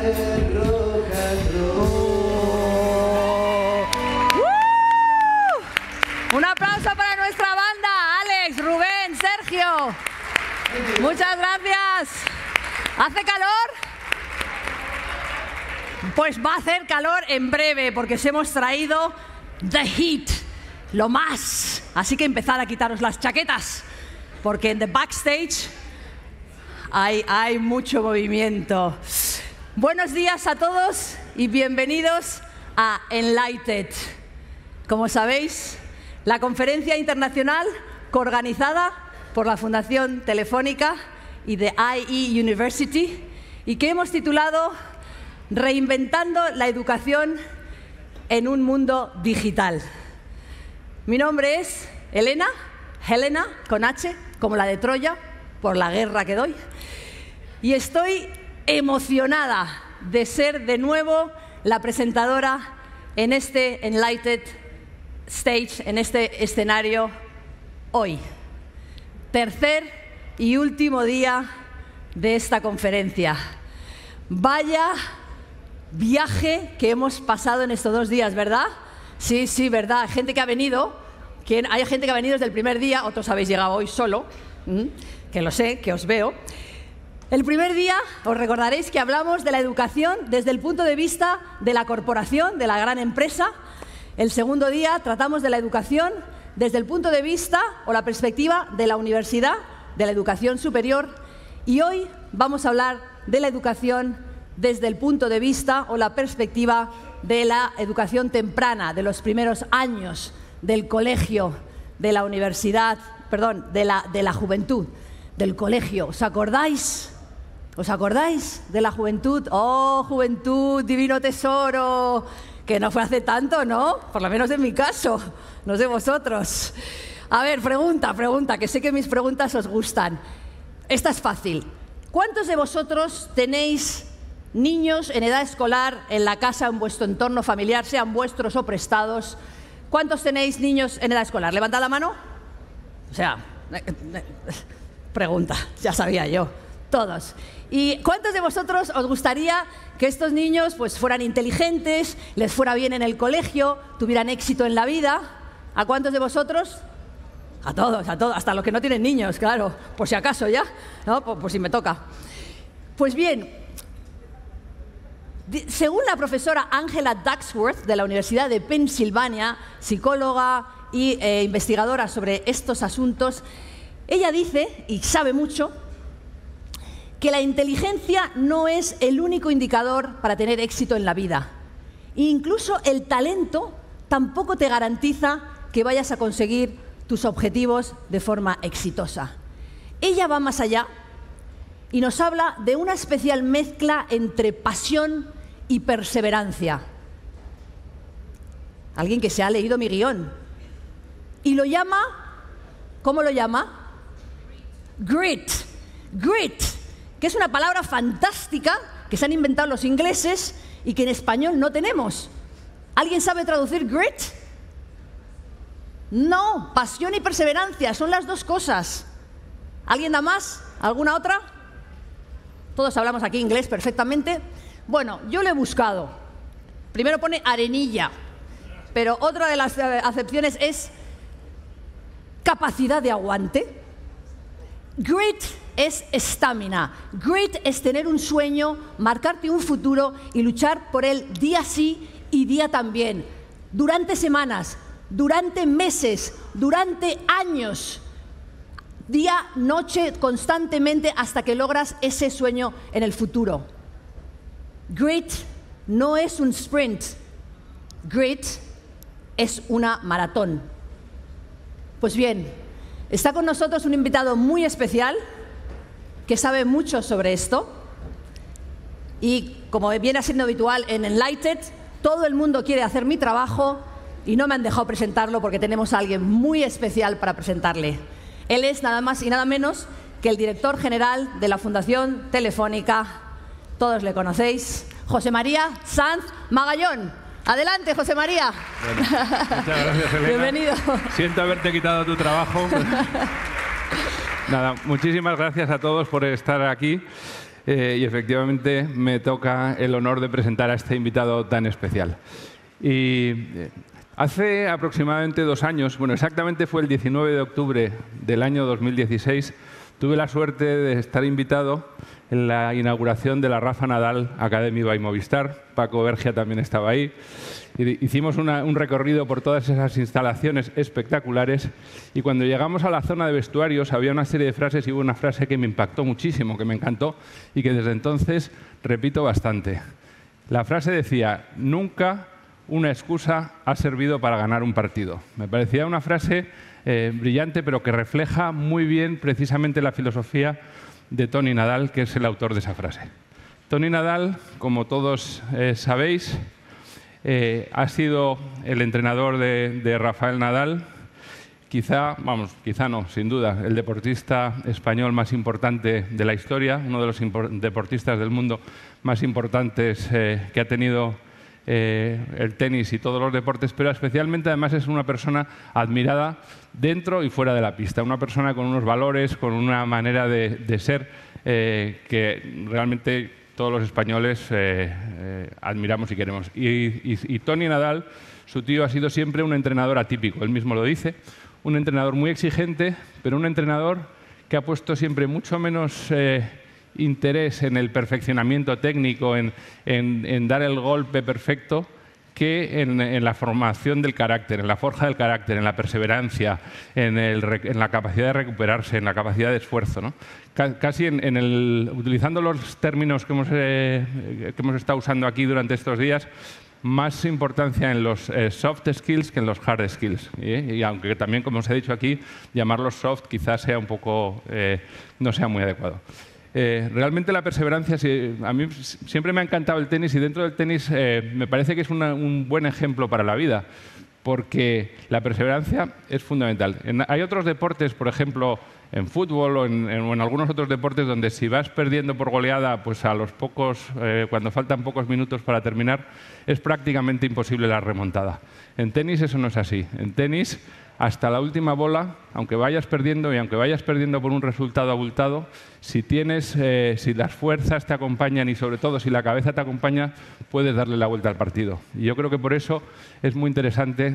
hacer rock and roll. Un aplauso para nuestra banda, Alex, Rubén, Sergio. Muchas gracias. ¿Hace calor? Pues va a hacer calor en breve porque os hemos traído The Heat, lo más. Así que empezad a quitaros las chaquetas porque en the backstage hay mucho movimiento. Buenos días a todos y bienvenidos a Enlighted. Como sabéis, la conferencia internacional coorganizada por la Fundación Telefónica y de IE University y que hemos titulado Reinventando la educación en un mundo digital. Mi nombre es Helena con H, como la de Troya, por la guerra que doy, y estoy emocionada de ser de nuevo la presentadora en este Enlighted Stage, en este escenario hoy. Tercer y último día de esta conferencia. Vaya viaje que hemos pasado en estos 2 días, ¿verdad? Sí, verdad. Hay gente que ha venido desde el primer día, otros habéis llegado hoy solo, que lo sé, que os veo. El primer día os recordaréis que hablamos de la educación desde el punto de vista de la corporación, de la gran empresa. El segundo día tratamos de la educación desde el punto de vista o la perspectiva de la universidad, de la educación superior. Y hoy vamos a hablar de la educación desde el punto de vista o la perspectiva de la educación temprana, de los primeros años del colegio, de la universidad, perdón, de la juventud, del colegio. ¿Os acordáis? ¿Os acordáis de la juventud? ¡Oh, juventud, divino tesoro! Que no fue hace tanto, ¿no? Por lo menos en mi caso, no sé vosotros. A ver, pregunta, que sé que mis preguntas os gustan. Esta es fácil. ¿Cuántos de vosotros tenéis niños en edad escolar en la casa, en vuestro entorno familiar, sean vuestros o prestados? ¿Cuántos tenéis niños en edad escolar? Levantad la mano. O sea, pregunta, ya sabía yo. Todos. ¿Y cuántos de vosotros os gustaría que estos niños pues, fueran inteligentes, les fuera bien en el colegio, tuvieran éxito en la vida? ¿A cuántos de vosotros? A todos, hasta los que no tienen niños, claro, por si acaso ya, ¿no? Por si me toca. Pues bien, según la profesora Angela Duckworth de la Universidad de Pensilvania, psicóloga e investigadora sobre estos asuntos, ella dice, y sabe mucho, que la inteligencia no es el único indicador para tener éxito en la vida. E incluso el talento tampoco te garantiza que vayas a conseguir tus objetivos de forma exitosa. Ella va más allá y nos habla de una especial mezcla entre pasión y perseverancia. Alguien que se ha leído mi guión. Y lo llama, ¿cómo lo llama? Grit. Grit, que es una palabra fantástica que se han inventado los ingleses y que en español no tenemos. ¿Alguien sabe traducir grit? No, pasión y perseverancia, son las dos cosas. ¿Alguien da más? ¿Alguna otra? Todos hablamos aquí inglés perfectamente. Bueno, yo lo he buscado. Primero pone arenilla, pero otra de las acepciones es capacidad de aguante. Grit es estamina. Grit es tener un sueño, marcarte un futuro y luchar por él día sí y día también. Durante semanas, durante meses, durante años. Día, noche, constantemente hasta que logras ese sueño en el futuro. Grit no es un sprint. Grit es una maratón. Pues bien, está con nosotros un invitado muy especial que sabe mucho sobre esto y, como viene siendo habitual en Enlighted, todo el mundo quiere hacer mi trabajo y no me han dejado presentarlo porque tenemos a alguien muy especial para presentarle. Él es nada más y nada menos que el director general de la Fundación Telefónica. Todos le conocéis, José María Sanz Magallón. Adelante, José María. Bueno, muchas gracias, Helena. Bienvenido. Siento haberte quitado tu trabajo. Nada, muchísimas gracias a todos por estar aquí. y efectivamente me toca el honor de presentar a este invitado tan especial. Hace aproximadamente 2 años, bueno, exactamente fue el 19 de octubre del año 2016, tuve la suerte de estar invitado en la inauguración de la Rafa Nadal Academy by Movistar. Paco Bergia también estaba ahí. Hicimos un recorrido por todas esas instalaciones espectaculares y cuando llegamos a la zona de vestuarios había una serie de frases y hubo una frase que me impactó muchísimo, que me encantó y que desde entonces repito bastante. La frase decía: nunca una excusa ha servido para ganar un partido. Me parecía una frase brillante, pero que refleja muy bien precisamente la filosofía de Toni Nadal, que es el autor de esa frase. Toni Nadal, como todos sabéis, ha sido el entrenador de Rafael Nadal, quizá no, sin duda, el deportista español más importante de la historia, uno de los deportistas del mundo más importantes que ha tenido el tenis y todos los deportes, pero especialmente además es una persona admirada dentro y fuera de la pista, una persona con unos valores, con una manera de ser que realmente todos los españoles admiramos y queremos. Y Toni Nadal, su tío, ha sido siempre un entrenador atípico, él mismo lo dice, un entrenador muy exigente, pero un entrenador que ha puesto siempre mucho menos interés en el perfeccionamiento técnico, en dar el golpe perfecto, que en la formación del carácter, en la forja del carácter, en la perseverancia, en la capacidad de recuperarse, en la capacidad de esfuerzo, ¿no? Casi utilizando los términos que hemos estado usando aquí durante estos días, más importancia en los soft skills que en los hard skills. Y aunque también, como os he dicho aquí, llamarlos soft quizás sea un poco, no sea muy adecuado. Realmente la perseverancia, a mí siempre me ha encantado el tenis y dentro del tenis me parece que es un buen ejemplo para la vida, porque la perseverancia es fundamental. Hay otros deportes, por ejemplo, en fútbol o en algunos otros deportes donde si vas perdiendo por goleada, pues a los pocos, cuando faltan pocos minutos para terminar, es prácticamente imposible la remontada. En tenis eso no es así. En tenis, hasta la última bola, aunque vayas perdiendo y aunque vayas perdiendo por un resultado abultado, si las fuerzas te acompañan y sobre todo si la cabeza te acompaña, puedes darle la vuelta al partido. Y yo creo que por eso es muy interesante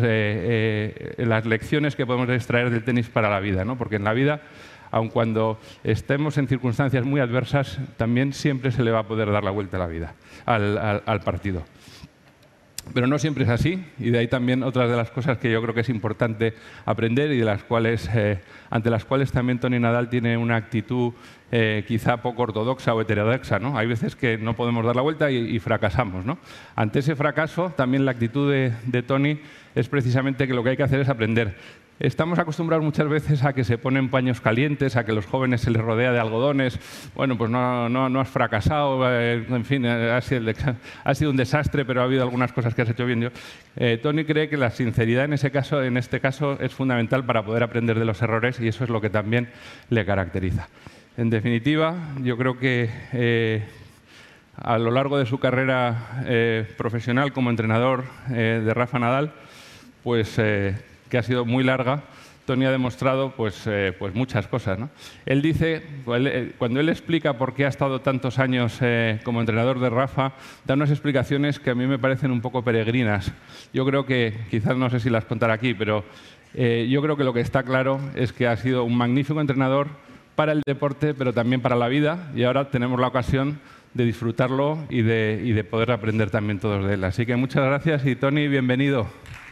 las lecciones que podemos extraer del tenis para la vida, ¿no? Porque en la vida, aun cuando estemos en circunstancias muy adversas, también siempre se le va a poder dar la vuelta a la vida, al partido. Pero no siempre es así, y de ahí también otras de las cosas que yo creo que es importante aprender y ante las cuales también Toni Nadal tiene una actitud quizá poco ortodoxa o heterodoxa, ¿no? Hay veces que no podemos dar la vuelta y fracasamos, ¿no? Ante ese fracaso, también la actitud de Toni es precisamente que lo que hay que hacer es aprender. Estamos acostumbrados muchas veces a que se ponen paños calientes, a que los jóvenes se les rodea de algodones. Bueno, pues no has fracasado, en fin, ha sido un desastre, pero ha habido algunas cosas que has hecho bien. Toni cree que la sinceridad en este caso es fundamental para poder aprender de los errores y eso es lo que también le caracteriza. En definitiva, yo creo que a lo largo de su carrera profesional como entrenador de Rafa Nadal, pues que ha sido muy larga, Toni ha demostrado pues muchas cosas, ¿no? Él dice, cuando él explica por qué ha estado tantos años como entrenador de Rafa, da unas explicaciones que a mí me parecen un poco peregrinas. Yo creo que, quizás no sé si las contaré aquí, pero yo creo que lo que está claro es que ha sido un magnífico entrenador para el deporte, pero también para la vida, y ahora tenemos la ocasión de disfrutarlo y de poder aprender también todos de él. Así que muchas gracias y Toni, bienvenido.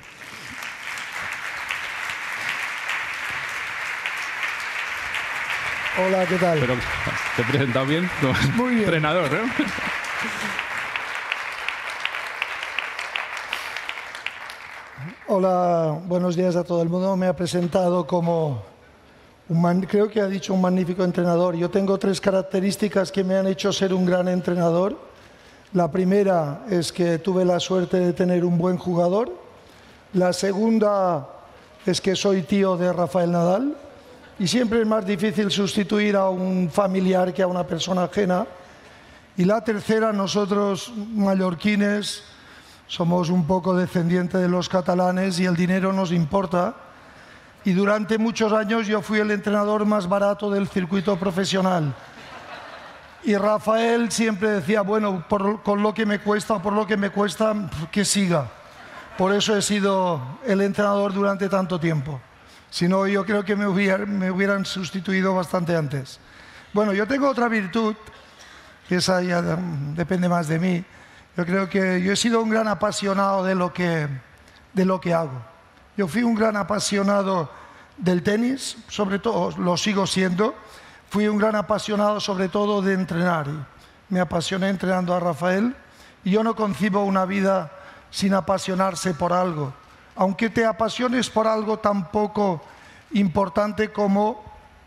Hola, ¿qué tal? Pero, ¿te he presentado bien? Como muy bien. Entrenador, ¿no? Hola, buenos días a todo el mundo. Me ha presentado como, creo que ha dicho un magnífico entrenador. Yo tengo 3 características que me han hecho ser un gran entrenador. La primera es que tuve la suerte de tener un buen jugador. La segunda es que soy tío de Rafael Nadal. Y siempre es más difícil sustituir a un familiar que a una persona ajena. Y la tercera, nosotros mallorquines somos un poco descendientes de los catalanes y el dinero nos importa. Y durante muchos años yo fui el entrenador más barato del circuito profesional. Y Rafael siempre decía, bueno, con lo que me cuesta, por lo que me cuesta, que siga. Por eso he sido el entrenador durante tanto tiempo. Si no, yo creo que me hubieran sustituido bastante antes. Bueno, yo tengo otra virtud, que esa ya depende más de mí. Yo creo que yo he sido un gran apasionado de lo que hago. Yo fui un gran apasionado del tenis, sobre todo, lo sigo siendo. Fui un gran apasionado sobre todo de entrenar. Me apasioné entrenando a Rafael y yo no concibo una vida sin apasionarse por algo. Aunque te apasiones por algo tan poco importante como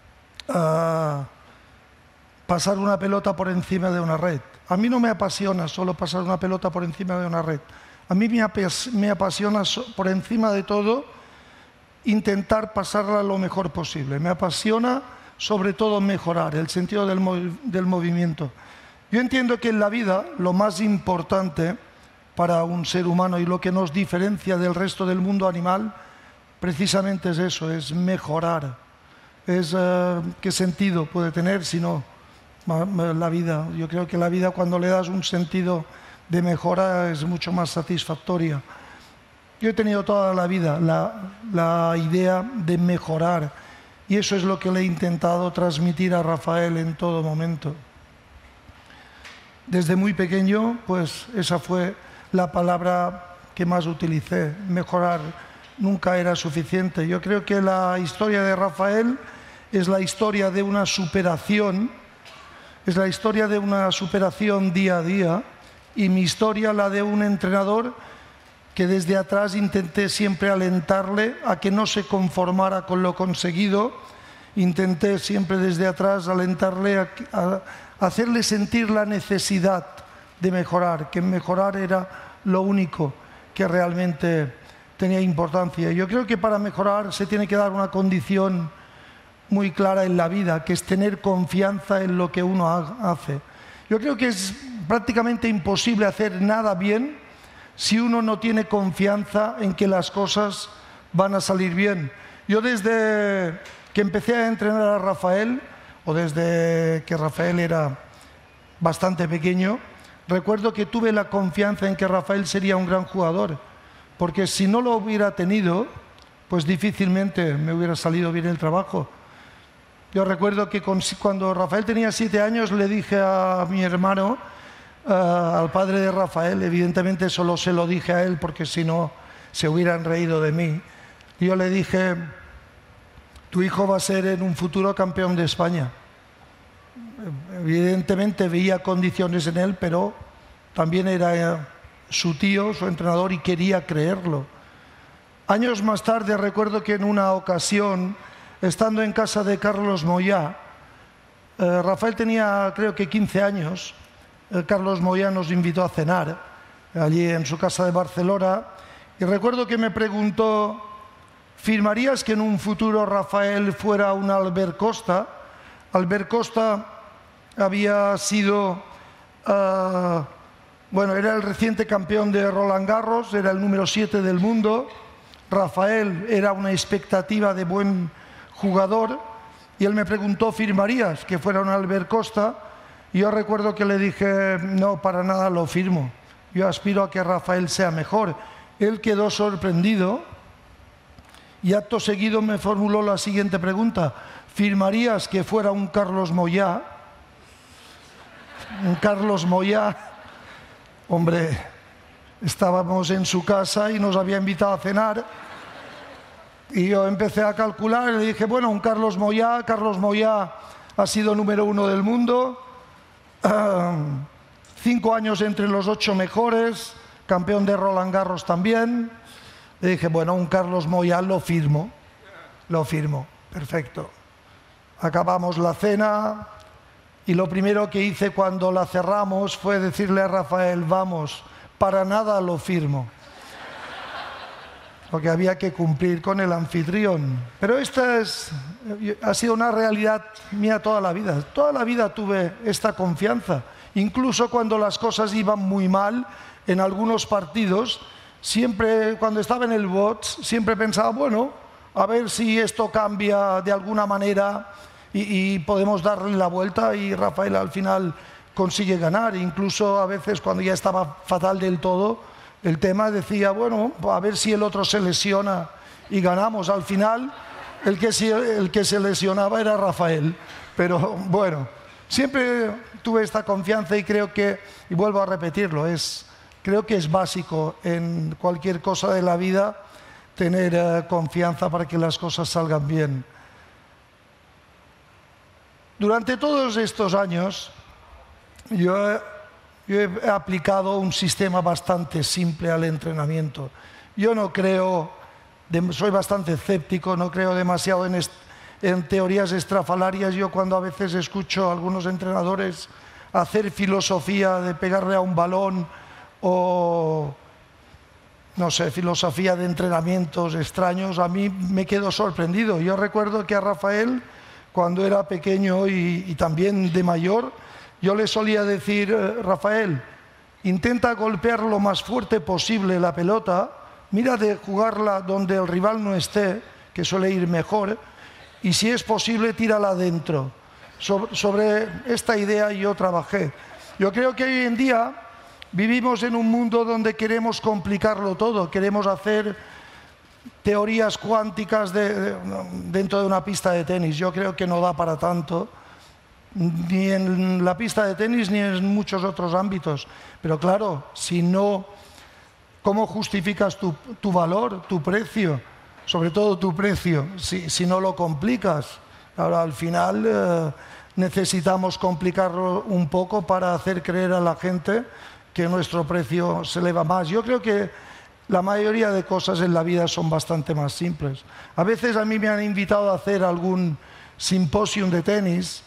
pasar una pelota por encima de una red. A mí no me apasiona solo pasar una pelota por encima de una red. A mí me apasiona por encima de todo intentar pasarla lo mejor posible. Me apasiona sobre todo mejorar el sentido del movimiento. Yo entiendo que en la vida lo más importante para un ser humano y lo que nos diferencia del resto del mundo animal precisamente es eso, es mejorar. ¿Qué sentido puede tener si no la vida? Yo creo que la vida, cuando le das un sentido de mejora, es mucho más satisfactoria. Yo he tenido toda la vida la idea de mejorar y eso es lo que le he intentado transmitir a Rafael en todo momento. Desde muy pequeño, pues esa fue la palabra que más utilicé, mejorar. Nunca era suficiente. Yo creo que la historia de Rafael es la historia de una superación, es la historia de una superación día a día, y mi historia la de un entrenador que desde atrás intenté siempre alentarle a que no se conformara con lo conseguido. Intenté siempre desde atrás alentarle a hacerle sentir la necesidad de mejorar, que mejorar era lo único que realmente tenía importancia. Yo creo que para mejorar se tiene que dar una condición muy clara en la vida, que es tener confianza en lo que uno hace. Yo creo que es prácticamente imposible hacer nada bien si uno no tiene confianza en que las cosas van a salir bien. Yo desde que empecé a entrenar a Rafael, o desde que Rafael era bastante pequeño, recuerdo que tuve la confianza en que Rafael sería un gran jugador, porque si no lo hubiera tenido, pues difícilmente me hubiera salido bien el trabajo. Yo recuerdo que cuando Rafael tenía 7 años le dije a mi hermano, al padre de Rafael, evidentemente solo se lo dije a él porque si no se hubieran reído de mí. Yo le dije, tu hijo va a ser en un futuro campeón de España. Evidentemente veía condiciones en él, pero también era su tío, su entrenador, y quería creerlo. Años más tarde recuerdo que en una ocasión, estando en casa de Carlos Moyà, Rafael tenía creo que 15 años, Carlos Moyà nos invitó a cenar allí en su casa de Barcelona y recuerdo que me preguntó, ¿firmarías que en un futuro Rafael fuera un Albert Costa? Albert Costa había sido, bueno, era el reciente campeón de Roland Garros, era el número 7 del mundo. Rafael era una expectativa de buen jugador y él me preguntó, ¿firmarías que fuera un Albert Costa? Y yo recuerdo que le dije, no, para nada lo firmo. Yo aspiro a que Rafael sea mejor. Él quedó sorprendido y acto seguido me formuló la siguiente pregunta, ¿firmarías que fuera un Carlos Moyà? Un Carlos Moyà, hombre, estábamos en su casa y nos había invitado a cenar y yo empecé a calcular y le dije, bueno, un Carlos Moyà ha sido número 1 del mundo, 5 años entre los 8 mejores, campeón de Roland Garros también. Le dije, bueno, un Carlos Moyà lo firmo, perfecto. Acabamos la cena y lo primero que hice cuando la cerramos fue decirle a Rafael, vamos, para nada lo firmo. Porque había que cumplir con el anfitrión. Pero esta ha sido una realidad mía toda la vida. Toda la vida tuve esta confianza. Incluso cuando las cosas iban muy mal, en algunos partidos, siempre cuando estaba en el box, siempre pensaba, bueno, a ver si esto cambia de alguna manera y podemos darle la vuelta y Rafael al final consigue ganar. Incluso a veces cuando ya estaba fatal del todo el tema, decía, bueno, a ver si el otro se lesiona y ganamos. Al final el que se lesionaba era Rafael. Pero bueno, siempre tuve esta confianza y creo que, y vuelvo a repetirlo, creo que es básico en cualquier cosa de la vida tener confianza para que las cosas salgan bien. Durante todos estos años yo he aplicado un sistema bastante simple al entrenamiento. Yo no creo, soy bastante escéptico, no creo demasiado en teorías estrafalarias. Yo cuando a veces escucho a algunos entrenadores hacer filosofía de pegarle a un balón o, no sé, filosofía de entrenamientos extraños, a mí me quedo sorprendido. Yo recuerdo que a Rafael, cuando era pequeño y también de mayor, yo le solía decir, Rafael, intenta golpear lo más fuerte posible la pelota, mira de jugarla donde el rival no esté, que suele ir mejor, y si es posible, tírala adentro. Sobre esta idea yo trabajé. Yo creo que hoy en día vivimos en un mundo donde queremos complicarlo todo, queremos hacer teorías cuánticas dentro de una pista de tenis. Yo creo que no da para tanto, ni en la pista de tenis ni en muchos otros ámbitos. Pero claro, si no, ¿cómo justificas tu valor, tu precio? Sobre todo tu precio, si no lo complicas. Ahora, al final necesitamos complicarlo un poco para hacer creer a la gente que nuestro precio se eleva más. Yo creo que la mayoría de cosas en la vida son bastante más simples. A veces a mí me han invitado a hacer algún simposium de tenis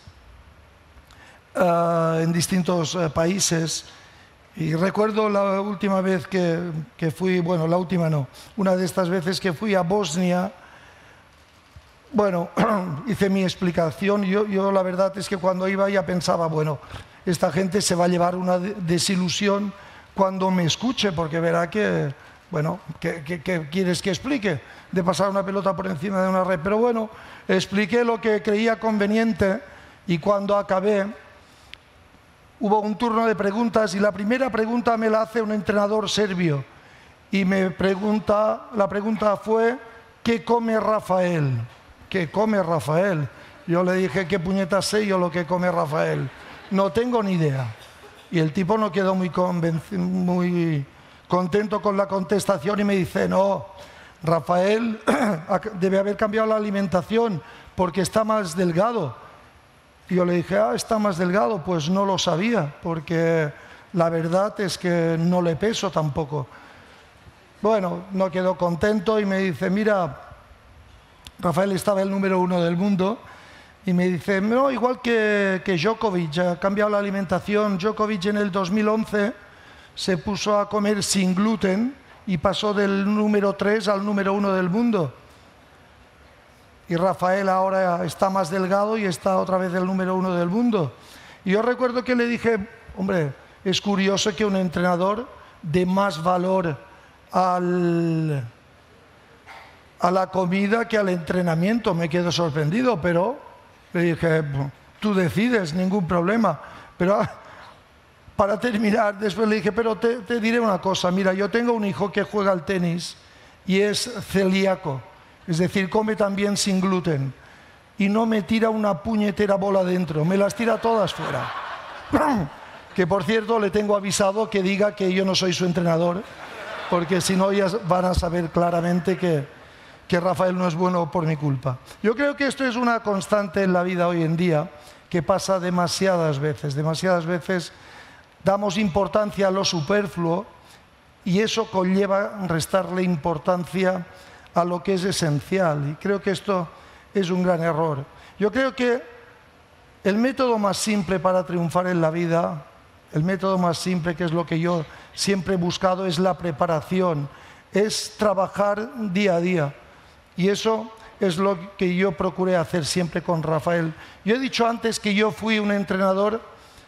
en distintos países. Y recuerdo la última vez que fui, bueno, la última no, una de estas veces que fui a Bosnia, bueno, hice mi explicación. Yo la verdad es que cuando iba ya pensaba, bueno, esta gente se va a llevar una desilusión cuando me escuche, porque verá que, bueno, ¿qué quieres que explique? De pasar una pelota por encima de una red. Pero bueno, expliqué lo que creía conveniente y cuando acabé, hubo un turno de preguntas y la primera pregunta me la hace un entrenador serbio y la pregunta fue, ¿qué come Rafael? ¿Qué come Rafael? Yo le dije, ¿qué puñetas sé yo lo que come Rafael? No tengo ni idea. Y el tipo no quedó muy contento con la contestación y me dice, no, Rafael debe haber cambiado la alimentación porque está más delgado. Y yo le dije, está más delgado, pues no lo sabía, porque la verdad es que no le peso tampoco. Bueno, no quedó contento y me dice, mira, Rafael estaba el número 1 del mundo, y me dice, no, igual que Djokovic, ha cambiado la alimentación. Djokovic en el 2011 se puso a comer sin gluten y pasó del número 3 al número 1 del mundo. Y Rafael ahora está más delgado y está otra vez el número 1 del mundo. Y yo recuerdo que le dije, hombre, es curioso que un entrenador dé más valor a la comida que al entrenamiento. Me quedo sorprendido, pero le dije, tú decides, ningún problema. Pero para terminar, después le dije, pero te diré una cosa, mira, yo tengo un hijo que juega al tenis y es celíaco. Es decir, come también sin gluten. Y no me tira una puñetera bola dentro, me las tira todas fuera. Que por cierto, le tengo avisado que diga que yo no soy su entrenador, porque si no ya van a saber claramente que Rafael no es bueno por mi culpa. Yo creo que esto es una constante en la vida hoy en día, que pasa demasiadas veces. Demasiadas veces damos importancia a lo superfluo y eso conlleva restarle importancia a lo que es esencial, y creo que esto es un gran error. Yo creo que el método más simple para triunfar en la vida, el método más simple, que es lo que yo siempre he buscado, es la preparación, es trabajar día a día, y eso es lo que yo procuré hacer siempre con Rafael. Yo he dicho antes que yo fui un entrenador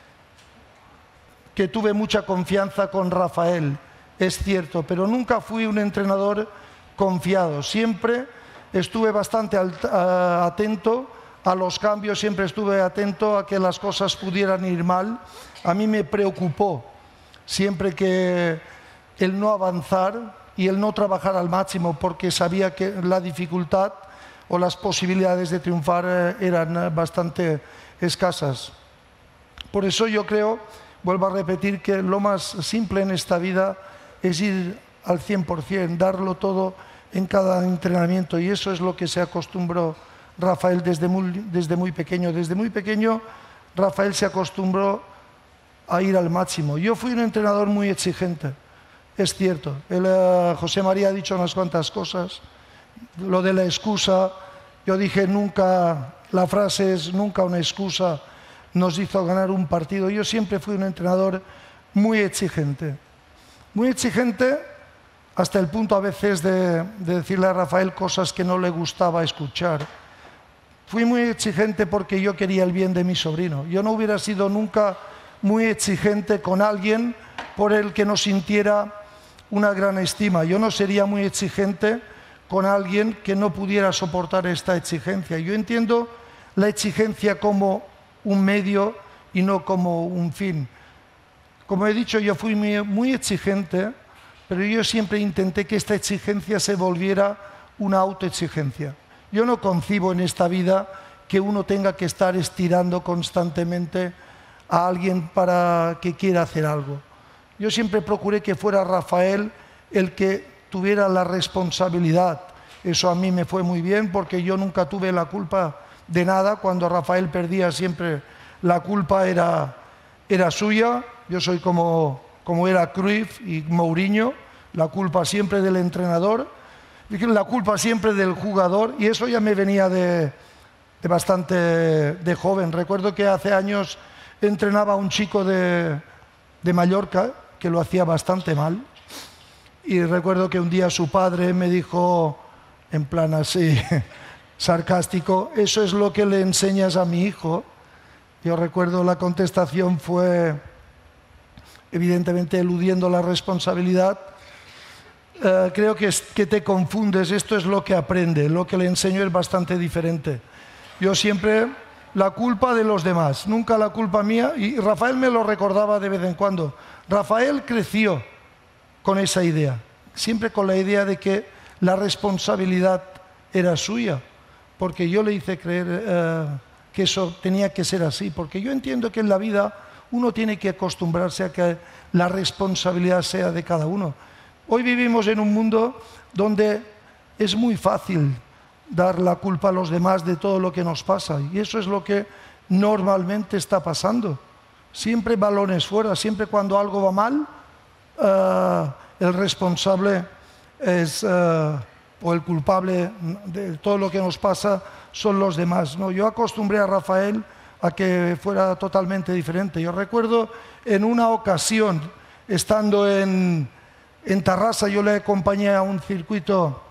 que tuve mucha confianza con Rafael, es cierto, pero nunca fui un entrenador confiado. Siempre estuve bastante atento a los cambios, siempre estuve atento a que las cosas pudieran ir mal. A mí me preocupó siempre que el no avanzar y el no trabajar al máximo, porque sabía que la dificultad o las posibilidades de triunfar eran bastante escasas. Por eso yo creo, vuelvo a repetir, que lo más simple en esta vida es ir al 100%, darlo todo en cada entrenamiento, y eso es lo que se acostumbró Rafael desde muy pequeño. Desde muy pequeño Rafael se acostumbró a ir al máximo. Yo fui un entrenador muy exigente, es cierto. José María ha dicho unas cuantas cosas, lo de la excusa, yo dije nunca, la frase es nunca una excusa nos hizo ganar un partido. Yo siempre fui un entrenador muy exigente hasta el punto a veces de decirle a Rafael cosas que no le gustaba escuchar. Fui muy exigente porque yo quería el bien de mi sobrino. Yo no hubiera sido nunca muy exigente con alguien por el que no sintiera una gran estima. Yo no sería muy exigente con alguien que no pudiera soportar esta exigencia. Yo entiendo la exigencia como un medio y no como un fin. Como he dicho, yo fui muy exigente, pero yo siempre intenté que esta exigencia se volviera una autoexigencia. Yo no concibo en esta vida que uno tenga que estar estirando constantemente a alguien para que quiera hacer algo. Yo siempre procuré que fuera Rafael el que tuviera la responsabilidad. Eso a mí me fue muy bien porque yo nunca tuve la culpa de nada. Cuando Rafael perdía siempre la culpa era suya. Yo soy como era Cruyff y Mourinho, la culpa siempre del entrenador, la culpa siempre del jugador, y eso ya me venía de bastante de joven. Recuerdo que hace años entrenaba a un chico de Mallorca que lo hacía bastante mal, y recuerdo que un día su padre me dijo, en plan así, sarcástico, ¿eso es lo que le enseñas a mi hijo? Yo recuerdo la contestación fue, evidentemente eludiendo la responsabilidad, creo que te confundes, esto es lo que aprende, lo que le enseño es bastante diferente. Yo siempre la culpa de los demás, nunca la culpa mía, y Rafael me lo recordaba de vez en cuando. Rafael creció con esa idea, siempre con la idea de que la responsabilidad era suya, porque yo le hice creer que eso tenía que ser así, porque yo entiendo que en la vida uno tiene que acostumbrarse a que la responsabilidad sea de cada uno. Hoy vivimos en un mundo donde es muy fácil dar la culpa a los demás de todo lo que nos pasa, y eso es lo que normalmente está pasando. Siempre balones fuera, siempre cuando algo va mal, el responsable es, o el culpable de todo lo que nos pasa son los demás, ¿no? Yo acostumbré a Rafael a que fuera totalmente diferente. Yo recuerdo en una ocasión, estando en Tarrasa, yo le acompañé a un circuito,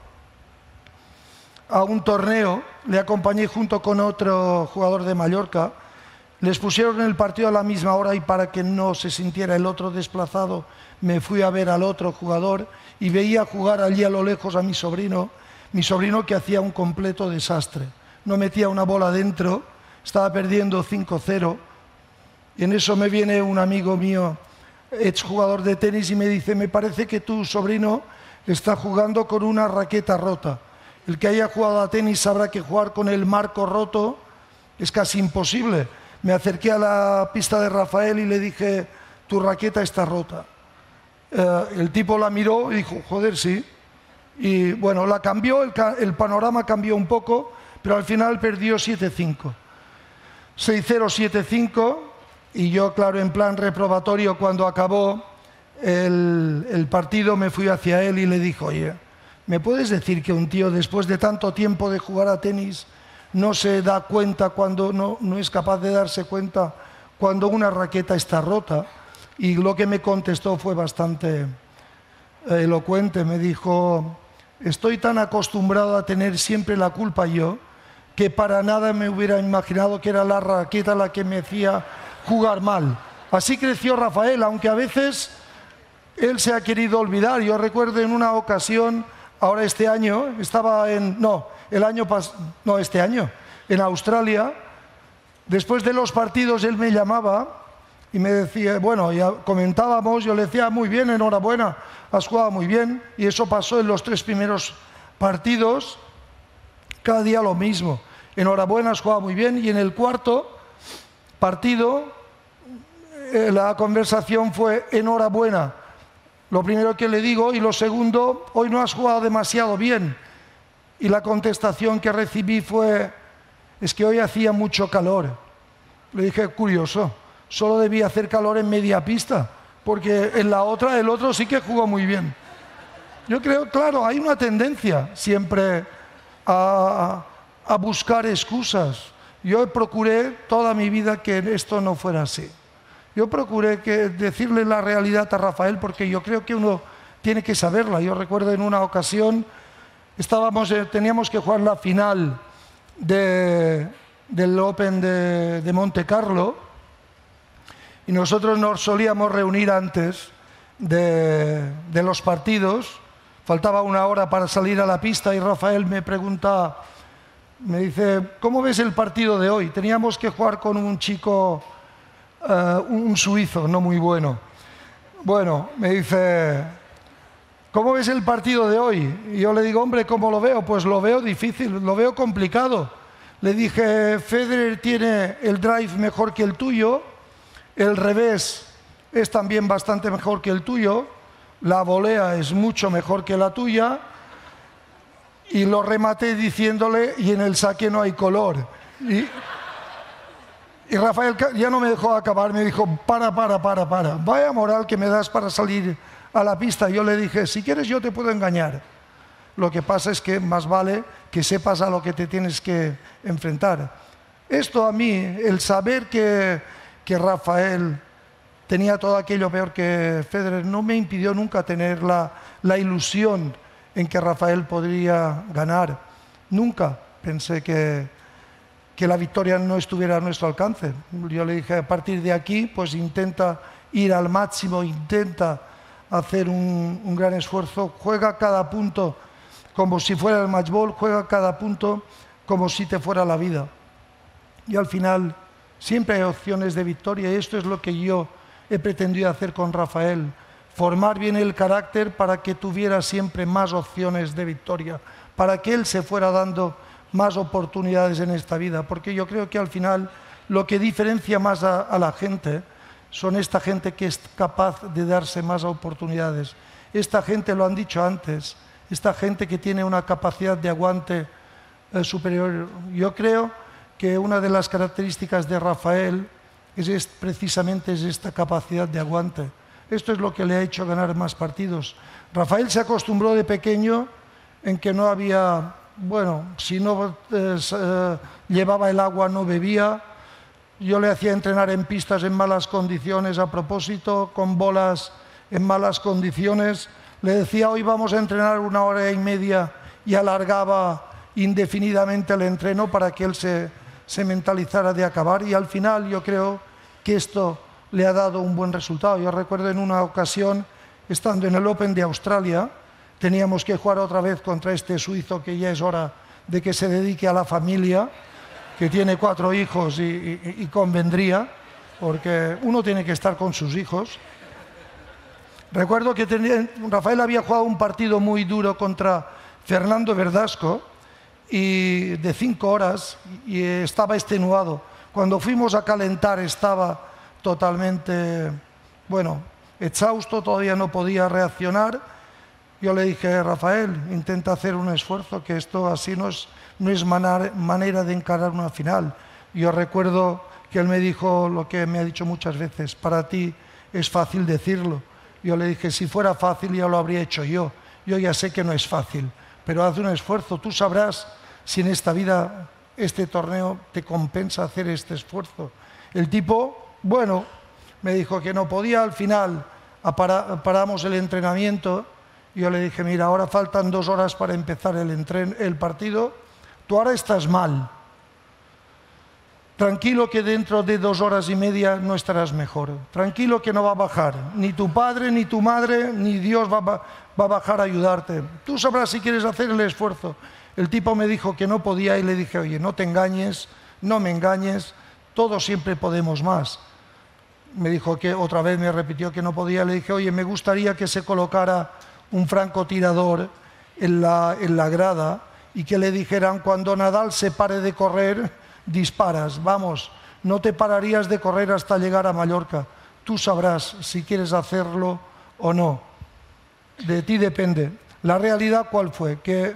a un torneo, le acompañé junto con otro jugador de Mallorca. Les pusieron el partido a la misma hora y para que no se sintiera el otro desplazado, me fui a ver al otro jugador y veía jugar allí a lo lejos a mi sobrino que hacía un completo desastre. No metía una bola dentro, estaba perdiendo 5-0, y en eso me viene un amigo mío, exjugador de tenis, y me dice, me parece que tu sobrino está jugando con una raqueta rota. El que haya jugado a tenis sabrá que jugar con el marco roto es casi imposible. Me acerqué a la pista de Rafael y le dije, tu raqueta está rota. El tipo la miró y dijo, joder, sí. Y bueno, la cambió, el panorama cambió un poco, pero al final perdió 7-5. 6-0, 7-5, y yo, claro, en plan reprobatorio, cuando acabó el partido, me fui hacia él y le dije, oye, ¿me puedes decir que un tío después de tanto tiempo de jugar a tenis no se da cuenta cuando no es capaz de darse cuenta cuando una raqueta está rota? Y lo que me contestó fue bastante elocuente. Me dijo, estoy tan acostumbrado a tener siempre la culpa yo, que para nada me hubiera imaginado que era la raqueta la que me hacía jugar mal. Así creció Rafael, aunque a veces él se ha querido olvidar. Yo recuerdo en una ocasión, ahora este año, estaba en... No, el año pasado... No, este año. en Australia, después de los partidos él me llamaba y me decía, bueno, ya comentábamos, yo le decía, muy bien, enhorabuena, has jugado muy bien, y eso pasó en los 3 primeros partidos, cada día lo mismo, enhorabuena, has jugado muy bien, y en el 4º partido la conversación fue enhorabuena, lo primero que le digo, y lo segundo, hoy no has jugado demasiado bien, y la contestación que recibí fue, es que hoy hacía mucho calor. Le dije, curioso, solo debía hacer calor en media pista, porque en la otra, el otro sí que jugó muy bien. Yo creo, claro, hay una tendencia siempre a buscar excusas. Yo procuré toda mi vida que esto no fuera así. Yo procuré decirle la realidad a Rafael, porque yo creo que uno tiene que saberla. Yo recuerdo en una ocasión, teníamos que jugar la final del Open de Monte Carlo, y nosotros nos solíamos reunir antes de los partidos. Faltaba 1 hora para salir a la pista y Rafael me pregunta, me dice, ¿cómo ves el partido de hoy? Teníamos que jugar con un chico, un suizo, no muy bueno. Bueno, me dice, ¿cómo ves el partido de hoy? Y yo le digo, hombre, ¿cómo lo veo? Pues lo veo difícil, lo veo complicado. Le dije, Federer tiene el drive mejor que el tuyo, el revés es también bastante mejor que el tuyo, la volea es mucho mejor que la tuya, y lo rematé diciéndole, y en el saque no hay color. Y Rafael ya no me dejó acabar, me dijo, para, vaya moral que me das para salir a la pista. Yo le dije, si quieres yo te puedo engañar. Lo que pasa es que más vale que sepas a lo que te tienes que enfrentar. Esto a mí, el saber que Rafael tenía todo aquello peor que Federer, no me impidió nunca tener la ilusión en que Rafael podría ganar. Nunca pensé que la victoria no estuviera a nuestro alcance. Yo le dije, a partir de aquí, pues intenta ir al máximo, intenta hacer un gran esfuerzo, juega cada punto como si fuera el match ball, juega cada punto como si te fuera la vida. Y al final siempre hay opciones de victoria, y esto es lo que yo he pretendido hacer con Rafael, formar bien el carácter para que tuviera siempre más opciones de victoria, para que él se fuera dando más oportunidades en esta vida, porque yo creo que al final lo que diferencia más a la gente son esta gente que es capaz de darse más oportunidades. Esta gente, lo han dicho antes, esta gente que tiene una capacidad de aguante superior. Yo creo que una de las características de Rafael es precisamente esta capacidad de aguante. Esto es lo que le ha hecho ganar más partidos. Rafael se acostumbró de pequeño en que no había, bueno, si no llevaba el agua no bebía. Yo le hacía entrenar en pistas en malas condiciones a propósito, con bolas en malas condiciones. Le decía, hoy vamos a entrenar 1 hora y media, y alargaba indefinidamente el entreno para que él se mentalizara de acabar, y al final yo creo que esto le ha dado un buen resultado. Yo recuerdo en una ocasión, estando en el Open de Australia, teníamos que jugar otra vez contra este suizo que ya es hora de que se dedique a la familia, que tiene 4 hijos y convendría, porque uno tiene que estar con sus hijos. Recuerdo que Rafael había jugado un partido muy duro contra Fernando Verdasco, y de 5 horas, y estaba extenuado. Cuando fuimos a calentar estaba totalmente, bueno, exhausto, todavía no podía reaccionar. Yo le dije, Rafael, intenta hacer un esfuerzo, que esto así no es manera de encarar una final. Yo recuerdo que él me dijo lo que me ha dicho muchas veces, para ti es fácil decirlo. Yo le dije, si fuera fácil ya lo habría hecho yo. Yo ya sé que no es fácil, pero haz un esfuerzo. Tú sabrás si en esta vida, este torneo, te compensa hacer este esfuerzo. El tipo, bueno, me dijo que no podía. Al final paramos el entrenamiento. Yo le dije, mira, ahora faltan 2 horas para empezar el partido. Tú ahora estás mal. Tranquilo que dentro de 2 horas y media no estarás mejor. Tranquilo que no va a bajar. Ni tu padre, ni tu madre, ni Dios va a bajar a ayudarte. Tú sabrás si quieres hacer el esfuerzo. El tipo me dijo que no podía y le dije, oye, no te engañes, no me engañes, todos siempre podemos más. Me dijo que otra vez me repitió que no podía, le dije, oye, me gustaría que se colocara un francotirador en la grada y que le dijeran, cuando Nadal se pare de correr, disparas, vamos, no te pararías de correr hasta llegar a Mallorca. Tú sabrás si quieres hacerlo o no. De ti depende. La realidad, ¿cuál fue? Que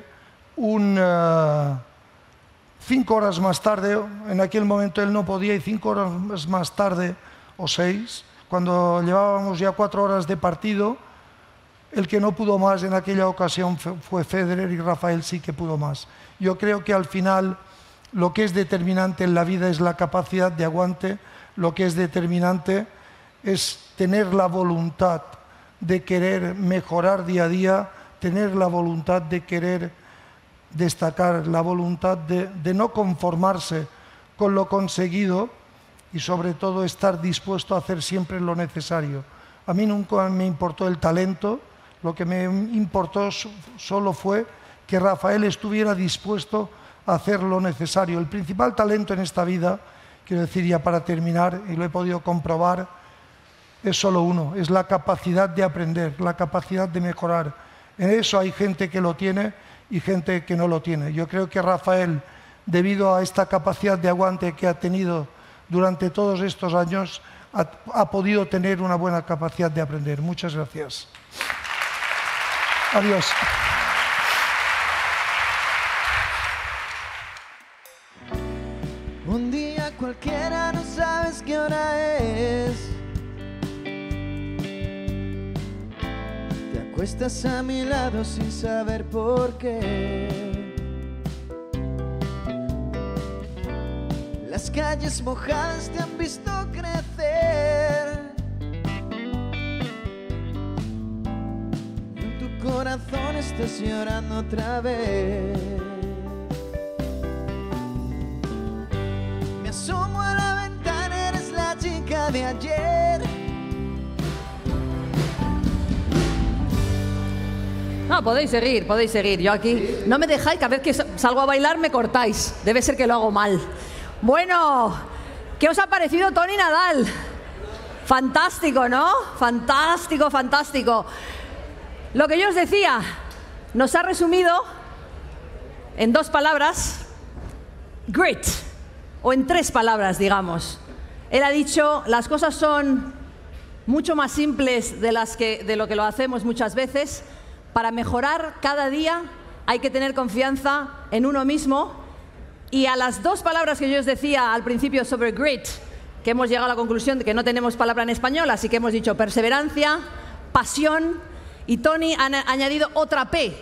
5 horas más tarde, en aquel momento él no podía, y 5 horas más tarde, o 6, cuando llevábamos ya 4 horas de partido, el que no pudo más en aquella ocasión fue Federer, y Rafael sí que pudo más. Yo creo que al final lo que es determinante en la vida es la capacidad de aguante, lo que es determinante es tener la voluntad de querer mejorar día a día, tener la voluntad de querer destacar, la voluntad de no conformarse con lo conseguido y sobre todo estar dispuesto a hacer siempre lo necesario. A mí nunca me importó el talento, lo que me importó solo fue que Rafael estuviera dispuesto a hacer lo necesario. El principal talento en esta vida, quiero decir ya para terminar, y lo he podido comprobar, es solo uno, es la capacidad de aprender, la capacidad de mejorar. En eso hay gente que lo tiene y gente que no lo tiene. Yo creo que Rafael, debido a esta capacidad de aguante que ha tenido durante todos estos años, ha podido tener una buena capacidad de aprender. Muchas gracias. Adiós. Un día cualquiera, no sabes qué hora es. Te acuestas a mi lado sin saber por qué. Las calles mojadas te han visto crecer. En tu corazón estás llorando otra vez. Me asomo a la ventana, eres la chica de ayer. No, podéis seguir. Yo aquí no me dejáis, cada vez que salgo a bailar me cortáis. Debe ser que lo hago mal. Bueno, ¿qué os ha parecido Toni Nadal? Fantástico, ¿no? Fantástico, fantástico. Lo que yo os decía, nos ha resumido en 2 palabras, grit, o en 3 palabras, digamos. Él ha dicho, las cosas son mucho más simples de lo que lo hacemos muchas veces. Para mejorar cada día hay que tener confianza en uno mismo. Y a las 2 palabras que yo os decía al principio sobre grit, que hemos llegado a la conclusión de que no tenemos palabra en español, así que hemos dicho perseverancia, pasión, y Toni ha añadido otra P.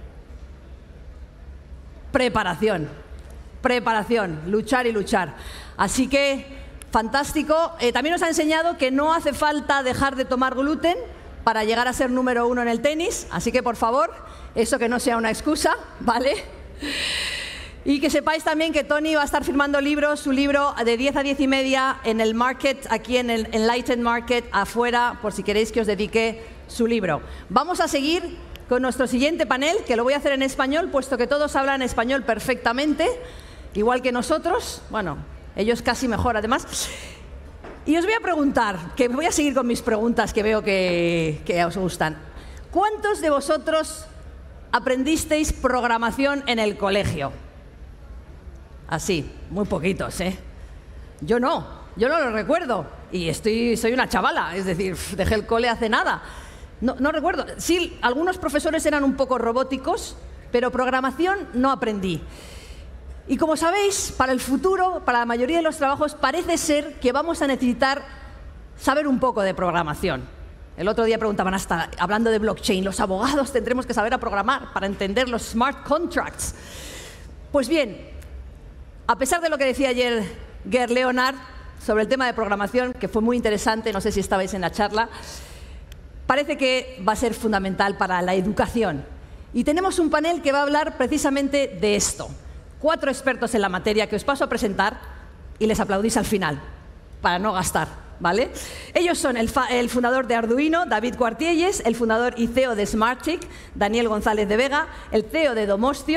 Preparación. Preparación, luchar y luchar. Así que, fantástico. También nos ha enseñado que no hace falta dejar de tomar gluten para llegar a ser número 1 en el tenis, así que por favor, eso que no sea una excusa, ¿vale? Y que sepáis también que Toni va a estar firmando libros, su libro de 10 a 10 y media en el Market, aquí en el Enlightened Market, afuera, por si queréis que os dedique su libro. Vamos a seguir con nuestro siguiente panel, que lo voy a hacer en español, puesto que todos hablan español perfectamente, igual que nosotros, bueno, ellos casi mejor además. Y os voy a preguntar, que voy a seguir con mis preguntas que veo que os gustan. ¿Cuántos de vosotros aprendisteis programación en el colegio? Así, muy poquitos, ¿eh? Yo no lo recuerdo. Y soy una chavala, es decir, dejé el cole hace nada. No recuerdo. Sí, algunos profesores eran un poco robóticos, pero programación no aprendí. Y como sabéis, para el futuro, para la mayoría de los trabajos, parece ser que vamos a necesitar saber un poco de programación. El otro día preguntaban, hasta hablando de blockchain, los abogados tendremos que saber a programar para entender los smart contracts. Pues bien, a pesar de lo que decía ayer Gerd Leonhard sobre el tema de programación, que fue muy interesante, no sé si estabais en la charla, parece que va a ser fundamental para la educación. Y tenemos un panel que va a hablar precisamente de esto. 4 expertos en la materia que os paso a presentar y les aplaudís al final, para no gastar, ¿vale? Ellos son el fundador de Arduino, David Cuartielles, el fundador y CEO de Smartchick, Daniel González de Vega, el CEO de Domostio,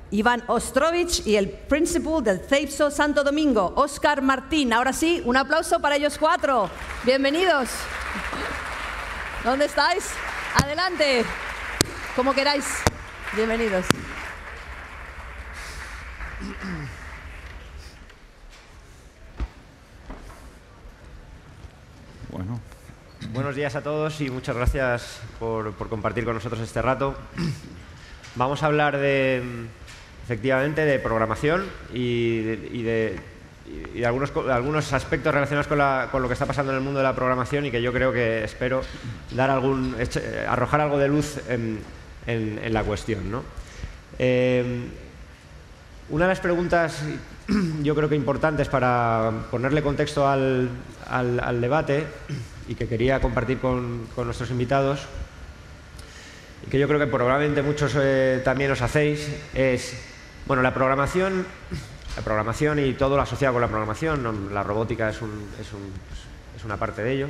Iván Ostrovich y el principal del CEIPSO Santo Domingo, Óscar Martín. Ahora sí, un aplauso para ellos cuatro. Bienvenidos. ¿Dónde estáis? Adelante. Como queráis. Bienvenidos. Bueno, buenos días a todos y muchas gracias por compartir con nosotros este rato. Vamos a hablar efectivamente de programación y de algunos aspectos relacionados con lo que está pasando en el mundo de la programación y que yo creo que espero arrojar algo de luz en la cuestión, ¿no? Una de las preguntas yo creo que importantes para ponerle contexto al debate y que quería compartir con nuestros invitados y que yo creo que probablemente muchos también os hacéis es, bueno, la programación y todo lo asociado con la programación, la robótica es una parte de ello,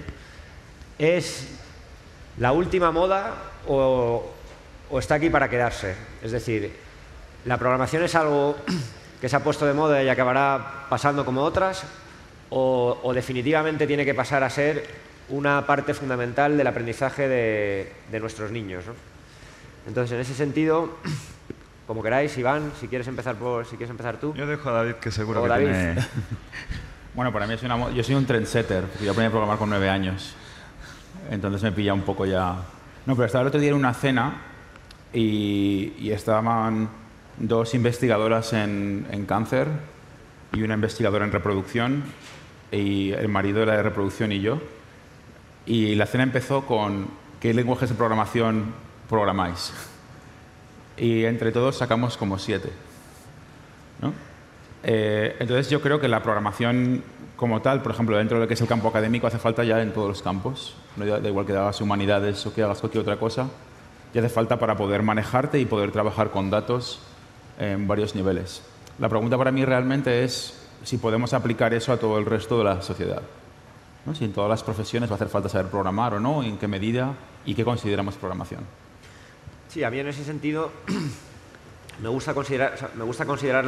¿es la última moda o está aquí para quedarse? Es decir, ¿la programación es algo que se ha puesto de moda y acabará pasando como otras o definitivamente tiene que pasar a ser una parte fundamental del aprendizaje de nuestros niños, ¿no? Entonces, en ese sentido, como queráis, Iván, si quieres empezar tú. Yo dejo a David, que seguro que David. tiene... Bueno, para mí yo soy un trendsetter, porque yo aprendí a programar con 9 años. Entonces me pilla un poco ya... No, pero estaba el otro día en una cena y estaban 2 investigadoras en cáncer y una investigadora en reproducción y el marido de la de reproducción y yo. Y la cena empezó con ¿qué lenguajes de programación programáis? Y entre todos sacamos como 7, ¿no? Entonces yo creo que la programación como tal, por ejemplo, dentro de lo que es el campo académico, hace falta ya en todos los campos. No da igual que hagas humanidades o que hagas cualquier otra cosa, ya hace falta para poder manejarte y poder trabajar con datos en varios niveles. La pregunta para mí realmente es si podemos aplicar eso a todo el resto de la sociedad, ¿no? Si en todas las profesiones va a hacer falta saber programar o no, y en qué medida y qué consideramos programación. Sí, a mí en ese sentido me gusta considerar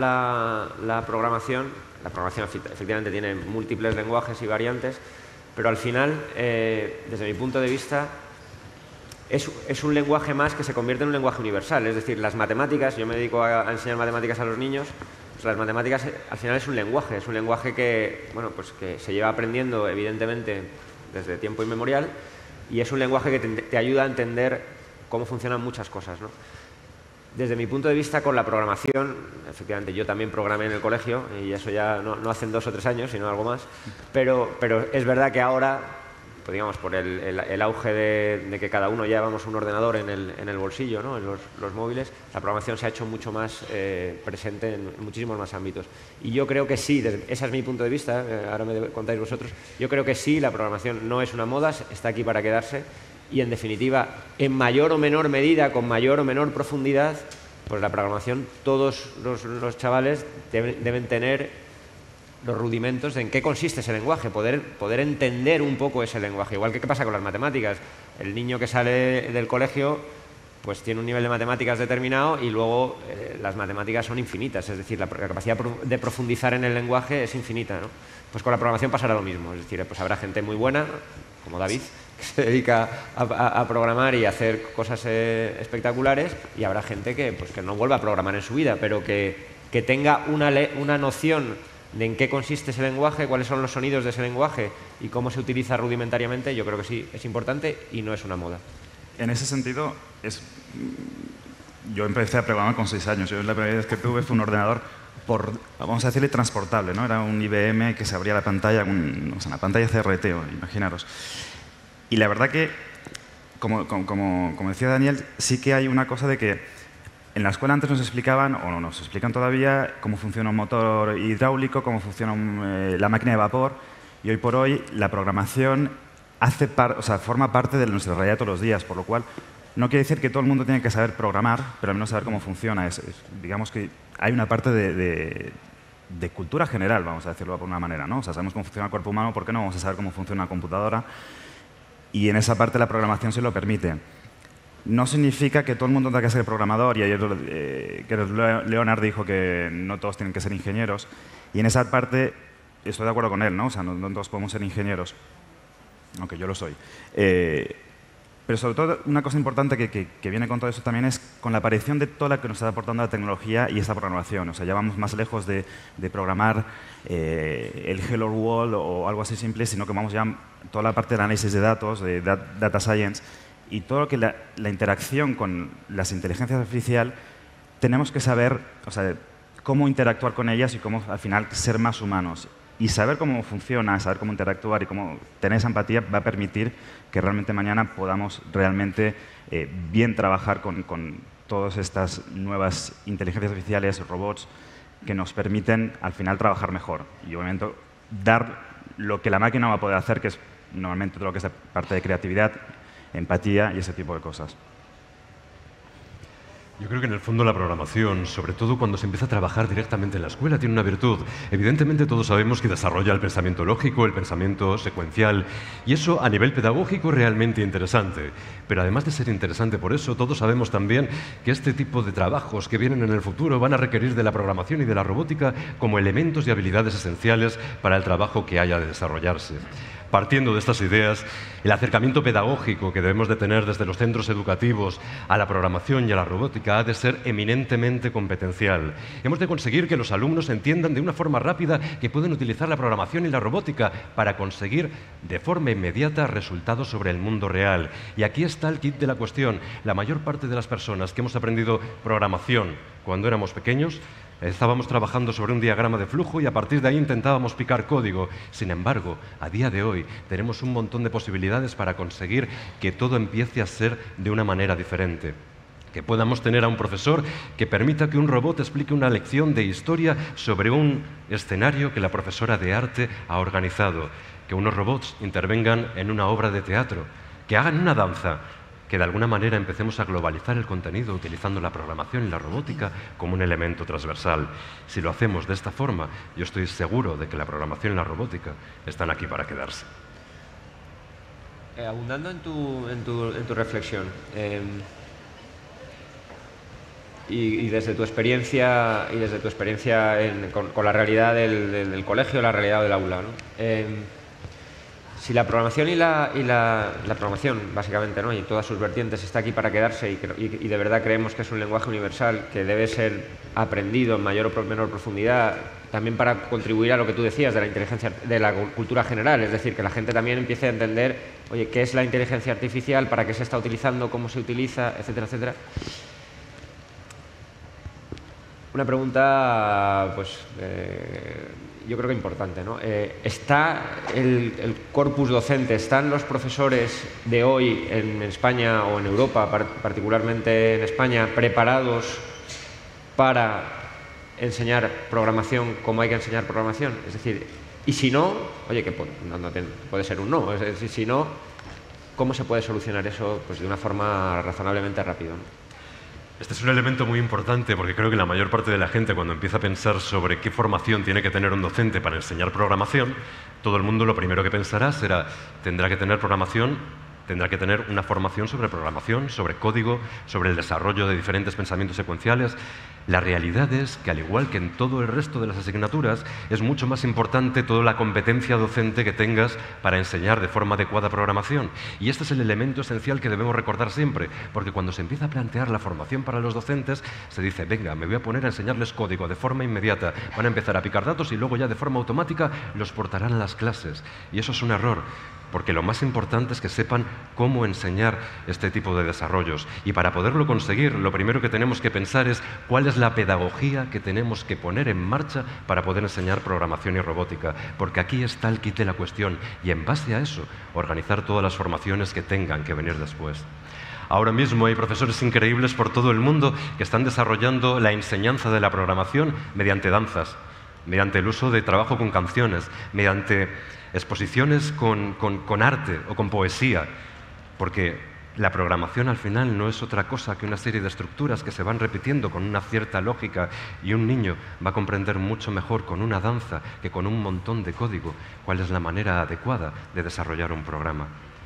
la programación. La programación efectivamente tiene múltiples lenguajes y variantes, pero al final, desde mi punto de vista, es un lenguaje más que se convierte en un lenguaje universal. Es decir, las matemáticas, yo me dedico a enseñar matemáticas a los niños, pues las matemáticas al final es un lenguaje que, bueno, pues que se lleva aprendiendo evidentemente desde tiempo inmemorial y es un lenguaje que te ayuda a entender cómo funcionan muchas cosas, ¿no? Desde mi punto de vista, con la programación, efectivamente yo también programé en el colegio y eso ya no hace 2 o 3 años, sino algo más, pero es verdad que ahora, pues digamos, por el auge de que cada uno llevamos un ordenador en el bolsillo, ¿no? En los móviles, la programación se ha hecho mucho más presente en muchísimos más ámbitos. Y yo creo que sí, ese es mi punto de vista, ahora me contáis vosotros, yo creo que sí, la programación no es una moda, está aquí para quedarse y, en definitiva, en mayor o menor medida, con mayor o menor profundidad, pues la programación, todos los chavales deben tener los rudimentos de en qué consiste ese lenguaje, poder entender un poco ese lenguaje. Igual que qué pasa con las matemáticas. El niño que sale del colegio pues tiene un nivel de matemáticas determinado y luego las matemáticas son infinitas, es decir, la capacidad de profundizar en el lenguaje es infinita, ¿no? Pues con la programación pasará lo mismo, es decir, pues habrá gente muy buena, como David, que se dedica a programar y a hacer cosas espectaculares, y habrá gente que no vuelva a programar en su vida, pero que tenga una noción de en qué consiste ese lenguaje, cuáles son los sonidos de ese lenguaje y cómo se utiliza rudimentariamente. Yo creo que sí, es importante y no es una moda. En ese sentido, yo empecé a programar con 6 años. Yo la primera vez que tuve fue un ordenador, vamos a decirle, transportable, ¿no? Era un IBM que se abría la pantalla, una pantalla CRT, imaginaros. Y la verdad que, como decía Daniel, sí que hay una cosa de que en la escuela antes nos explicaban, o nos explican todavía, cómo funciona un motor hidráulico, cómo funciona la máquina de vapor, y hoy por hoy la programación forma parte de nuestra realidad todos los días, por lo cual no quiere decir que todo el mundo tiene que saber programar, pero al menos saber cómo funciona. Digamos que hay una parte de cultura general, vamos a decirlo de alguna manera, ¿no? O sea, sabemos cómo funciona el cuerpo humano, ¿por qué no vamos a saber cómo funciona una computadora? Y en esa parte la programación se lo permite. no significa que todo el mundo tenga que ser programador, y ayer Leonard dijo que no todos tienen que ser ingenieros, y en esa parte estoy de acuerdo con él, ¿no? O sea, no todos podemos ser ingenieros, aunque yo lo soy. Pero sobre todo, una cosa importante que viene con todo eso también es con la aparición de toda la que nos está aportando la tecnología y esa programación. O sea, ya vamos más lejos de programar el Hello World o algo así simple, sino que vamos ya toda la parte de análisis de datos, de data science, y todo lo que la interacción con las inteligencias artificiales, tenemos que saber, o sea, cómo interactuar con ellas y cómo al final ser más humanos. Y saber cómo funciona, saber cómo interactuar y cómo tener esa empatía va a permitir que realmente mañana podamos realmente bien trabajar con todas estas nuevas inteligencias artificiales, robots, que nos permiten al final trabajar mejor. Y obviamente dar lo que la máquina va a poder hacer, que es normalmente todo lo que es la parte de creatividad, empatía y ese tipo de cosas. Yo creo que en el fondo la programación, sobre todo cuando se empieza a trabajar directamente en la escuela, tiene una virtud. Evidentemente todos sabemos que desarrolla el pensamiento lógico, el pensamiento secuencial, y eso a nivel pedagógico es realmente interesante. Pero además de ser interesante por eso, todos sabemos también que este tipo de trabajos que vienen en el futuro van a requerir de la programación y de la robótica como elementos y habilidades esenciales para el trabajo que haya de desarrollarse. Partiendo de estas ideas, el acercamiento pedagógico que debemos de tener desde los centros educativos a la programación y a la robótica ha de ser eminentemente competencial. Hemos de conseguir que los alumnos entiendan de una forma rápida que pueden utilizar la programación y la robótica para conseguir de forma inmediata resultados sobre el mundo real. Y aquí está el kit de la cuestión. La mayor parte de las personas que hemos aprendido programación cuando éramos pequeños, estábamos trabajando sobre un diagrama de flujo y a partir de ahí intentábamos picar código. Sin embargo, a día de hoy tenemos un montón de posibilidades para conseguir que todo empiece a ser de una manera diferente. Que podamos tener a un profesor que permita que un robot explique una lección de historia sobre un escenario que la profesora de arte ha organizado. Que unos robots intervengan en una obra de teatro, que hagan una danza. Que de alguna manera empecemos a globalizar el contenido utilizando la programación y la robótica como un elemento transversal. Si lo hacemos de esta forma, yo estoy seguro de que la programación y la robótica están aquí para quedarse. Abundando en tu reflexión, y desde tu experiencia, con la realidad del colegio, la realidad del aula, ¿no? Si la programación y la programación, básicamente, ¿no? Y todas sus vertientes está aquí para quedarse y de verdad creemos que es un lenguaje universal que debe ser aprendido en mayor o menor profundidad, también para contribuir a lo que tú decías de la inteligencia, de la cultura general, es decir, que la gente también empiece a entender, oye, qué es la inteligencia artificial, para qué se está utilizando, cómo se utiliza, etcétera, etcétera. Una pregunta, pues, yo creo que importante, ¿no? ¿Está el corpus docente, están los profesores de hoy en España o en Europa, particularmente en España, preparados para enseñar programación como hay que enseñar programación? Es decir, y si no, oye, que puede ser un no, es decir, si no, ¿cómo se puede solucionar eso pues, de una forma razonablemente rápida, ¿no? Este es un elemento muy importante porque creo que la mayor parte de la gente cuando empieza a pensar sobre qué formación tiene que tener un docente para enseñar programación, todo el mundo lo primero que pensará será, tendrá que tener programación, tendrá que tener una formación sobre programación, sobre código, sobre el desarrollo de diferentes pensamientos secuenciales. La realidad es que, al igual que en todo el resto de las asignaturas, es mucho más importante toda la competencia docente que tengas para enseñar de forma adecuada programación. Y este es el elemento esencial que debemos recordar siempre, porque cuando se empieza a plantear la formación para los docentes, se dice, venga, me voy a poner a enseñarles código de forma inmediata, van a empezar a picar datos y luego ya de forma automática los portarán a las clases. Y eso es un error, porque lo más importante es que sepan cómo enseñar este tipo de desarrollos. Y para poderlo conseguir, lo primero que tenemos que pensar es cuál es la pedagogía que tenemos que poner en marcha para poder enseñar programación y robótica, porque aquí está el kit de la cuestión y en base a eso organizar todas las formaciones que tengan que venir después. Ahora mismo hay profesores increíbles por todo el mundo que están desarrollando la enseñanza de la programación mediante danzas, mediante el uso de trabajo con canciones, mediante exposiciones con arte o con poesía, porque la programación al final no es otra cosa que una serie de estructuras que se van repitiendo con una cierta lógica y un niño va a comprender mucho mejor con una danza que con un montón de código cuál es la manera adecuada de desarrollar un programa.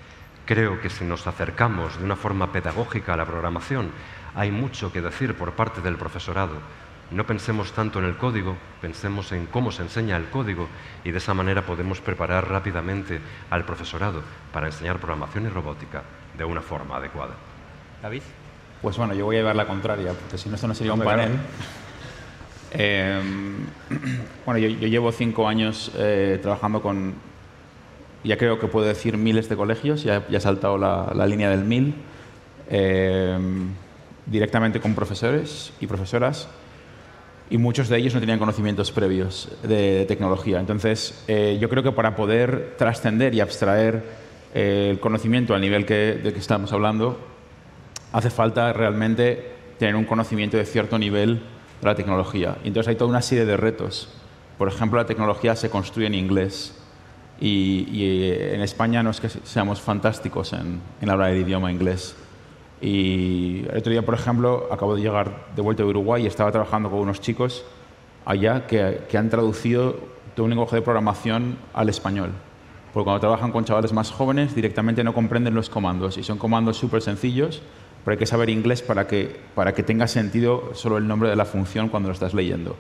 Creo que si nos acercamos de una forma pedagógica a la programación, hay mucho que decir por parte del profesorado. No pensemos tanto en el código, pensemos en cómo se enseña el código y de esa manera podemos preparar rápidamente al profesorado para enseñar programación y robótica de una forma adecuada. David. Pues bueno, yo voy a llevar la contraria, porque si no, esto no sería un panel. Bueno, yo llevo 5 años trabajando con, ya creo que puedo decir, miles de colegios, ya he saltado la línea del 1000, directamente con profesores y profesoras, y muchos de ellos no tenían conocimientos previos de tecnología. Entonces, yo creo que para poder trascender y abstraer el conocimiento al nivel del que estamos hablando, hace falta realmente tener un conocimiento de cierto nivel de la tecnología. Entonces hay toda una serie de retos. Por ejemplo, la tecnología se construye en inglés y en España no es que seamos fantásticos en hablar el idioma inglés. Y el otro día, por ejemplo, acabo de llegar de vuelta de Uruguay y estaba trabajando con unos chicos allá que han traducido todo un lenguaje de programación al español. Porque cuando trabajan con chavales más jóvenes, directamente no comprenden los comandos y son comandos súper sencillos, pero hay que saber inglés para que tenga sentido solo el nombre de la función cuando lo estás leyendo.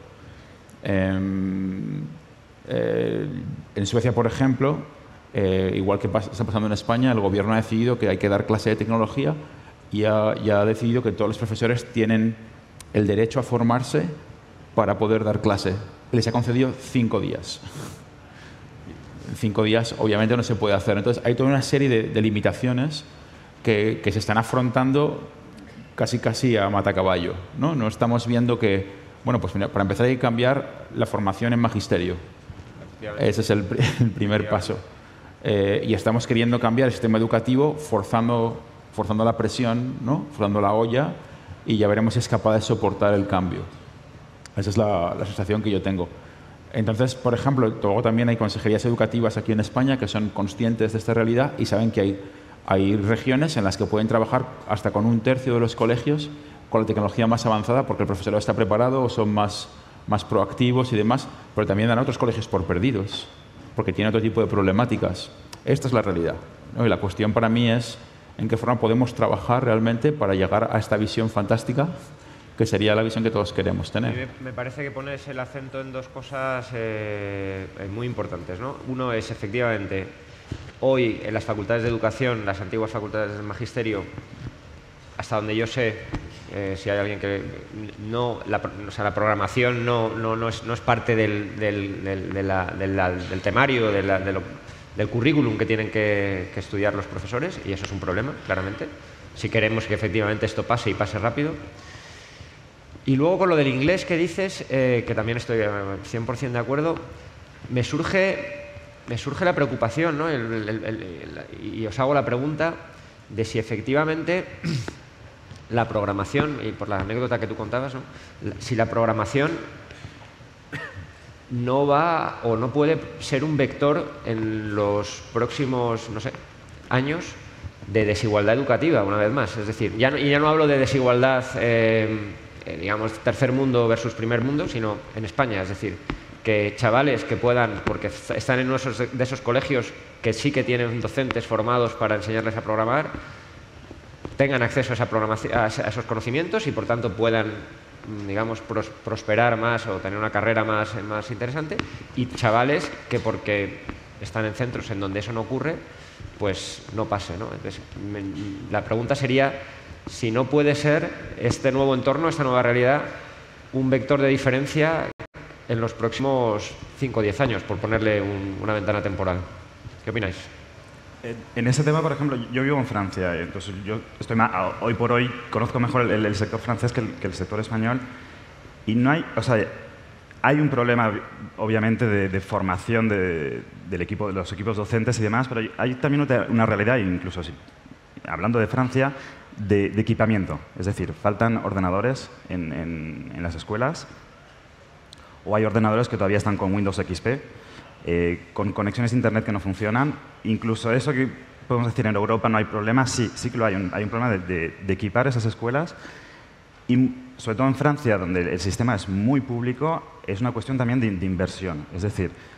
En Suecia, por ejemplo, igual que está pasando en España, el gobierno ha decidido que hay que dar clase de tecnología y ha decidido que todos los profesores tienen el derecho a formarse para poder dar clase. Les ha concedido 5 días. En 5 días, obviamente, no se puede hacer. Entonces, hay toda una serie de limitaciones que se están afrontando casi a matacaballo, ¿no? No estamos viendo que, bueno, pues para empezar hay que cambiar la formación en magisterio. Ese es el primer paso. Y estamos queriendo cambiar el sistema educativo forzando la presión, ¿no? Forzando la olla, y ya veremos si es capaz de soportar el cambio. Esa es la sensación que yo tengo. Entonces, por ejemplo, luego también hay consejerías educativas aquí en España que son conscientes de esta realidad y saben que hay regiones en las que pueden trabajar hasta con 1/3 de los colegios con la tecnología más avanzada porque el profesorado está preparado o son más proactivos y demás, pero también dan a otros colegios por perdidos porque tienen otro tipo de problemáticas. Esta es la realidad, ¿no? Y la cuestión para mí es en qué forma podemos trabajar realmente para llegar a esta visión fantástica que sería la visión que todos queremos tener. Me parece que pones el acento en 2 cosas muy importantes, ¿no? Uno es, efectivamente, hoy en las facultades de educación, las antiguas facultades del magisterio, hasta donde yo sé, si hay alguien que la programación no es parte del temario, del currículum que tienen que estudiar los profesores, y eso es un problema, claramente, si queremos que efectivamente esto pase y pase rápido. Y luego con lo del inglés que dices, que también estoy 100% de acuerdo, me surge la preocupación, ¿no? Y os hago la pregunta de si efectivamente la programación, y por la anécdota que tú contabas, ¿no? Si la programación no va o no puede ser un vector en los próximos, no sé, años de desigualdad educativa, una vez más. Es decir, ya no hablo de desigualdad, digamos, tercer mundo versus primer mundo, sino en España. Es decir, que chavales que puedan, porque están en uno de esos colegios que sí que tienen docentes formados para enseñarles a programar, tengan acceso a esa programación, a esos conocimientos y por tanto puedan, digamos, prosperar más o tener una carrera más interesante, y chavales que porque están en centros en donde eso no ocurre, pues no pase, ¿no? Entonces, la pregunta sería si no puede ser este nuevo entorno, esta nueva realidad, un vector de diferencia en los próximos 5 o 10 años, por ponerle una ventana temporal. ¿Qué opináis? En ese tema, por ejemplo, yo vivo en Francia, entonces yo hoy por hoy conozco mejor el sector francés que el sector español, y no hay, o sea, hay un problema, obviamente, de formación de los equipos docentes y demás, pero hay también una realidad, incluso hablando de Francia, de equipamiento. Es decir, faltan ordenadores en las escuelas, o hay ordenadores que todavía están con Windows XP, con conexiones de Internet que no funcionan. Incluso eso que podemos decir en Europa no hay problema, sí que lo hay. Hay un problema de equipar esas escuelas, y sobre todo en Francia, donde el sistema es muy público, es una cuestión también de inversión. Es decir,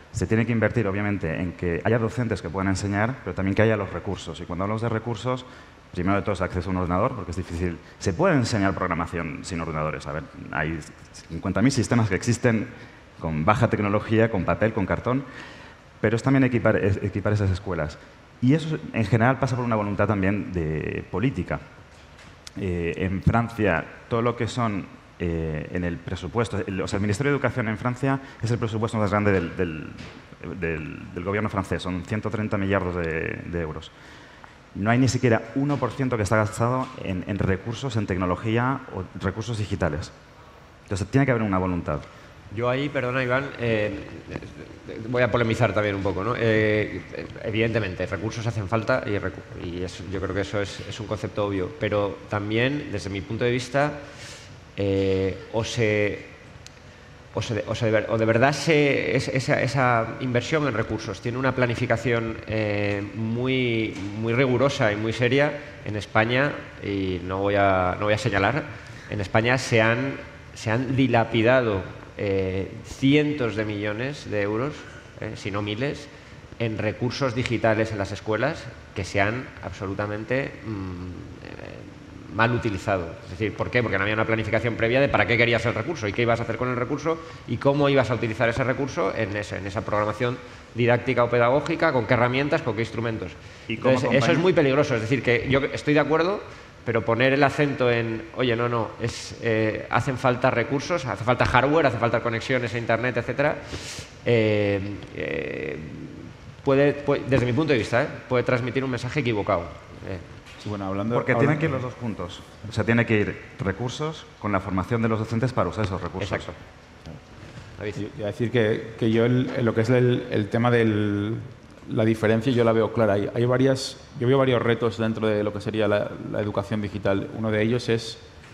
Se tiene que invertir, obviamente, en que haya docentes que puedan enseñar, pero también que haya los recursos. Y cuando hablamos de recursos, primero de todo es acceso a un ordenador, porque es difícil. Se puede enseñar programación sin ordenadores. A ver, hay 50.000 sistemas que existen con baja tecnología, con papel, con cartón, pero es también equipar esas escuelas. Y eso, en general, pasa por una voluntad también de política. En Francia, todo lo que son en el presupuesto, o sea, el Ministerio de Educación en Francia es el presupuesto más grande del gobierno francés, son 130 millardos de euros. No hay ni siquiera 1% que está gastado en recursos, en tecnología o recursos digitales. Entonces, tiene que haber una voluntad. Yo ahí, perdona Iván, voy a polemizar también un poco, ¿no? Evidentemente, recursos hacen falta y yo creo que eso es un concepto obvio, pero también, desde mi punto de vista, o de verdad esa inversión en recursos tiene una planificación muy rigurosa y muy seria. En España, y no voy a señalar, en España se han dilapidado cientos de millones de euros, si no miles, en recursos digitales en las escuelas que se han absolutamente mal utilizado. Es decir, ¿por qué? Porque no había una planificación previa de para qué querías el recurso y qué ibas a hacer con el recurso y cómo ibas a utilizar ese recurso en esa programación didáctica o pedagógica, con qué herramientas, con qué instrumentos. Entonces, eso es muy peligroso. Es decir, que yo estoy de acuerdo, pero poner el acento en, oye, hacen falta recursos, hace falta hardware, hace falta conexiones a Internet, etcétera, desde mi punto de vista, puede transmitir un mensaje equivocado. Sí, bueno, porque tienen que ir los dos juntos. O sea, tiene que ir recursos con la formación de los docentes para usar esos recursos. Exacto. Iba a decir que yo lo que es el tema de la diferencia yo la veo clara. Yo veo varios retos dentro de lo que sería la educación digital. Uno de ellos es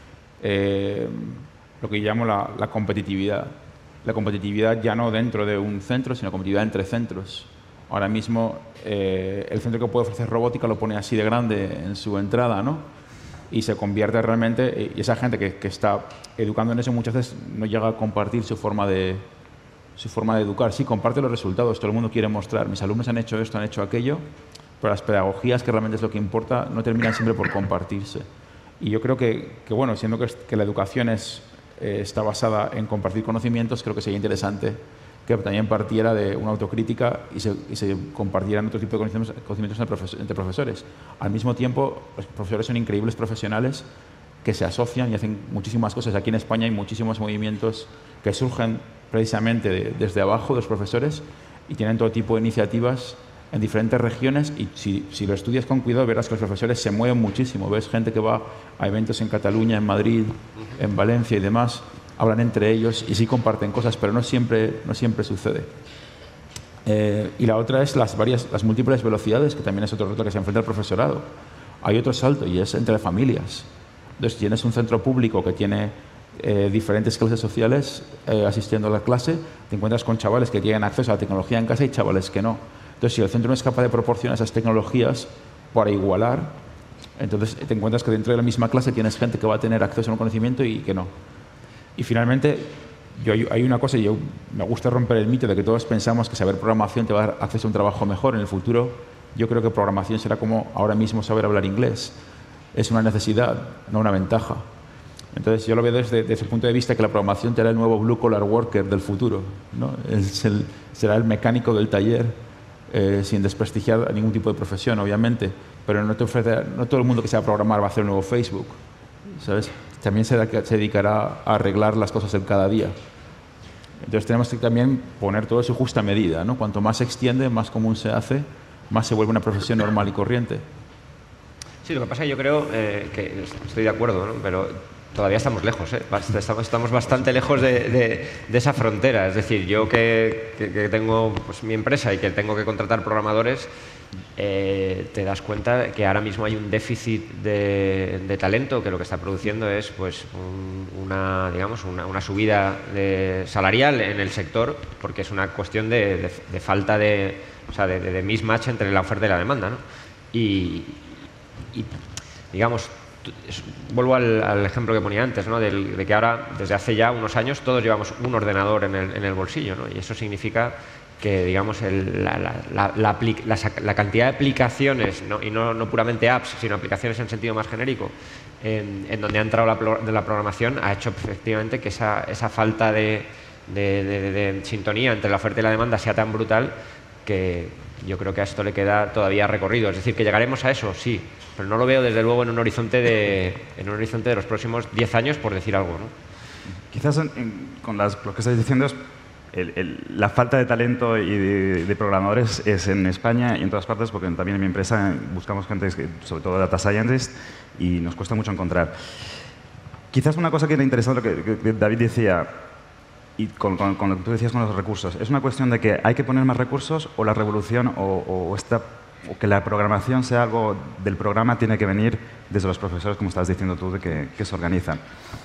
lo que llamo la competitividad. La competitividad ya no dentro de un centro, sino competitividad entre centros. Ahora mismo el centro que puede ofrecer robótica lo pone así de grande en su entrada, ¿no? Y se convierte realmente, y esa gente que está educando en eso muchas veces no llega a compartir su forma de educar. Sí, comparte los resultados, todo el mundo quiere mostrar, mis alumnos han hecho esto, han hecho aquello, pero las pedagogías, que realmente es lo que importa, no terminan siempre por compartirse. Y yo creo que bueno, siendo que la educación está basada en compartir conocimientos, creo que sería interesante que también partiera de una autocrítica y se compartieran otro tipo de conocimientos entre profesores. Al mismo tiempo, los profesores son increíbles profesionales que se asocian y hacen muchísimas cosas. Aquí en España hay muchísimos movimientos que surgen precisamente desde abajo de los profesores y tienen todo tipo de iniciativas en diferentes regiones y si lo estudias con cuidado verás que los profesores se mueven muchísimo. Ves gente que va a eventos en Cataluña, en Madrid, en Valencia y demás, hablan entre ellos y sí comparten cosas, pero no siempre sucede. Y la otra es las múltiples velocidades, que también es otro reto que se enfrenta el profesorado. Hay otro salto y es entre familias. Entonces, tienes un centro público que tiene diferentes clases sociales asistiendo a la clase, te encuentras con chavales que tienen acceso a la tecnología en casa y chavales que no. Entonces, si el centro no es capaz de proporcionar esas tecnologías para igualar, entonces te encuentras que dentro de la misma clase tienes gente que va a tener acceso a un conocimiento y que no. Y finalmente, hay una cosa, y me gusta romper el mito de que todos pensamos que saber programación te va a dar acceso a un trabajo mejor en el futuro. Yo creo que programación será como ahora mismo saber hablar inglés. Es una necesidad, no una ventaja. Entonces, yo lo veo desde el punto de vista que la programación te hará el nuevo blue collar worker del futuro, ¿no? Será el mecánico del taller, sin desprestigiar a ningún tipo de profesión, obviamente, pero no todo el mundo que sabe programar va a hacer el nuevo Facebook, ¿sabes? También se dedicará a arreglar las cosas del cada día. Entonces tenemos que también poner todo en su justa medida, ¿no? Cuanto más se extiende, más común se hace, más se vuelve una profesión normal y corriente. Sí, lo que pasa es que yo creo que estoy de acuerdo, ¿no? Pero todavía estamos lejos, ¿eh? Estamos bastante lejos de esa frontera. Es decir, yo que tengo pues, mi empresa y que tengo que contratar programadores, te das cuenta que ahora mismo hay un déficit de talento, que lo que está produciendo es pues, una subida salarial en el sector, porque es una cuestión de falta de mismatch entre la oferta y la demanda, ¿no? Y digamos, vuelvo al ejemplo que ponía antes, ¿no? de que ahora, desde hace ya unos años, todos llevamos un ordenador en el bolsillo, ¿no? Y eso significa digamos, la cantidad de aplicaciones, y no puramente apps, sino aplicaciones en sentido más genérico, en donde ha entrado la programación, ha hecho efectivamente que esa falta de sintonía entre la oferta y la demanda sea tan brutal que yo creo que a esto le queda todavía recorrido. Es decir, que llegaremos a eso, sí, pero no lo veo desde luego en un horizonte de los próximos 10 años, por decir algo, ¿no? Quizás con lo que estáis diciendo es la falta de talento y de programadores es en España y en todas partes, porque también en mi empresa buscamos gente, sobre todo data scientist, y nos cuesta mucho encontrar. Quizás una cosa que era interesante, lo que David decía, y con lo que tú decías con los recursos, ¿es una cuestión de que hay que poner más recursos o la revolución o que la programación sea algo del programa tiene que venir desde los profesores, como estabas diciendo tú, de que se organizan?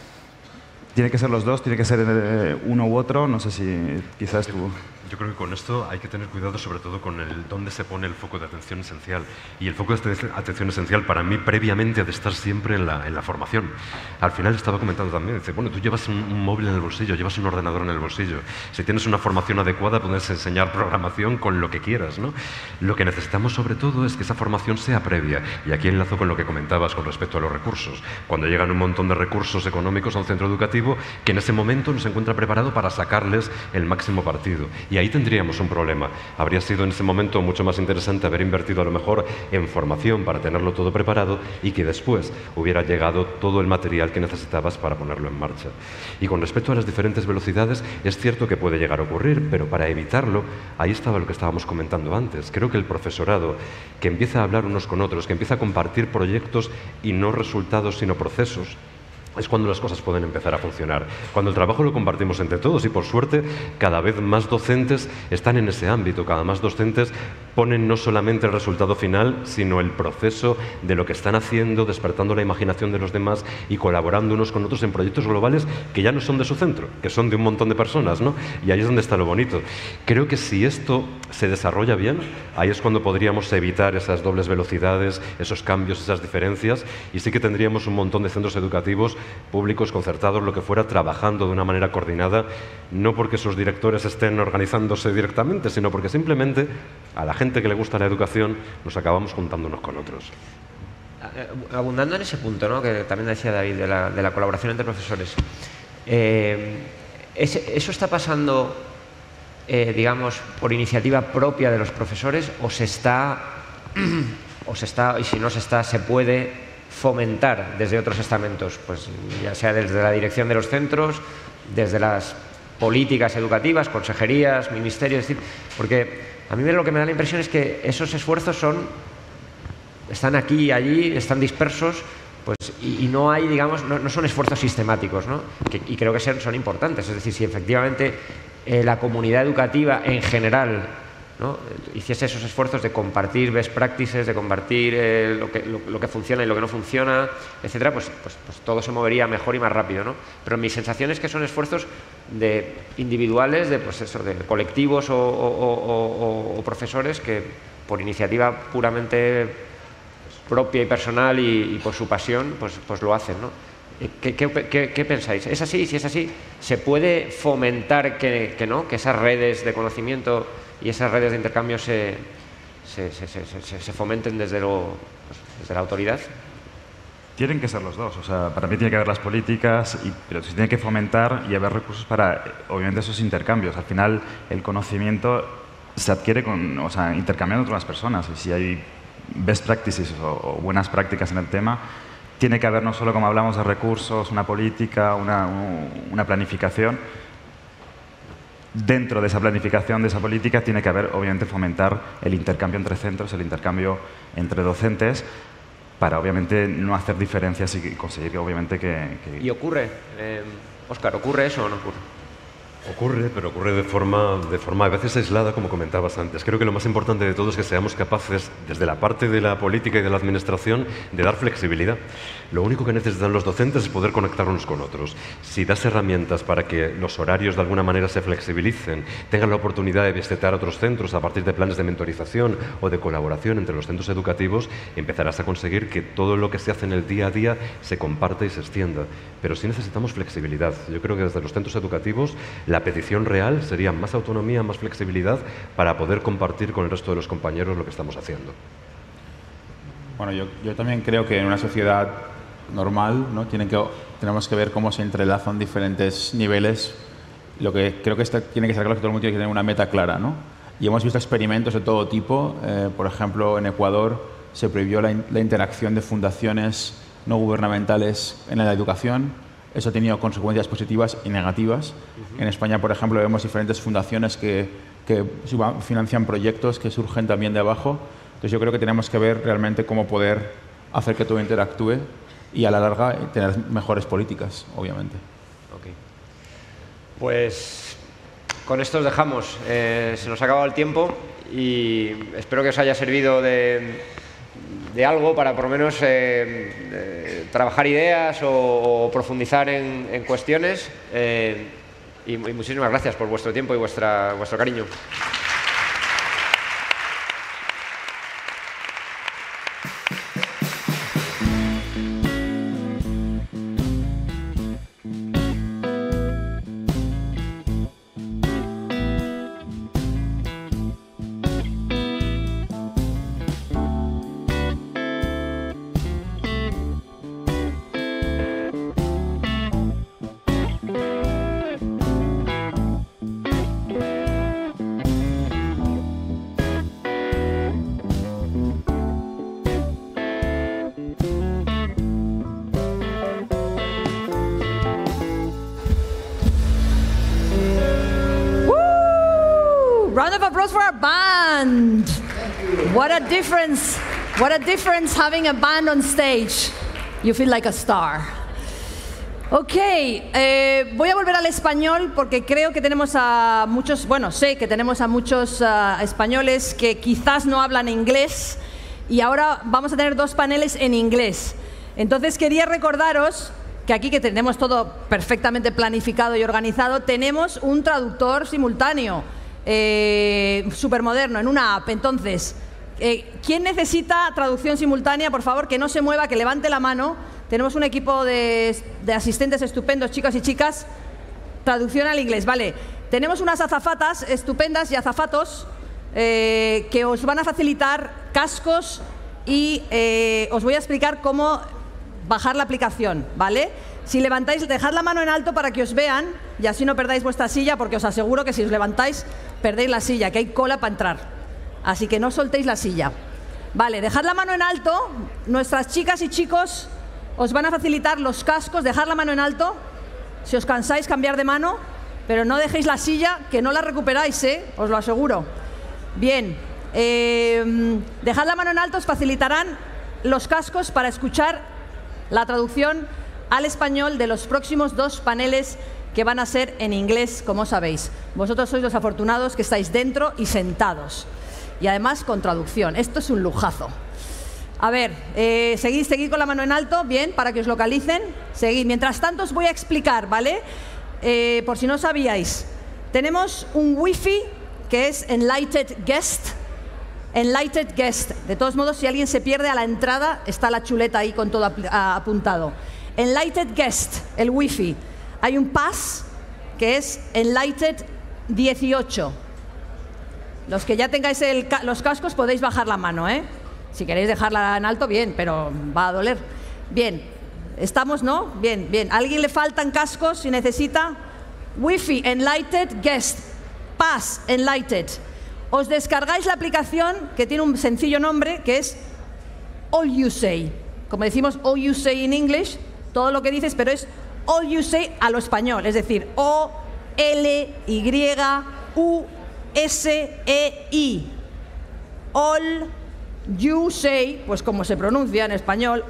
¿Tiene que ser los dos? ¿Tiene que ser uno u otro? No sé si quizás tú... Yo creo que con esto hay que tener cuidado sobre todo con dónde se pone el foco de atención esencial. Y el foco de atención esencial para mí previamente ha de estar siempre en la formación. Al final estaba comentando también, dice, bueno, tú llevas un móvil en el bolsillo, llevas un ordenador en el bolsillo. Si tienes una formación adecuada puedes enseñar programación con lo que quieras, ¿no? Lo que necesitamos sobre todo es que esa formación sea previa. Y aquí enlazo con lo que comentabas con respecto a los recursos. Cuando llegan un montón de recursos económicos a un centro educativo que en ese momento no se encuentra preparado para sacarles el máximo partido. Y ahí tendríamos un problema. Habría sido en ese momento mucho más interesante haber invertido a lo mejor en formación para tenerlo todo preparado y que después hubiera llegado todo el material que necesitabas para ponerlo en marcha. Y con respecto a las diferentes velocidades, es cierto que puede llegar a ocurrir, pero para evitarlo, ahí estaba lo que estábamos comentando antes. Creo que el profesorado que empieza a hablar unos con otros, que empieza a compartir proyectos y no resultados sino procesos, es cuando las cosas pueden empezar a funcionar. Cuando el trabajo lo compartimos entre todos y, por suerte, cada vez más docentes están en ese ámbito. Cada más docentes ponen no solamente el resultado final, sino el proceso de lo que están haciendo, despertando la imaginación de los demás y colaborando unos con otros en proyectos globales que ya no son de su centro, que son de un montón de personas, ¿no? Y ahí es donde está lo bonito. Creo que si esto se desarrolla bien, ahí es cuando podríamos evitar esas dobles velocidades, esos cambios, esas diferencias, y sí que tendríamos un montón de centros educativos públicos, concertados, lo que fuera, trabajando de una manera coordinada, no porque sus directores estén organizándose directamente, sino porque simplemente a la gente que le gusta la educación nos acabamos juntando unos con otros. Abundando en ese punto, ¿no?, que también decía David, de la colaboración entre profesores, ¿eso está pasando, digamos, por iniciativa propia de los profesores o se está, y si no se está, se puede fomentar desde otros estamentos, pues ya sea desde la dirección de los centros, desde las políticas educativas, consejerías, ministerios, es decir, porque a mí lo que me da la impresión es que esos esfuerzos están aquí y allí, están dispersos, pues, y no hay, digamos, no son esfuerzos sistemáticos, ¿no? Y creo que son importantes. Es decir, si efectivamente la comunidad educativa en general, ¿no?, hiciese esos esfuerzos de compartir best practices, de compartir lo que funciona y lo que no funciona, etcétera, pues todo se movería mejor y más rápido, ¿no? Pero mi sensación es que son esfuerzos de individuales, de colectivos o profesores que por iniciativa puramente propia y personal y por su pasión, pues lo hacen, ¿no? ¿Qué pensáis? ¿Es así? Si es así, ¿se puede fomentar que esas redes de conocimiento y esas redes de intercambio se fomenten desde la autoridad? Tienen que ser los dos. O sea, para mí tiene que haber las políticas, pero se tiene que fomentar y haber recursos para, obviamente, esos intercambios. Al final, el conocimiento se adquiere intercambiando con las personas. Y si hay best practices o buenas prácticas en el tema, tiene que haber no solo, como hablamos, de recursos, una política, una planificación. Dentro de esa planificación, de esa política, tiene que haber, obviamente, fomentar el intercambio entre centros, el intercambio entre docentes, para, obviamente, no hacer diferencias y conseguir, obviamente, que... ¿Y ocurre? Óscar, ¿ocurre eso o no ocurre? Ocurre, pero ocurre de forma a veces aislada, como comentabas antes. Creo que lo más importante de todo es que seamos capaces, desde la parte de la política y de la administración, de dar flexibilidad. Lo único que necesitan los docentes es poder conectar unos con otros. Si das herramientas para que los horarios de alguna manera se flexibilicen, tengan la oportunidad de visitar otros centros a partir de planes de mentorización o de colaboración entre los centros educativos, empezarás a conseguir que todo lo que se hace en el día a día se comparte y se extienda. Pero sí necesitamos flexibilidad. Yo creo que desde los centros educativos La petición real sería más autonomía, más flexibilidad para poder compartir con el resto de los compañeros lo que estamos haciendo. Bueno, yo también creo que en una sociedad normal, ¿no? Tenemos que ver cómo se entrelazan diferentes niveles. Lo que creo que tiene que ser claro que todo el mundo tiene que tener una meta clara, ¿no? Y hemos visto experimentos de todo tipo. Por ejemplo, en Ecuador se prohibió la interacción de fundaciones no gubernamentales en la educación. Eso ha tenido consecuencias positivas y negativas. En España, por ejemplo, vemos diferentes fundaciones que financian proyectos que surgen también de abajo. Entonces yo creo que tenemos que ver realmente cómo poder hacer que todo interactúe y a la larga tener mejores políticas, obviamente. Okay. Pues con esto os dejamos. Se nos ha acabado el tiempo y espero que os haya servido de algo para por lo menos trabajar ideas o profundizar en cuestiones. Y muchísimas gracias por vuestro tiempo y vuestro cariño. Round of applause for our band. What a difference having a band on stage. You feel like a star. Ok, voy a volver al español porque creo que tenemos a muchos, sé que tenemos a muchos españoles que quizás no hablan inglés y ahora vamos a tener 2 paneles en inglés. Entonces quería recordaros que aquí, que tenemos todo perfectamente planificado y organizado, tenemos un traductor simultáneo súper moderno en una app. Entonces, ¿quién necesita traducción simultánea? Por favor, que no se mueva, que levante la mano. Tenemos un equipo de asistentes estupendos, chicas y chicas. Traducción al inglés, vale. Tenemos unas azafatas estupendas y azafatos que os van a facilitar cascos y os voy a explicar cómo bajar la aplicación, ¿vale? Si levantáis, dejad la mano en alto para que os vean y así no perdáis vuestra silla, porque os aseguro que si os levantáis perdéis la silla, que hay cola para entrar. Así que no soltéis la silla. Vale, dejad la mano en alto. Nuestras chicas y chicos os van a facilitar los cascos. Dejad la mano en alto. Si os cansáis, cambiar de mano, pero no dejéis la silla, que no la recuperáis, os lo aseguro. Bien, dejad la mano en alto, os facilitarán los cascos para escuchar la traducción al español de los próximos 2 paneles que van a ser en inglés, como sabéis. Vosotros sois los afortunados que estáis dentro y sentados. Y además con traducción. Esto es un lujazo. A ver, seguid con la mano en alto, bien, para que os localicen. Seguid. Mientras tanto os voy a explicar, ¿vale? Por si no sabíais. Tenemos un wifi que es Enlighted Guest. Enlighted Guest. De todos modos, si alguien se pierde a la entrada, está la chuleta ahí con todo apuntado. Enlighted Guest, el wifi. Hay un pass que es Enlighted 18. Los que ya tengáis los cascos podéis bajar la mano, Si queréis dejarla en alto, bien, pero va a doler. Bien, ¿estamos, no? Bien, bien. ¿A alguien le faltan cascos si necesita? Wi-Fi, Enlighted Guest, Pass, Enlighted. Os descargáis la aplicación que tiene un sencillo nombre que es All You Say. Como decimos All You Say in English, todo lo que dices, pero es All You Say a lo español, es decir, O-L-Y-U-S-E-I. All You Say, pues como se pronuncia en español,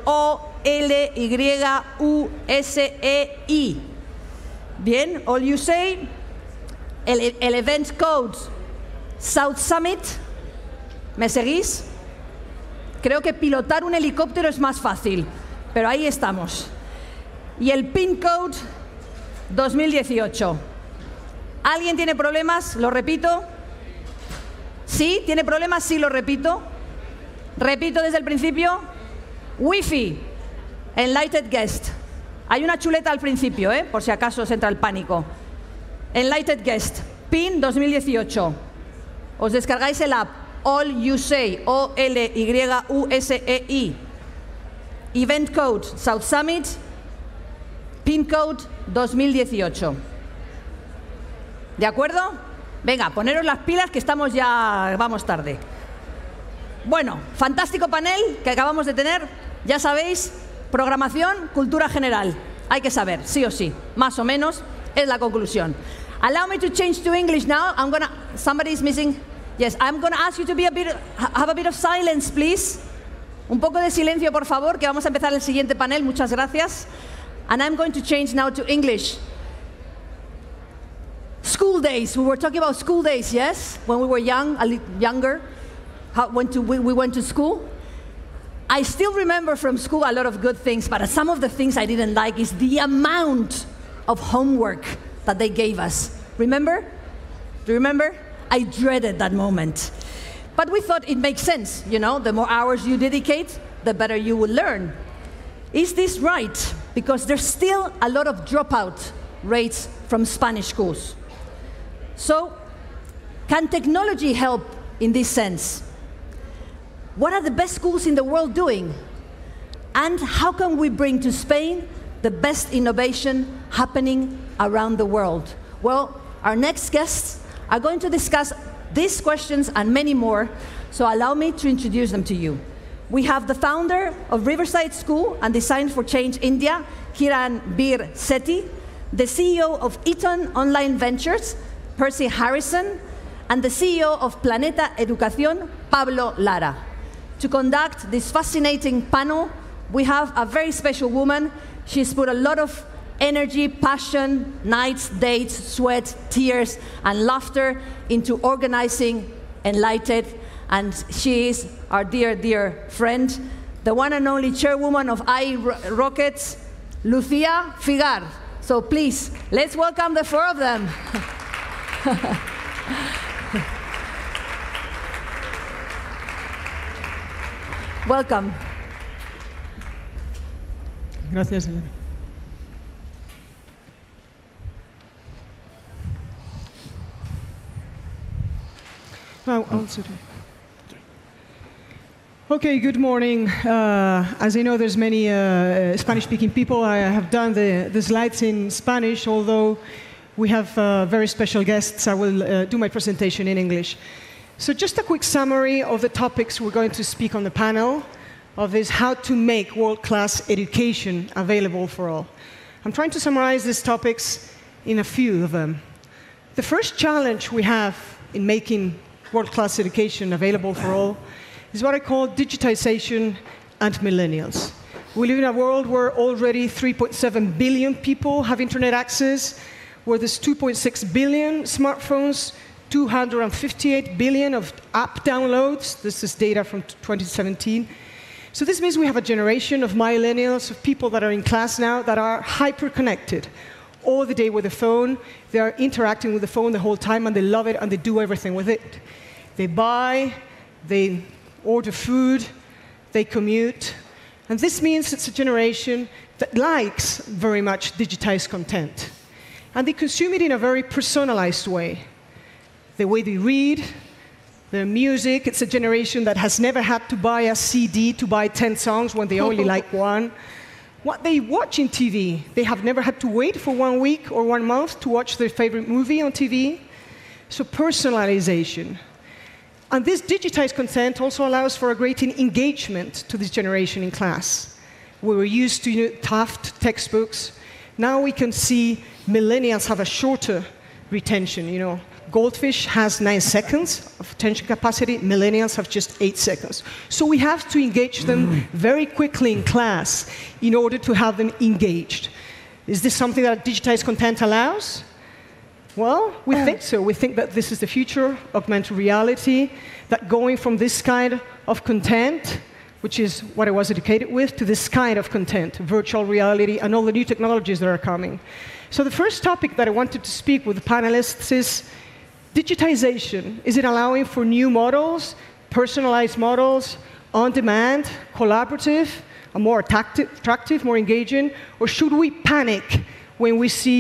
O-L-Y-U-S-E-I. Bien, All You Say. El event code South Summit. ¿Me seguís? Creo que pilotar un helicóptero es más fácil, pero ahí estamos. Y el pin code 2018. ¿Alguien tiene problemas? ¿Lo repito? ¿Sí? ¿Tiene problemas? Sí, lo repito. Repito desde el principio. Wi-Fi, Enlighted Guest. Hay una chuleta al principio, por si acaso os entra el pánico. Enlightened Guest, PIN 2018. Os descargáis el app All You Say, OLYUSEI. Event Code South Summit, PIN Code 2018. ¿De acuerdo? Venga, poneros las pilas que estamos ya, vamos tarde. Bueno, fantástico panel que acabamos de tener. Ya sabéis, programación, cultura general. Hay que saber, sí o sí, más o menos, es la conclusión. Allow me to change to English now. Somebody's missing. Yes, I'm gonna ask you to have a bit of silence, please. Un poco de silencio, por favor, que vamos a empezar el siguiente panel. Muchas gracias. And I'm going to change now to English. School days. We were talking about school days, yes? When we were young, a little younger, we went to school. I still remember from school a lot of good things, but some of the things I didn't like is the amount of homework that they gave us. Remember? Do you remember? I dreaded that moment. But we thought it makes sense, you know, the more hours you dedicate, the better you will learn. Is this right? Because there's still a lot of dropout rates from Spanish schools. So, can technology help in this sense? What are the best schools in the world doing? And how can we bring to Spain the best innovation happening around the world? Well, our next guests are going to discuss these questions and many more, so allow me to introduce them to you. We have the founder of Riverside School and Design for Change India, Kiran Bir Sethi, the CEO of Eton Online Ventures, Percy Harrison, and the CEO of Planeta Educación, Pablo Lara. To conduct this fascinating panel, we have a very special woman. She's put a lot of energy, passion, nights, dates, sweat, tears, and laughter into organizing Enlightened, and she is our dear, dear friend, the one and only chairwoman of iRockets, Lucia Figar. So please, let's welcome the four of them. Welcome. Gracias, Elena. Okay, good morning. As I know, there's many Spanish-speaking people. I have done the slides in Spanish, although we have very special guests. I will do my presentation in English. So just a quick summary of the topics we're going to speak on the panel of is how to make world-class education available for all. I'm trying to summarize these topics in a few of them. The first challenge we have in making world-class education available for all is what I call digitization and millennials. We live in a world where already 3.7 billion people have internet access, where there's 2.6 billion smartphones, 258 billion of app downloads. This is data from 2017. So this means we have a generation of millennials, of people that are in class now, that are hyper-connected all the day with the phone. They are interacting with the phone the whole time, and they love it, and they do everything with it. They buy, they order food, they commute. And this means it's a generation that likes very much digitized content. And they consume it in a very personalized way. The way they read, their music, it's a generation that has never had to buy a CD to buy 10 songs when they only like one. What they watch in TV, they have never had to wait for 1 week or 1 month to watch their favorite movie on TV. So personalization. And this digitized content also allows for a great engagement to this generation in class. We were used to tough textbooks. Now we can see millennials have a shorter retention. Goldfish has 9 seconds of attention capacity. Millennials have just 8 seconds. So we have to engage them very quickly in class in order to have them engaged. Is this something that digitized content allows? Well, we think so. We think that this is the future, augmented reality, that going from this kind of content, which is what I was educated with, to this kind of content, virtual reality, and all the new technologies that are coming. So the first topic that I wanted to speak with the panelists is digitization. Is it allowing for new models, personalized models, on-demand, collaborative, a more attractive, more engaging, or should we panic when we see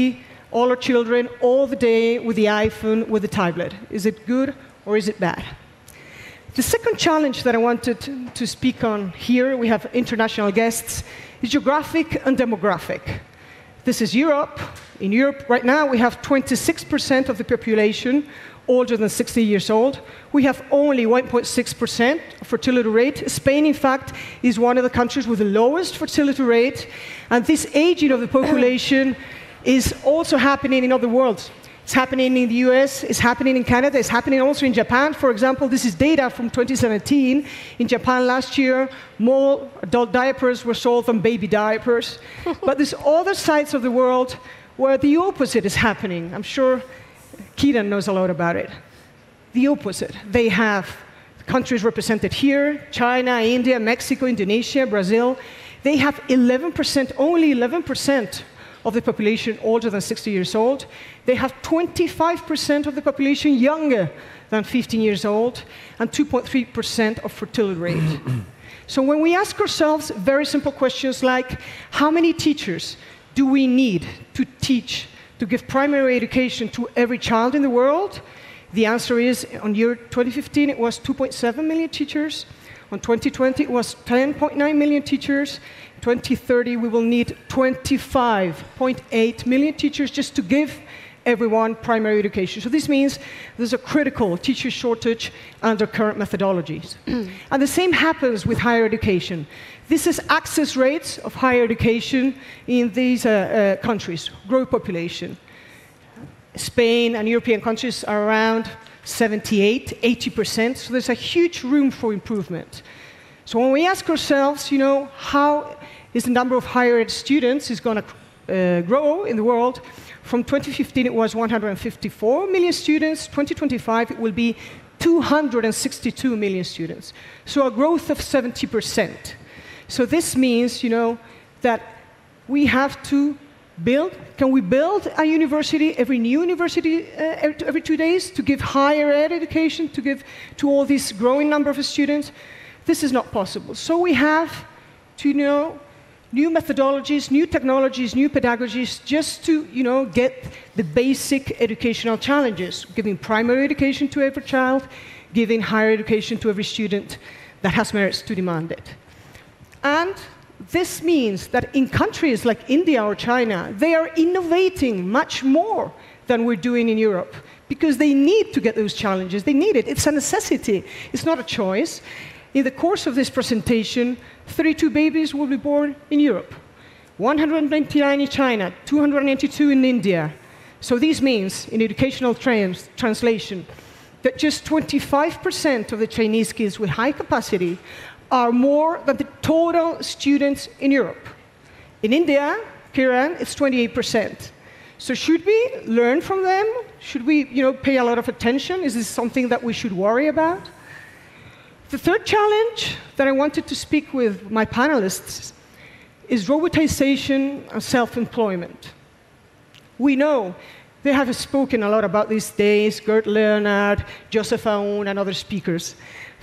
all our children all the day with the iPhone, with the tablet. Is it good or is it bad? The second challenge that I wanted to speak on here, we have international guests, is geographic and demographic. This is Europe. In Europe, right now, we have 26% of the population older than 60 years old. We have only 1.6% fertility rate. Spain, in fact, is one of the countries with the lowest fertility rate. And this aging of the population is also happening in other worlds. It's happening in the US, it's happening in Canada, it's happening also in Japan. For example, this is data from 2017. In Japan last year, more adult diapers were sold than baby diapers. But there's other sides of the world where the opposite is happening. I'm sure Kieran knows a lot about it. The opposite. They have countries represented here, China, India, Mexico, Indonesia, Brazil. They have 11%, only 11% of the population older than 60 years old. They have 25% of the population younger than 15 years old, and 2.3% of fertility rate. So when we ask ourselves very simple questions like, how many teachers do we need to teach, to give primary education to every child in the world? The answer is, on year 2015, it was 2.7 million teachers. On 2020, it was 10.9 million teachers. 2030, we will need 25.8 million teachers just to give everyone primary education. So this means there's a critical teacher shortage under current methodologies. And the same happens with higher education. This is access rates of higher education in these countries, growing population. Spain and European countries are around 78, 80%, so there's a huge room for improvement. So when we ask ourselves, how is the number of higher ed students is going to grow in the world, from 2015 it was 154 million students, 2025 it will be 262 million students. So a growth of 70%. So this means, that we have to build, can we build a university, every new university every 2 days to give higher ed education, to give to all this growing number of students? This is not possible. So we have to new methodologies, new technologies, new pedagogies, just to get the basic educational challenges, giving primary education to every child, giving higher education to every student that has merits to demand it. And this means that in countries like India or China, they are innovating much more than we're doing in Europe, because they need to get those challenges. They need it. It's a necessity. It's not a choice. In the course of this presentation, 32 babies will be born in Europe, 199 in China, 282 in India. So this means, in educational translation, that just 25% of the Chinese kids with high capacity are more than the total students in Europe. In India, Kiran, it's 28%. So should we learn from them? Should we pay a lot of attention? Is this something that we should worry about? The third challenge that I wanted to speak with my panelists is robotization and self-employment. We know they have spoken a lot about these days, Gert Leonhard, Joseph Aoun, and other speakers.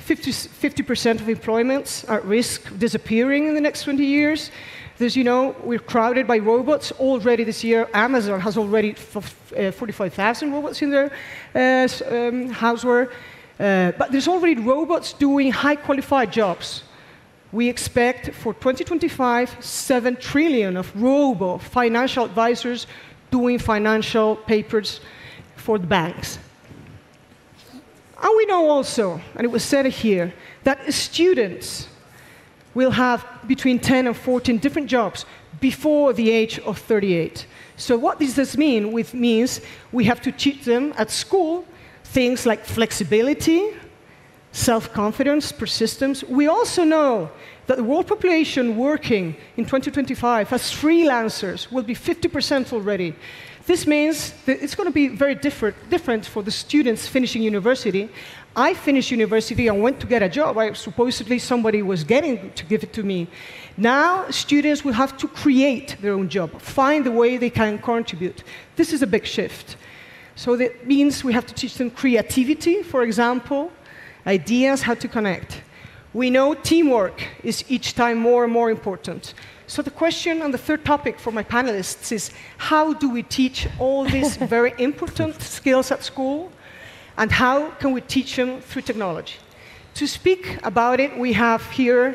50% of employments are at risk of disappearing in the next 20 years. There's, we're crowded by robots. Already this year, Amazon has already 45,000 robots in their houseware. But there's already robots doing high-qualified jobs. We expect for 2025, 7 trillion of financial advisors doing financial papers for the banks. And we know also, and it was said here, that students will have between 10 and 14 different jobs before the age of 38. So what does this mean? It means we have to teach them at school things like flexibility, self-confidence, persistence. We also know that the world population working in 2025 as freelancers will be 50% already. This means that it's going to be very different for the students finishing university. I finished university and went to get a job. Supposedly somebody was getting to give it to me. Now students will have to create their own job, find the way they can contribute. This is a big shift. So that means we have to teach them creativity, for example, ideas, how to connect. We know teamwork is each time more and more important. So the question on the third topic for my panelists is, how do we teach all these very important skills at school, and how can we teach them through technology? To speak about it, we have here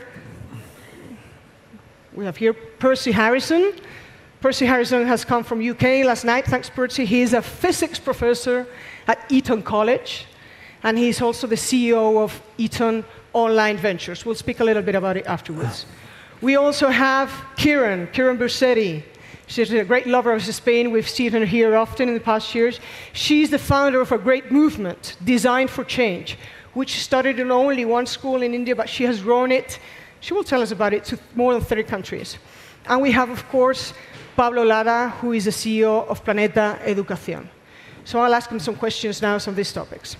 Percy Harrison. Percy Harrison has come from UK last night. Thanks, Percy. He is a physics professor at Eton College, and he's also the CEO of Eton Online Ventures. We'll speak a little bit about it afterwards. We also have Kieran Bursetti. She's a great lover of Spain. We've seen her here often in the past years. She's the founder of a great movement, Design for Change, which started in only one school in India, but she has grown it. She will tell us about it to more than 30 countries. And we have, of course, Pablo Lara, who is the CEO of Planeta Educación. So I'll ask him some questions now on these topics.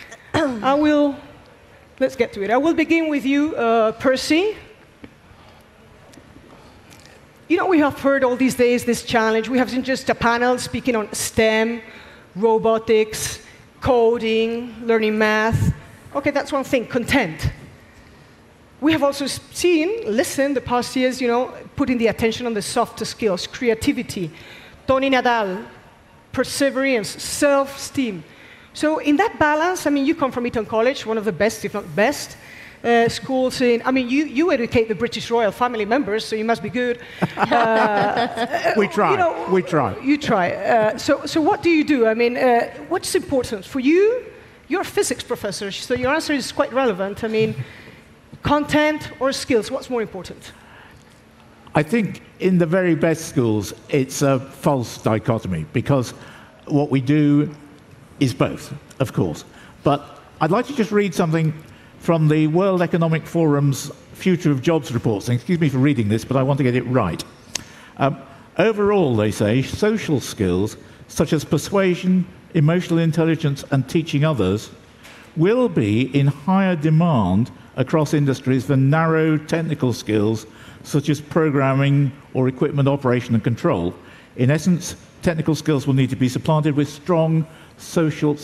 Let's get to it. I will begin with you, Percy. You know, we have heard all these days this challenge. We have seen just a panel speaking on STEM, robotics, coding, learning math. OK, that's one thing, content. We have also listened the past years, putting the attention on the softer skills, creativity, Tony Nadal, perseverance, self-esteem. So in that balance, I mean, you come from Eton College, one of the best, if not best, schools in, I mean, you educate the British royal family members, so you must be good. We try. We try. You try. So what do you do? I mean, what's important for you? You're a physics professor, so your answer is quite relevant. I mean, content or skills, what's more important? I think in the very best schools, it's a false dichotomy, because what we do is both, of course. But I'd like to just read something from the World Economic Forum's Future of Jobs reports. And excuse me for reading this, but I want to get it right. Overall, they say, social skills such as persuasion, emotional intelligence, and teaching others will be in higher demand across industries than narrow technical skills such as programming or equipment operation and control. In essence, technical skills will need to be supplemented with strong social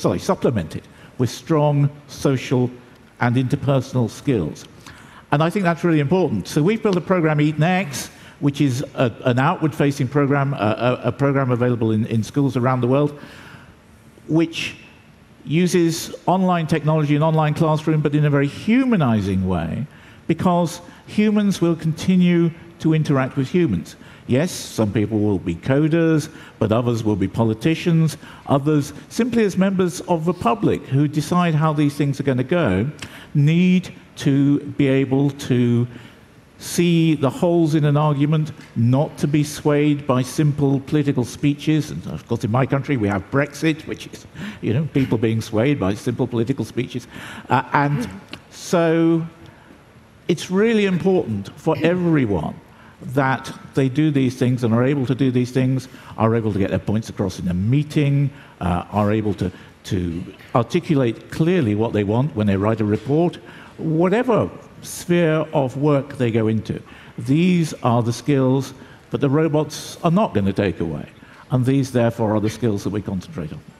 and interpersonal skills. And I think that's really important. So we've built a program, EtonX, which is an outward-facing program, a program available in schools around the world, which uses online technology and online classroom, but in a very humanizing way, because humans will continue to interact with humans. Yes, some people will be coders, but others will be politicians, others simply as members of the public who decide how these things are going to go, need to be able to see the holes in an argument, not to be swayed by simple political speeches. And of course, in my country, we have Brexit, which is, people being swayed by simple political speeches. And so it's really important for everyone that they do these things and are able to do these things, are able to get their points across in a meeting, are able to articulate clearly what they want when they write a report, whatever sphere of work they go into. These are the skills that the robots are not going to take away. And these, therefore, are the skills that we concentrate on.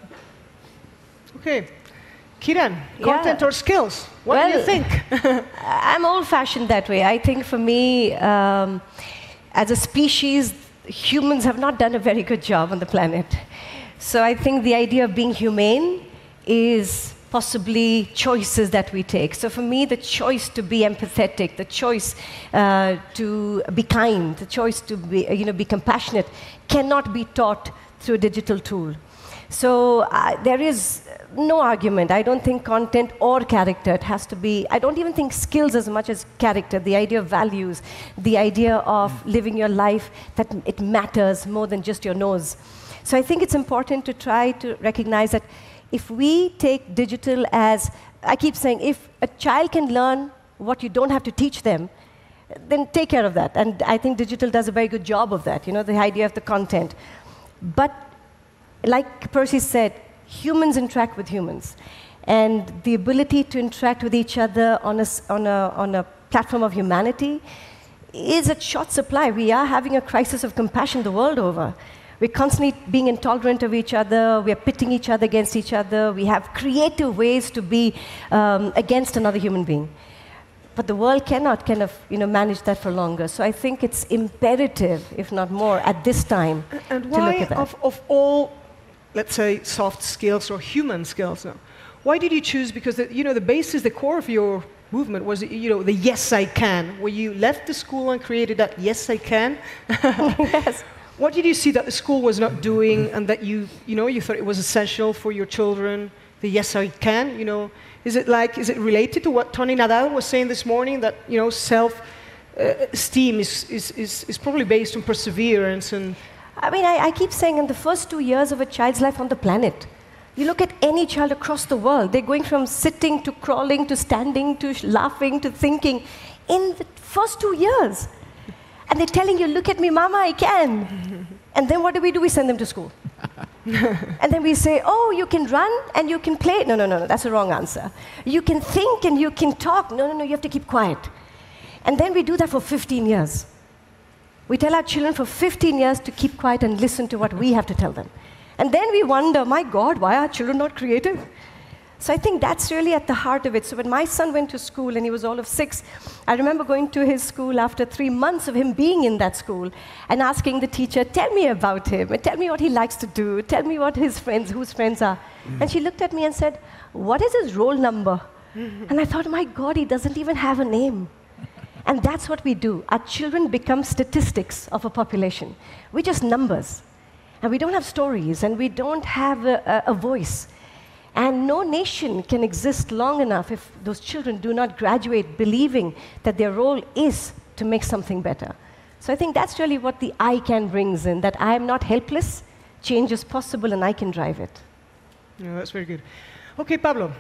OK. Kiran, content or skills? What do you think? I'm old-fashioned that way. I think for me, as a species, humans have not done a very good job on the planet. So I think the idea of being humane is possibly choices that we take. So for me, the choice to be empathetic, the choice to be kind, the choice to be compassionate cannot be taught through a digital tool. So there is no argument. I don't think content or character. It has to be, I don't even think skills as much as character, the idea of values, the idea of living your life, that it matters more than just your nose. So I think it's important to try to recognize that if we take digital as, I keep saying, if a child can learn what you don't have to teach them, then take care of that. And I think digital does a very good job of that, the idea of the content. But like Percy said, humans interact with humans. And the ability to interact with each other on a platform of humanity is at short supply. We are having a crisis of compassion the world over. We're constantly being intolerant of each other. We are pitting each other against each other. We have creative ways to be against another human being. but the world cannot kind of manage that for longer. So I think it's imperative, if not more, at this time And to why, look at that. of all, let's say, soft skills or human skills now, why did you choose? Because the basis, the core of your movement was the yes I can, where you left the school and created that yes I can. Yes. What did you see that the school was not doing, and that you thought it was essential for your children? The yes I can, is it related to what Tony Nadal was saying this morning, that self-esteem is probably based on perseverance and. I mean, I keep saying in the first 2 years of a child's life on the planet, you look at any child across the world, they're going from sitting to crawling to standing to laughing to thinking in the first 2 years. And they're telling you, look at me, Mama, I can. And then what do? We send them to school. And then we say, oh, you can run and you can play. No, that's the wrong answer. You can think and you can talk. No, you have to keep quiet. And then we do that for 15 years. We tell our children for 15 years to keep quiet and listen to what we have to tell them. And then we wonder, my God, why are children not creative? So I think that's really at the heart of it. So when my son went to school and he was all of 6, I remember going to his school after 3 months of him being in that school and asking the teacher, tell me about him, and tell me what he likes to do, tell me what whose friends are. And she looked at me and said, what is his roll number? And I thought, my God, he doesn't even have a name. And that's what we do. Our children become statistics of a population. We're just numbers. And we don't have stories, and we don't have a voice. And no nation can exist long enough if those children do not graduate believing that their role is to make something better. So I think that's really what the I can brings in, that I am not helpless, change is possible, and I can drive it. Yeah, that's very good. Okay, Pablo.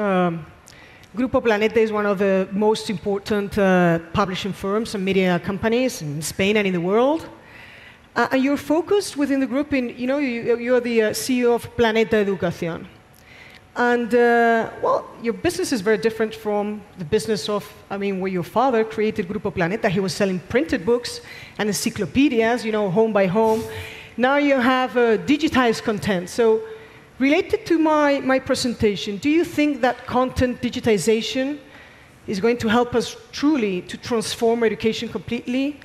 Grupo Planeta is one of the most important publishing firms and media companies in Spain and in the world. And you're focused within the group in, you're the CEO of Planeta Educación. And, your business is very different from the business of, where your father created Grupo Planeta. He was selling printed books and encyclopedias, home by home. Now you have digitized content. So related to my presentation, do you think that content digitization is going to help us truly to transform education completely?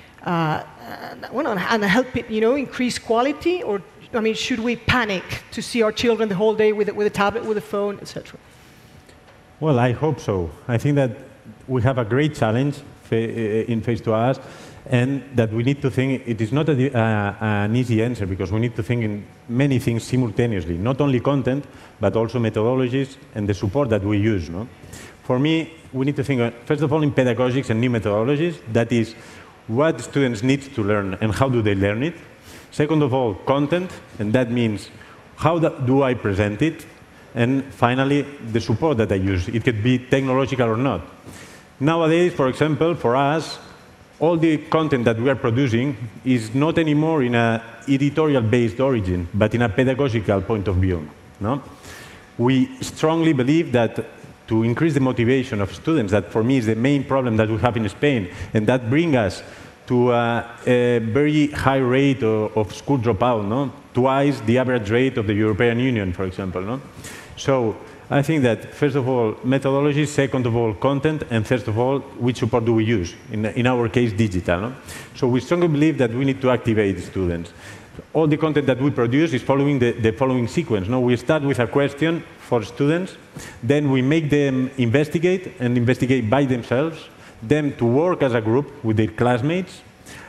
And help it, increase quality? Or, should we panic to see our children the whole day with a tablet, with a phone, etc.? Well, I hope so. I think that we have a great challenge in face to us, and that we need to think, it is not an easy answer, because we need to think in many things simultaneously, not only content, but also methodologies and the support that we use. No? For me, we need to think, first of all, in pedagogics and new methodologies, that is, what students need to learn and how do they learn it. Second of all, content, and that means how do I present it. And finally, the support that I use. It could be technological or not. Nowadays, for example, for us, all the content that we are producing is not anymore in an editorial-based origin, but in a pedagogical point of view. No? We strongly believe that to increase the motivation of students, that for me is the main problem that we have in Spain, and that brings us to a very high rate of school dropout, no? Twice the average rate of the European Union, for example. No? So I think that, first of all, methodology, second of all, content, and first of all, which support do we use? In our case, digital. No? So we strongly believe that we need to activate students. All the content that we produce is following the following sequence. No? We start with a question for students, then we make them investigate and investigate by themselves, them to work as a group with their classmates.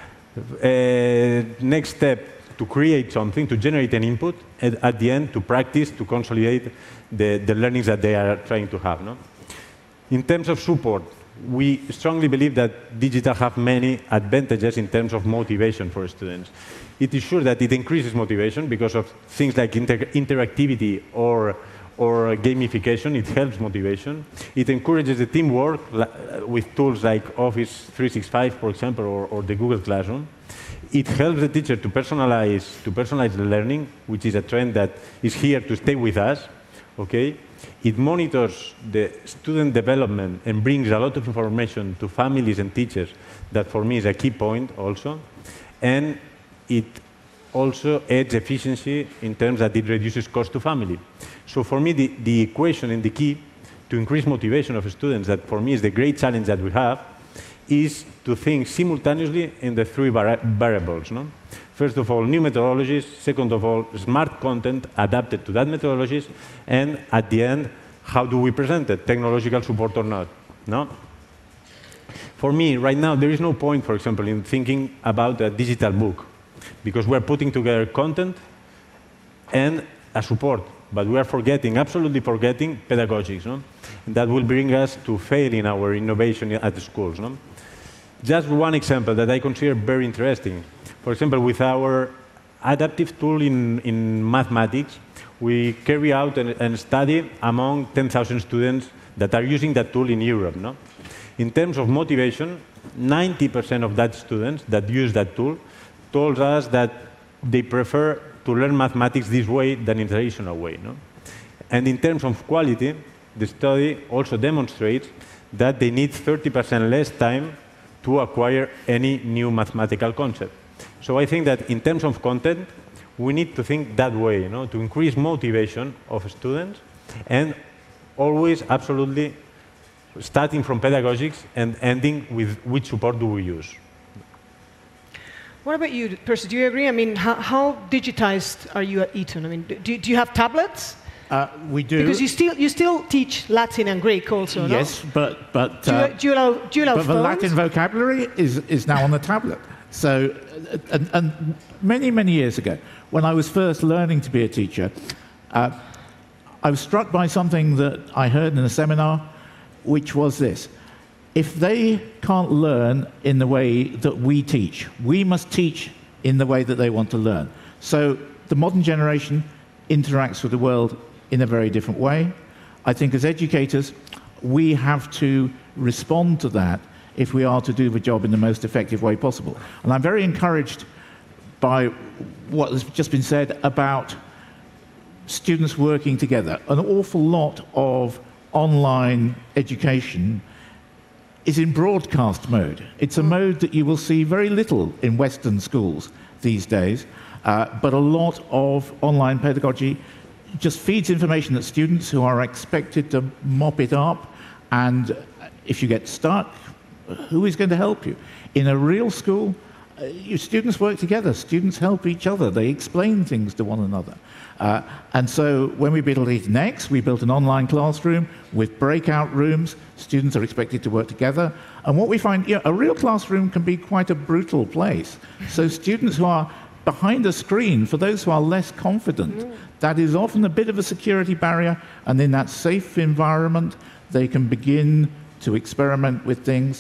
Next step, to create something, to generate an input, and at the end, to practice, to consolidate the learnings that they are trying to have. No? In terms of support, we strongly believe that digital have many advantages in terms of motivation for students. It is sure that it increases motivation because of things like interactivity or gamification. It helps motivation. It encourages the teamwork with tools like Office 365, for example, or the Google Classroom. It helps the teacher to personalize the learning, which is a trend that is here to stay with us. Okay? It monitors the student development and brings a lot of information to families and teachers. That, for me, is a key point also. And it also adds efficiency in terms that it reduces cost to family. So for me, the equation and the key to increase motivation of students, that for me is the great challenge that we have, is to think simultaneously in the three variables. No? First of all, new methodologies. Second of all, smart content adapted to that methodologies. And at the end, how do we present it, technological support or not? No? For me, right now, there is no point, for example, in thinking about a digital book, because we're putting together content and a support, but we are forgetting, absolutely forgetting, pedagogics. No? And that will bring us to fail in our innovation at the schools. No? Just one example that I consider very interesting. For example, with our adaptive tool in mathematics, we carry out a study among 10,000 students that are using that tool in Europe. No? In terms of motivation, 90% of that students that use that tool told us that they prefer to learn mathematics this way than in traditional way. No? And in terms of quality, the study also demonstrates that they need 30% less time to acquire any new mathematical concept. So I think that in terms of content, we need to think that way, you know, to increase motivation of students and always absolutely starting from pedagogics and ending with which support do we use. What about you, Percy? Do you agree? I mean, how digitized are you at Eton? I mean, do you have tablets? We do. Because you still teach Latin and Greek also, no? Yes, but do you allow but phones? the Latin vocabulary is now on the tablet. So, and many years ago, when I was first learning to be a teacher, I was struck by something that I heard in a seminar, which was this: if they can't learn in the way that we teach, we must teach in the way that they want to learn. So the modern generation interacts with the world in a very different way. I think as educators, we have to respond to that if we are to do the job in the most effective way possible. And I'm very encouraged by what has just been said about students working together. An awful lot of online education is in broadcast mode. It's a mode that you will see very little in Western schools these days, but a lot of online pedagogy just feeds information that students who are expected to mop it up, and if you get stuck, who is going to help you? In a real school, your students work together. Students help each other. They explain things to one another. And so when we built EtonX, we built an online classroom with breakout rooms. Students are expected to work together. And what we find, a real classroom can be quite a brutal place. So students who are behind a screen, for those who are less confident, that is often a bit of a security barrier. And in that safe environment, they can begin to experiment with things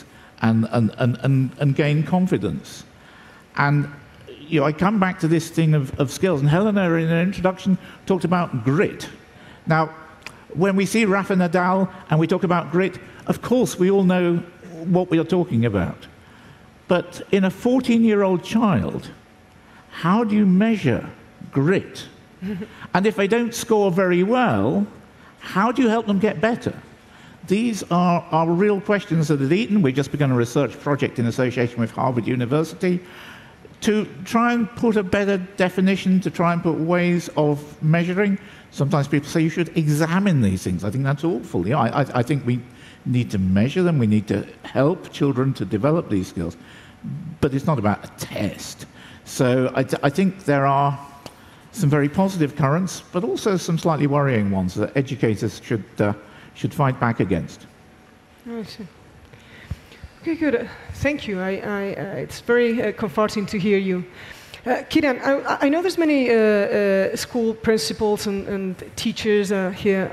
and gain confidence. And I come back to this thing of skills, and Helena in her introduction talked about grit. Now, when we see Rafa Nadal and we talk about grit, of course we all know what we are talking about. But in a 14-year-old child, how do you measure grit? And if they don't score very well, how do you help them get better? These are real questions that at Eton, we've just begun a research project in association with Harvard University to try and put a better definition, to try and put ways of measuring. Sometimes people say you should examine these things. I think that's awful. I think we need to measure them. We need to help children to develop these skills. But it's not about a test. So I think there are some very positive currents, but also some slightly worrying ones that educators should fight back against. I see. Okay, good. Thank you. It's very comforting to hear you. Kieran, I know there's many school principals and teachers here.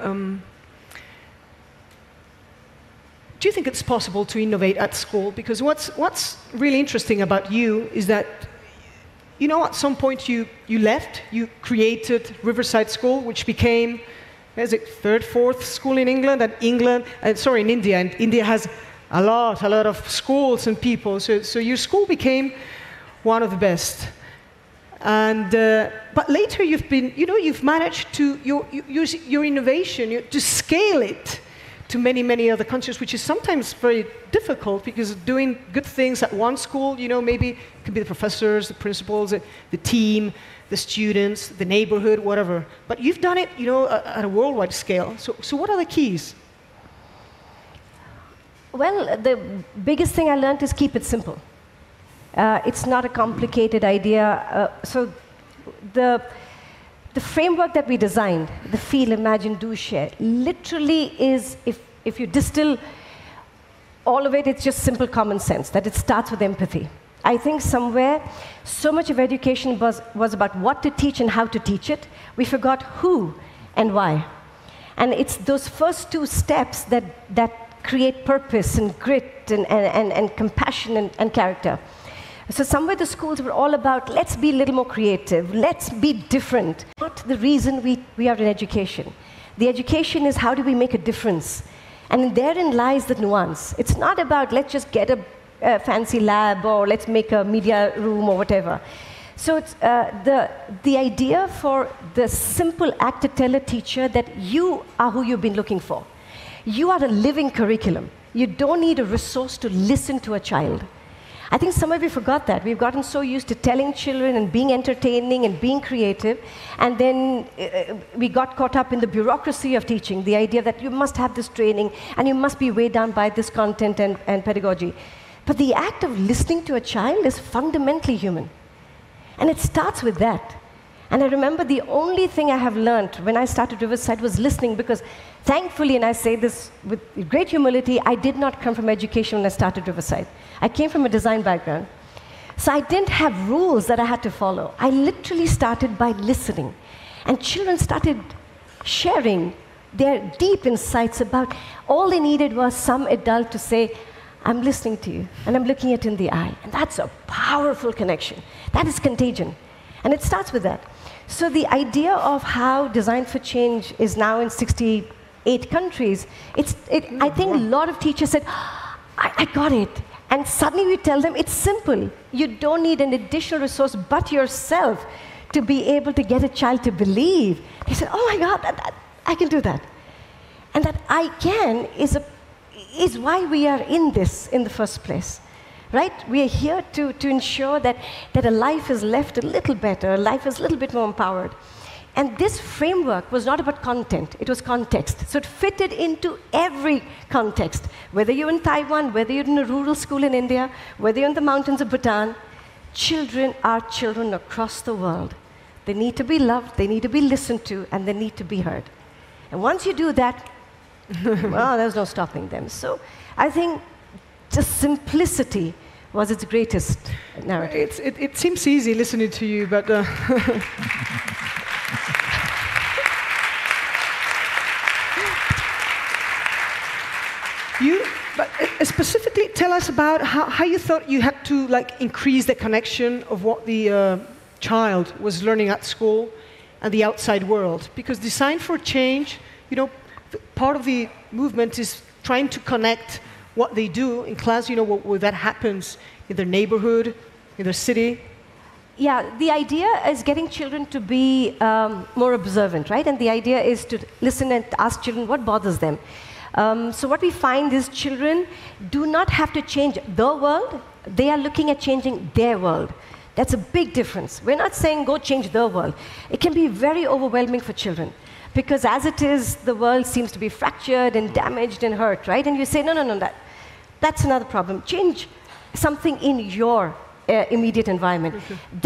Do you think it's possible to innovate at school? Because what's really interesting about you is that, at some point you left, you created Riverside School, which became, is it third, fourth school in England? And in India. And India has a lot of schools and people. So your school became one of the best. And but later you've managed to use your innovation to scale it to many other countries, which is sometimes very difficult because doing good things at one school, maybe it could be the professors, the principals, the team, the students, the neighborhood, whatever. But you've done it, at a worldwide scale. So what are the keys? Well, the biggest thing I learned is keep it simple. It's not a complicated idea. So the framework that we designed, the feel, imagine, do, share, literally is, if you distill all of it, it's just simple common sense, that it starts with empathy. I think somewhere, so much of education was about what to teach and how to teach it. We forgot who and why. And it's those first two steps that create purpose and grit and compassion and character. So somewhere the schools were all about, let's be a little more creative, let's be different. Not the reason we are in education. The education is how do we make a difference? And therein lies the nuance. It's not about let's just get a fancy lab or let's make a media room or whatever. So it's the idea for the simple act to tell a teacher that you are who you've been looking for. You are a living curriculum. You don't need a resource to listen to a child. I think some of you forgot that. We've gotten so used to telling children and being entertaining and being creative, and then we got caught up in the bureaucracy of teaching, the idea that you must have this training and you must be weighed down by this content and pedagogy. But the act of listening to a child is fundamentally human. And it starts with that. And I remember the only thing I have learned when I started Riverside was listening, because thankfully, and I say this with great humility, I did not come from education when I started Riverside. I came from a design background. So I didn't have rules that I had to follow. I literally started by listening. And children started sharing their deep insights about all they needed was some adult to say, I'm listening to you, and I'm looking it in the eye. And that's a powerful connection. That is contagion. And it starts with that. So the idea of how Design for Change is now in 68 countries, I think a lot of teachers said, I got it. And suddenly we tell them, it's simple. You don't need an additional resource but yourself to be able to get a child to believe. They said, oh my God, I can do that. And that I can is why we are in this in the first place. Right? We are here to ensure that a life is left a little better, a life is a little bit more empowered. And this framework was not about content, it was context. So it fitted into every context. Whether you're in Taiwan, whether you're in a rural school in India, whether you're in the mountains of Bhutan, children are children across the world. They need to be loved, they need to be listened to, and they need to be heard. And once you do that, well, there's no stopping them. So I think just simplicity was its greatest narrative. It seems easy listening to you, but... But specifically, tell us about how you thought you had to increase the connection of what the child was learning at school and the outside world. Because Design for Change, part of the movement is trying to connect what they do in class, where that happens in their neighborhood, in their city. Yeah, the idea is getting children to be more observant, right? And the idea is to listen and ask children what bothers them. So what we find is children do not have to change the world, they are looking at changing their world. That's a big difference. We're not saying go change the world. It can be very overwhelming for children, because as it is, the world seems to be fractured and damaged and hurt, right? And you say, no, that's another problem. Change something in your immediate environment.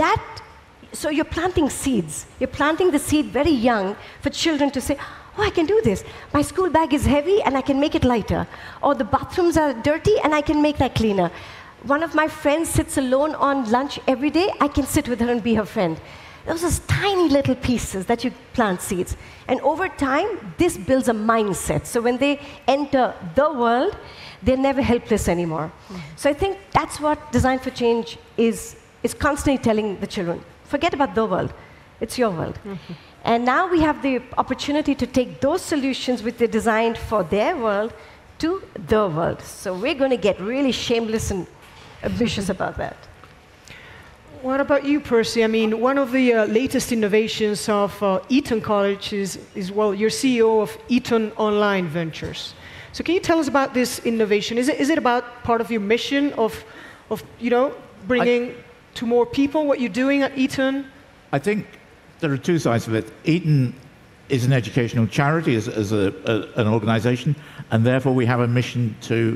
So you're planting seeds. You're planting the seed very young for children to say, oh, I can do this. My school bag is heavy and I can make it lighter. Or the bathrooms are dirty and I can make that cleaner. One of my friends sits alone on lunch every day. I can sit with her and be her friend. Those are tiny little pieces that you plant seeds. And over time, this builds a mindset. So when they enter the world, they're never helpless anymore. So I think that's what Design for Change is constantly telling the children. Forget about the world. It's your world. And now we have the opportunity to take those solutions which they designed for their world to the world. So we're going to get really shameless and ambitious about that. What about you, Percy? I mean, one of the latest innovations of Eton College is, well, you're CEO of Eton Online Ventures. So can you tell us about this innovation? Is it about part of your mission of bringing to more people what you're doing at Eton? I think there are two sides of it. Eton is an educational charity as an organization, and therefore we have a mission to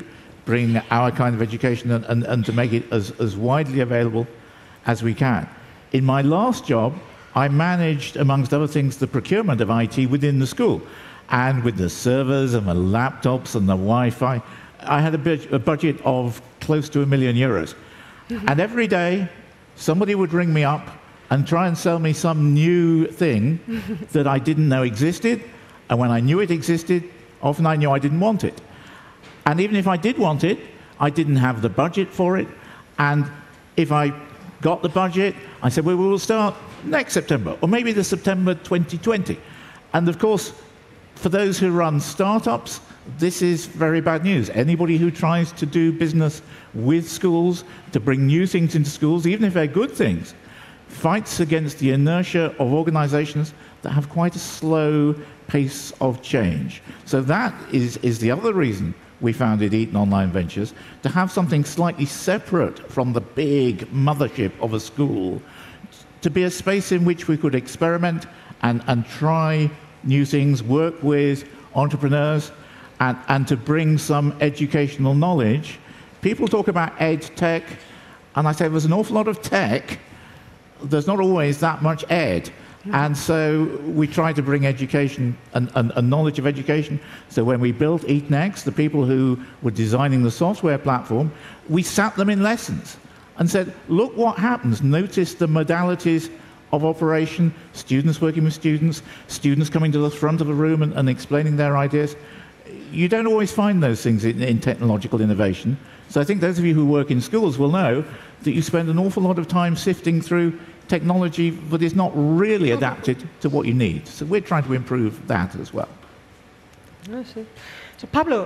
bring our kind of education and to make it as widely available as we can. In my last job, I managed, amongst other things, the procurement of IT within the school. And with the servers and the laptops and the Wi-Fi, I had a budget of close to €1 million. And every day, somebody would ring me up and try and sell me some new thing that I didn't know existed. And when I knew it existed, often I knew I didn't want it. And even if I did want it, I didn't have the budget for it. And if I got the budget, I said, well, we will start next September, or maybe the September 2020. And of course, for those who run startups, this is very bad news. Anybody who tries to do business with schools, to bring new things into schools, even if they're good things, fights against the inertia of organizations that have quite a slow pace of change. So that is the other reason we founded Eton Online Ventures, to have something slightly separate from the big mothership of a school, to be a space in which we could experiment and try new things, work with entrepreneurs, and to bring some educational knowledge. People talk about ed tech, and I say there's an awful lot of tech. There's not always that much ed. And so we try to bring education and knowledge of education. So when we built EtonX, the people who were designing the software platform, we sat them in lessons and said, look what happens. Notice the modalities of operation, students working with students, students coming to the front of the room and explaining their ideas. You don't always find those things in technological innovation. So I think those of you who work in schools will know that you spend an awful lot of time sifting through technology that is not really adapted to what you need. So we're trying to improve that as well. I see. So Pablo,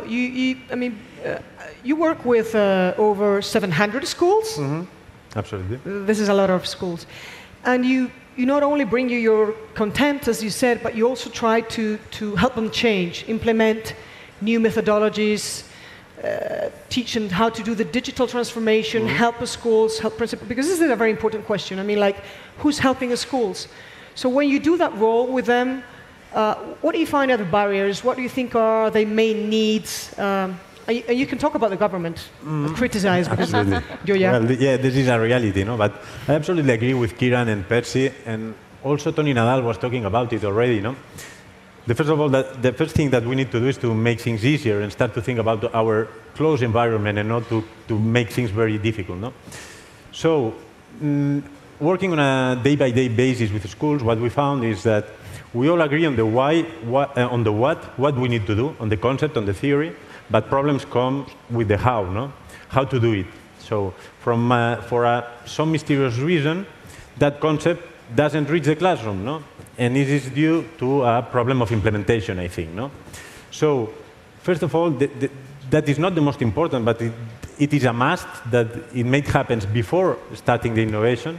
you work with over 700 schools. Mm-hmm. Absolutely. This is a lot of schools. And you not only bring you your content, as you said, but you also try to help them change, implement new methodologies, teach them how to do the digital transformation, help the schools, help principals, because this is a very important question. I mean, like, who's helping the schools? So when you do that role with them, what do you find are the barriers? What do you think are the main needs? And you can talk about the government, criticize, because you're young. Well, yeah, this is a reality, no? But I absolutely agree with Kieran and Percy, and also Tony Nadal was talking about it already, no? The first thing that we need to do is to make things easier and start to think about our close environment and not to make things very difficult, no? So, working on a day-by-day basis with schools, what we found is that we all agree on the why, on the what we need to do, on the concept, on the theory, but problems come with the how, no? How to do it. So for some mysterious reason, that concept doesn't reach the classroom, no? And it is due to a problem of implementation, I think, no? So first of all, that is not the most important, but it is a must that it make happen before starting the innovation.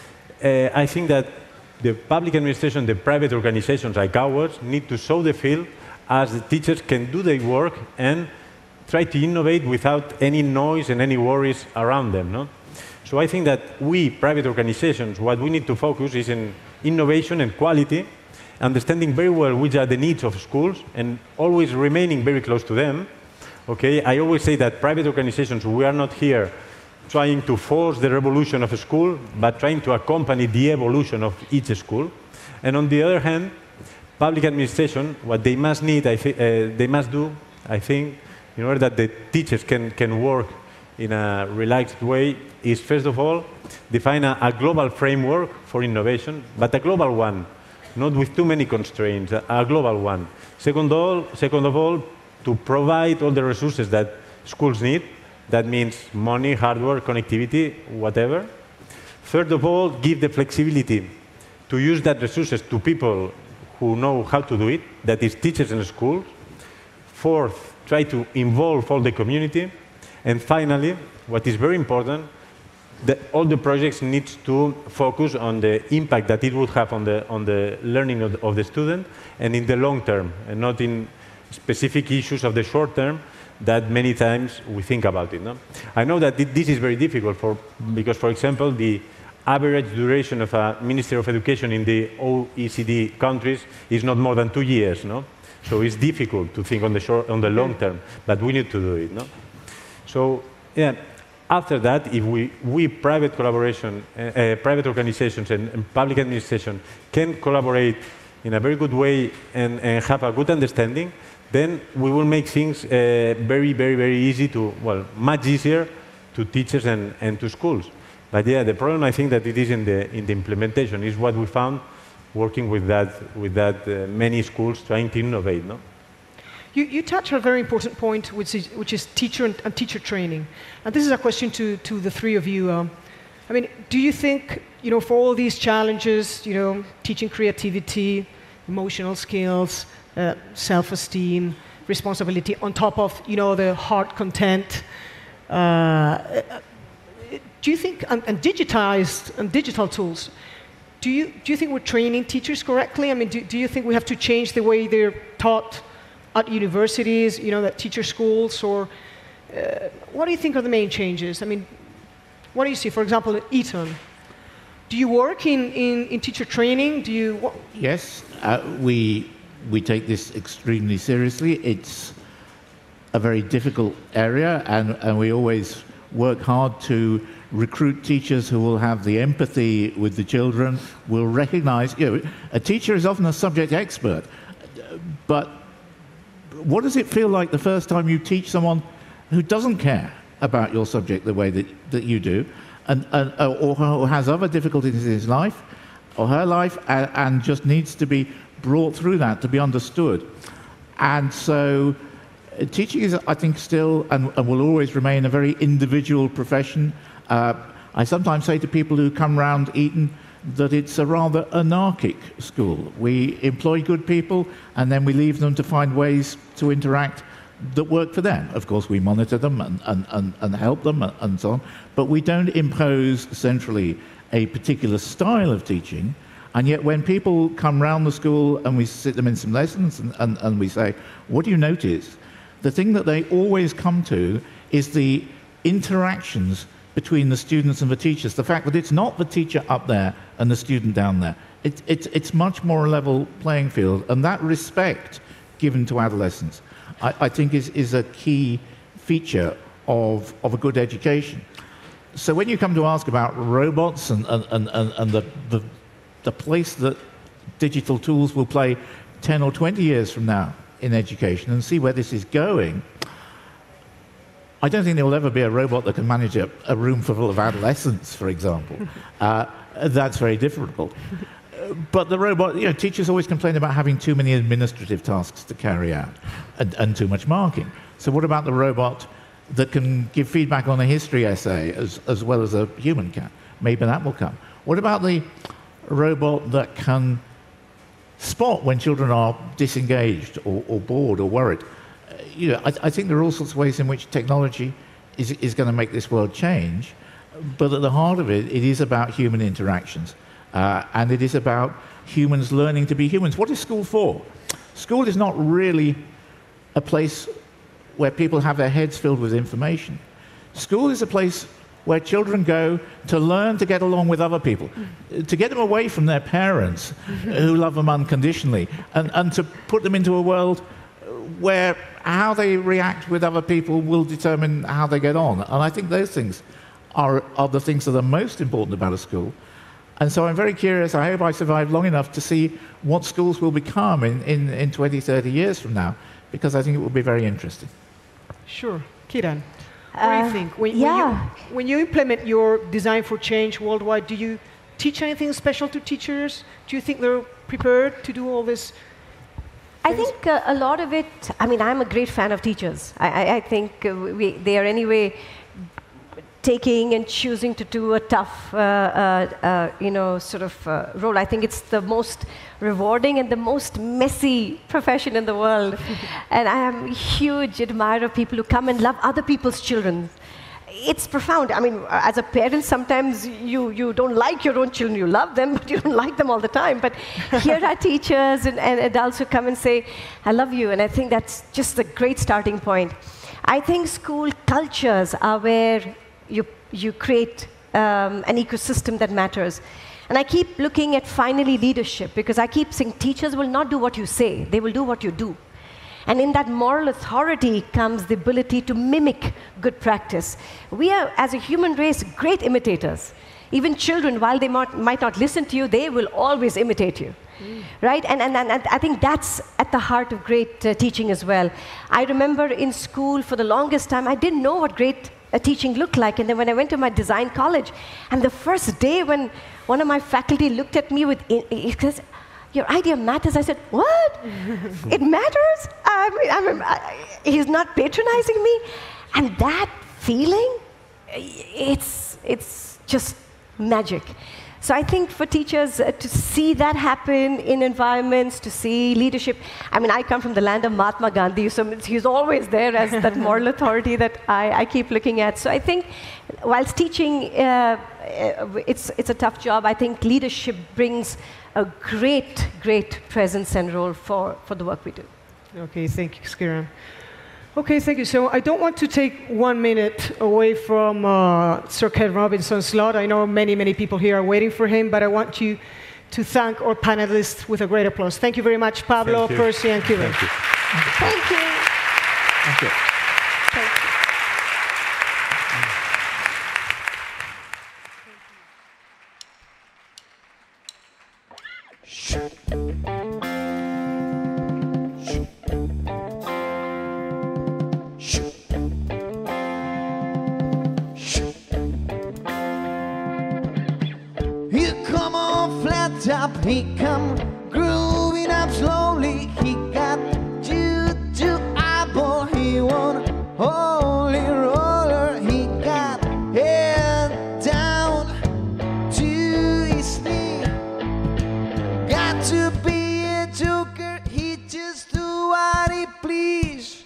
I think that the public administration, the private organizations like ours, need to show the field as the teachers can do their work and try to innovate without any noise and any worries around them, no? So I think that we, private organizations, what we need to focus is in innovation and quality, understanding very well which are the needs of schools and always remaining very close to them. Okay? I always say that private organizations, we are not here trying to force the revolution of a school, but trying to accompany the evolution of each school. And on the other hand, public administration, what they must need, they must do, I think, in order that the teachers can work in a relaxed way, is first of all, define a global framework for innovation, but a global one, not with too many constraints, a global one. Second of all, to provide all the resources that schools need. That means money, hardware, connectivity, whatever. Third of all, give the flexibility to use that resources to people who know how to do it, that is teachers in schools. Fourth, try to involve all the community. And finally, what is very important, all the projects need to focus on the impact that it would have on the learning of the student and in the long term, and not in specific issues of the short term that many times we think about it. No? I know that this is very difficult because, for example, the average duration of a Ministry of Education in the OECD countries is not more than 2 years. No? So it's difficult to think on the long term, but we need to do it. No? So, yeah, after that, if we private collaboration, private organizations and public administration can collaborate in a very good way and have a good understanding, then we will make things very, very, very easy to, well, much easier to teachers and to schools. But yeah, the problem I think that it is in the implementation is what we found working with that many schools trying to innovate. No? You touch on a very important point, which is teacher and teacher training. And this is a question to the three of you. I mean, do you think, for all these challenges, teaching creativity, emotional skills, self-esteem, responsibility, on top of, the hard content, do you think, and digitized and digital tools, do you think we're training teachers correctly? I mean, do you think we have to change the way they're taught at universities, at teacher schools, or what do you think are the main changes? I mean, what do you see, for example, at Eton? Do you work in teacher training? Do you? Yes, we take this extremely seriously. It's a very difficult area, and we always work hard to recruit teachers who will have the empathy with the children, will recognize, a teacher is often a subject expert, but what does it feel like the first time you teach someone who doesn't care about your subject the way that you do, or who has other difficulties in his life or her life, and just needs to be brought through that to be understood? And so teaching is, I think, still and will always remain a very individual profession. I sometimes say to people who come round Eton that it's a rather anarchic school. We employ good people, and then we leave them to find ways to interact that work for them. Of course, we monitor them and help them and so on, but we don't impose centrally a particular style of teaching. And yet when people come round the school and we sit them in some lessons and we say, what do you notice? The thing that they always come to is the interactions between the students and the teachers, the fact that it's not the teacher up there and the student down there. It's much more a level playing field, and that respect given to adolescents, I think is a key feature of a good education. So when you come to ask about robots and the place that digital tools will play 10 or 20 years from now in education and see where this is going, I don't think there will ever be a robot that can manage a room full of adolescents, for example. That's very difficult. But the robot, teachers always complain about having too many administrative tasks to carry out and too much marking. So what about the robot that can give feedback on a history essay as well as a human can? Maybe that will come. What about the robot that can spot when children are disengaged or bored or worried? I think there are all sorts of ways in which technology is going to make this world change, but at the heart of it, it is about human interactions, and it is about humans learning to be humans. What is school for? School is not really a place where people have their heads filled with information. School is a place where children go to learn to get along with other people, to get them away from their parents who love them unconditionally, and to put them into a world where how they react with other people will determine how they get on. And I think those things are the things that are most important about a school. And so I'm very curious, I hope I survive long enough to see what schools will become in 20, 30 years from now, because I think it will be very interesting. Sure. Kiran, what do you think? When you implement your design for change worldwide, do you teach anything special to teachers? Do you think they're prepared to do all this? I think a lot of it, I'm a great fan of teachers. I think they are anyway taking and choosing to do a tough, role. I think it's the most rewarding and the most messy profession in the world. And I am a huge admirer of people who come and love other people's children. It's profound. As a parent, sometimes you don't like your own children. You love them, but you don't like them all the time. But here are teachers and adults who come and say, I love you. And I think that's just a great starting point. I think school cultures are where you create an ecosystem that matters. And I keep looking at finally leadership, because I keep saying teachers will not do what you say. They will do what you do. And in that moral authority comes the ability to mimic good practice. We are, as a human race, great imitators. Even children, while they might not listen to you, they will always imitate you. Right? And I think that's at the heart of great teaching as well. I remember in school, for the longest time, I didn't know what great teaching looked like. And then when I went to my design college, and the first day when one of my faculty looked at me with, he says, "Your idea matters." I said, "What? It matters?" He's not patronizing me. And that feeling, it's just magic. So I think for teachers to see that happen in environments, to see leadership. I mean, I come from the land of Mahatma Gandhi, so he's always there as that moral authority that I keep looking at. So I think whilst teaching, it's a tough job, I think leadership brings a great, great presence and role for the work we do. Okay, thank you, Kiran. Okay, thank you. So I don't want to take 1 minute away from Sir Ken Robinson's slot. I know many people here are waiting for him, but I want you to thank our panelists with a great applause. Thank you very much, Pablo, Percy, and Kiran. Thank you. Thank you. Thank you. Top, he come grooving up slowly. He got juju eyeball. He won holy roller. He got head down to his knee. Got to be a joker. He just do what he please.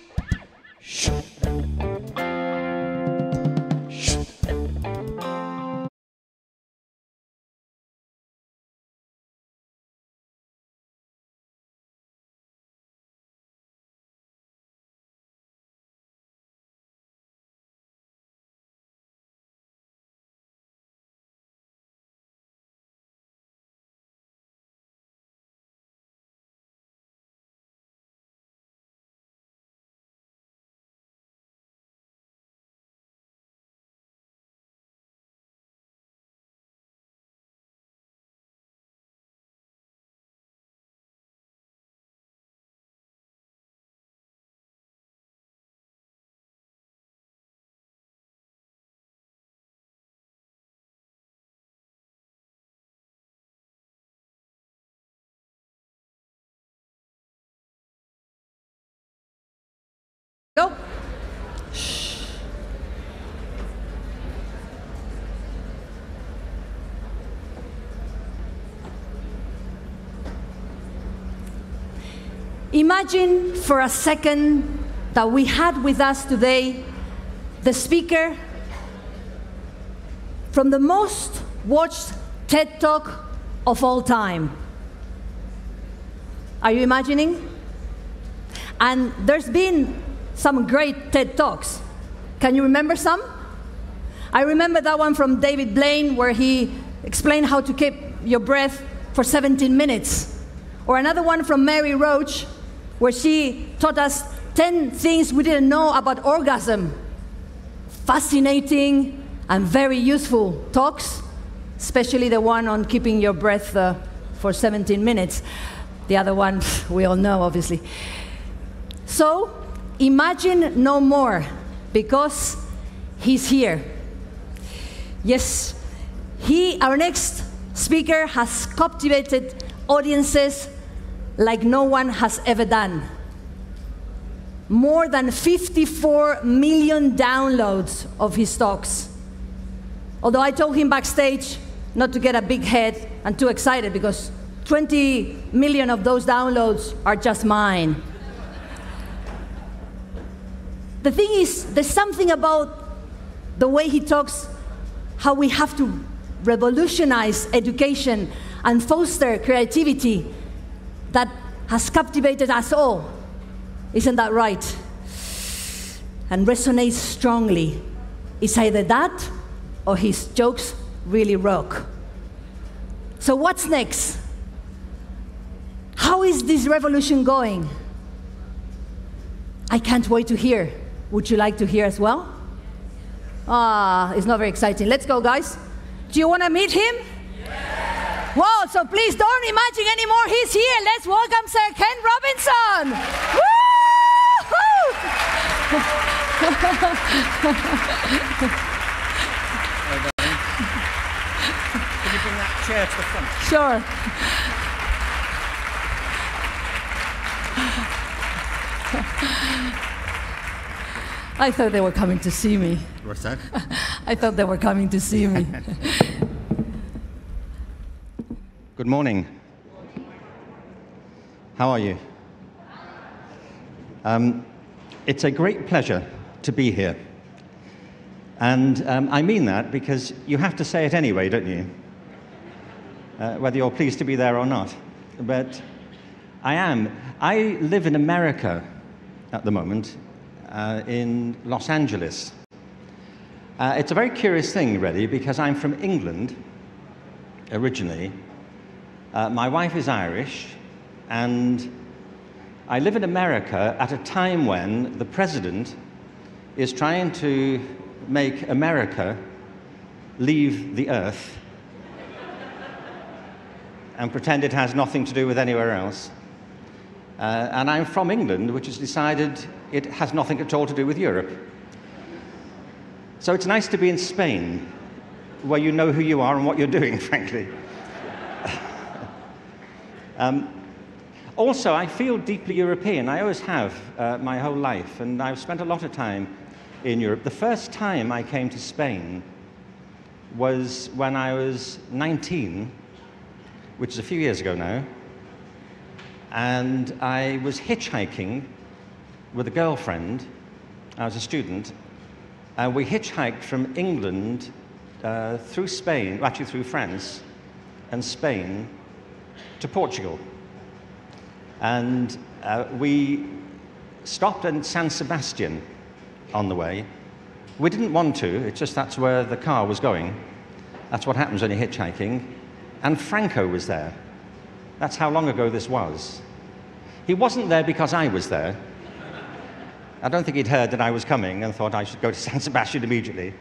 Go. Imagine for a second that we had with us today the speaker from the most watched TED Talk of all time. Are you imagining? And there's been some great TED Talks. Can you remember some? I remember that one from David Blaine where he explained how to keep your breath for 17 minutes. Or another one from Mary Roach where she taught us 10 things we didn't know about orgasm. Fascinating and very useful talks, especially the one on keeping your breath for 17 minutes. The other one we all know, obviously. So, imagine no more, because he's here. Yes, our next speaker has captivated audiences like no one has ever done. More than 54 million downloads of his talks. Although I told him backstage not to get a big head and too excited, because 20 million of those downloads are just mine. The thing is, there's something about the way he talks, how we have to revolutionize education and foster creativity that has captivated us all. Isn't that right? And resonates strongly. It's either that or his jokes really rock. So what's next? How is this revolution going? I can't wait to hear. Would you like to hear as well? Ah, it's not very exciting. Let's go, guys. Do you want to meet him? Yeah. Wow, so please don't imagine anymore. He's here. Let's welcome Sir Ken Robinson. Woo-hoo! Can you bring that chair to the front? Sure. I thought they were coming to see me. What's that? I thought they were coming to see me. Good morning. How are you? It's a great pleasure to be here. And I mean that because you have to say it anyway, don't you? Whether you're pleased to be there or not. But I am. I live in America at the moment, in Los Angeles. It's a very curious thing, really, because I'm from England originally. My wife is Irish, and I live in America at a time when the president is trying to make America leave the earth and pretend it has nothing to do with anywhere else. And I'm from England, which has decided it has nothing at all to do with Europe. So it's nice to be in Spain, where you know who you are and what you're doing, frankly. Also, I feel deeply European. I always have my whole life, and I've spent a lot of time in Europe. The first time I came to Spain was when I was 19, which is a few years ago now, and I was hitchhiking with a girlfriend. I was a student, and we hitchhiked from England through Spain, actually through France and Spain, to Portugal. And we stopped in San Sebastian on the way. We didn't want to, it's just that's where the car was going. That's what happens when you're hitchhiking. And Franco was there. That's how long ago this was. He wasn't there because I was there. I don't think he'd heard that I was coming and thought I should go to San Sebastian immediately.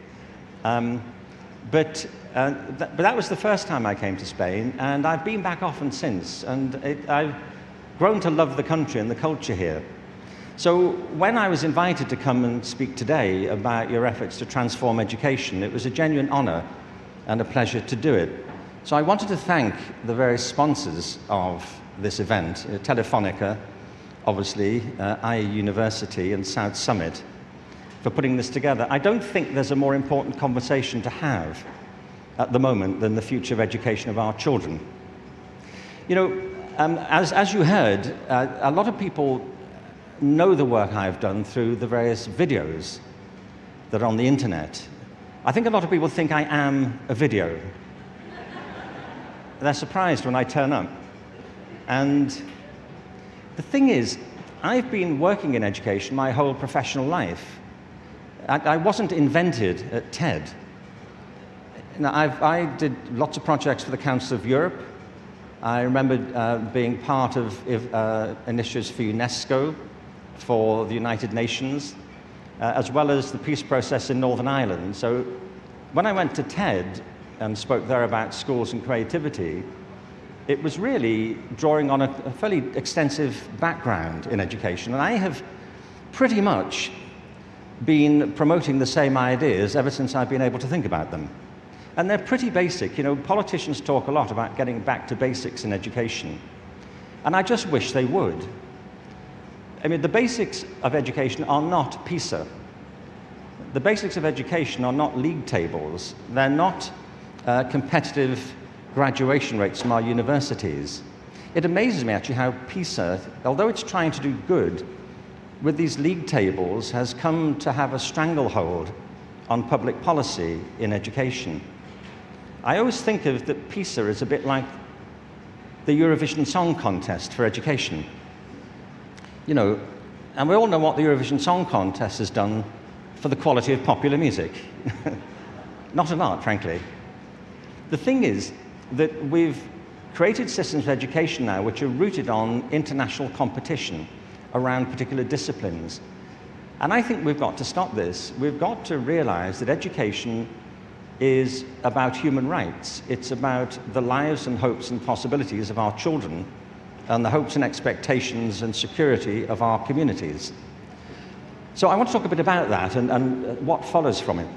But that was the first time I came to Spain, and I've been back often since, and I've grown to love the country and the culture here. So when I was invited to come and speak today about your efforts to transform education, it was a genuine honor and a pleasure to do it. So I wanted to thank the various sponsors of this event, Telefonica, obviously, IE University and South Summit, for putting this together. I don't think there's a more important conversation to have at the moment than the future of education of our children. You know, as you heard, a lot of people know the work I've done through the various videos that are on the internet. I think a lot of people think I am a video. They're surprised when I turn up. And the thing is, I've been working in education my whole professional life. I wasn't invented at TED. Now, I did lots of projects for the Council of Europe. I remember being part of initiatives for UNESCO, for the United Nations, as well as the peace process in Northern Ireland. So when I went to TED and spoke there about schools and creativity, it was really drawing on a fairly extensive background in education. And I have pretty much been promoting the same ideas ever since I've been able to think about them. And they're pretty basic. You know, politicians talk a lot about getting back to basics in education. And I just wish they would. I mean, the basics of education are not PISA. The basics of education are not league tables. They're not competitive graduation rates from our universities. It amazes me, actually, how PISA, although it's trying to do good, with these league tables, has come to have a stranglehold on public policy in education. I always think of that PISA as a bit like the Eurovision Song Contest for education. You know, and we all know what the Eurovision Song Contest has done for the quality of popular music. Not a lot, frankly. The thing is that we've created systems of education now which are rooted on international competition around particular disciplines. And I think we've got to stop this. We've got to realize that education is about human rights. It's about the lives and hopes and possibilities of our children and the hopes and expectations and security of our communities. So I want to talk a bit about that and what follows from it.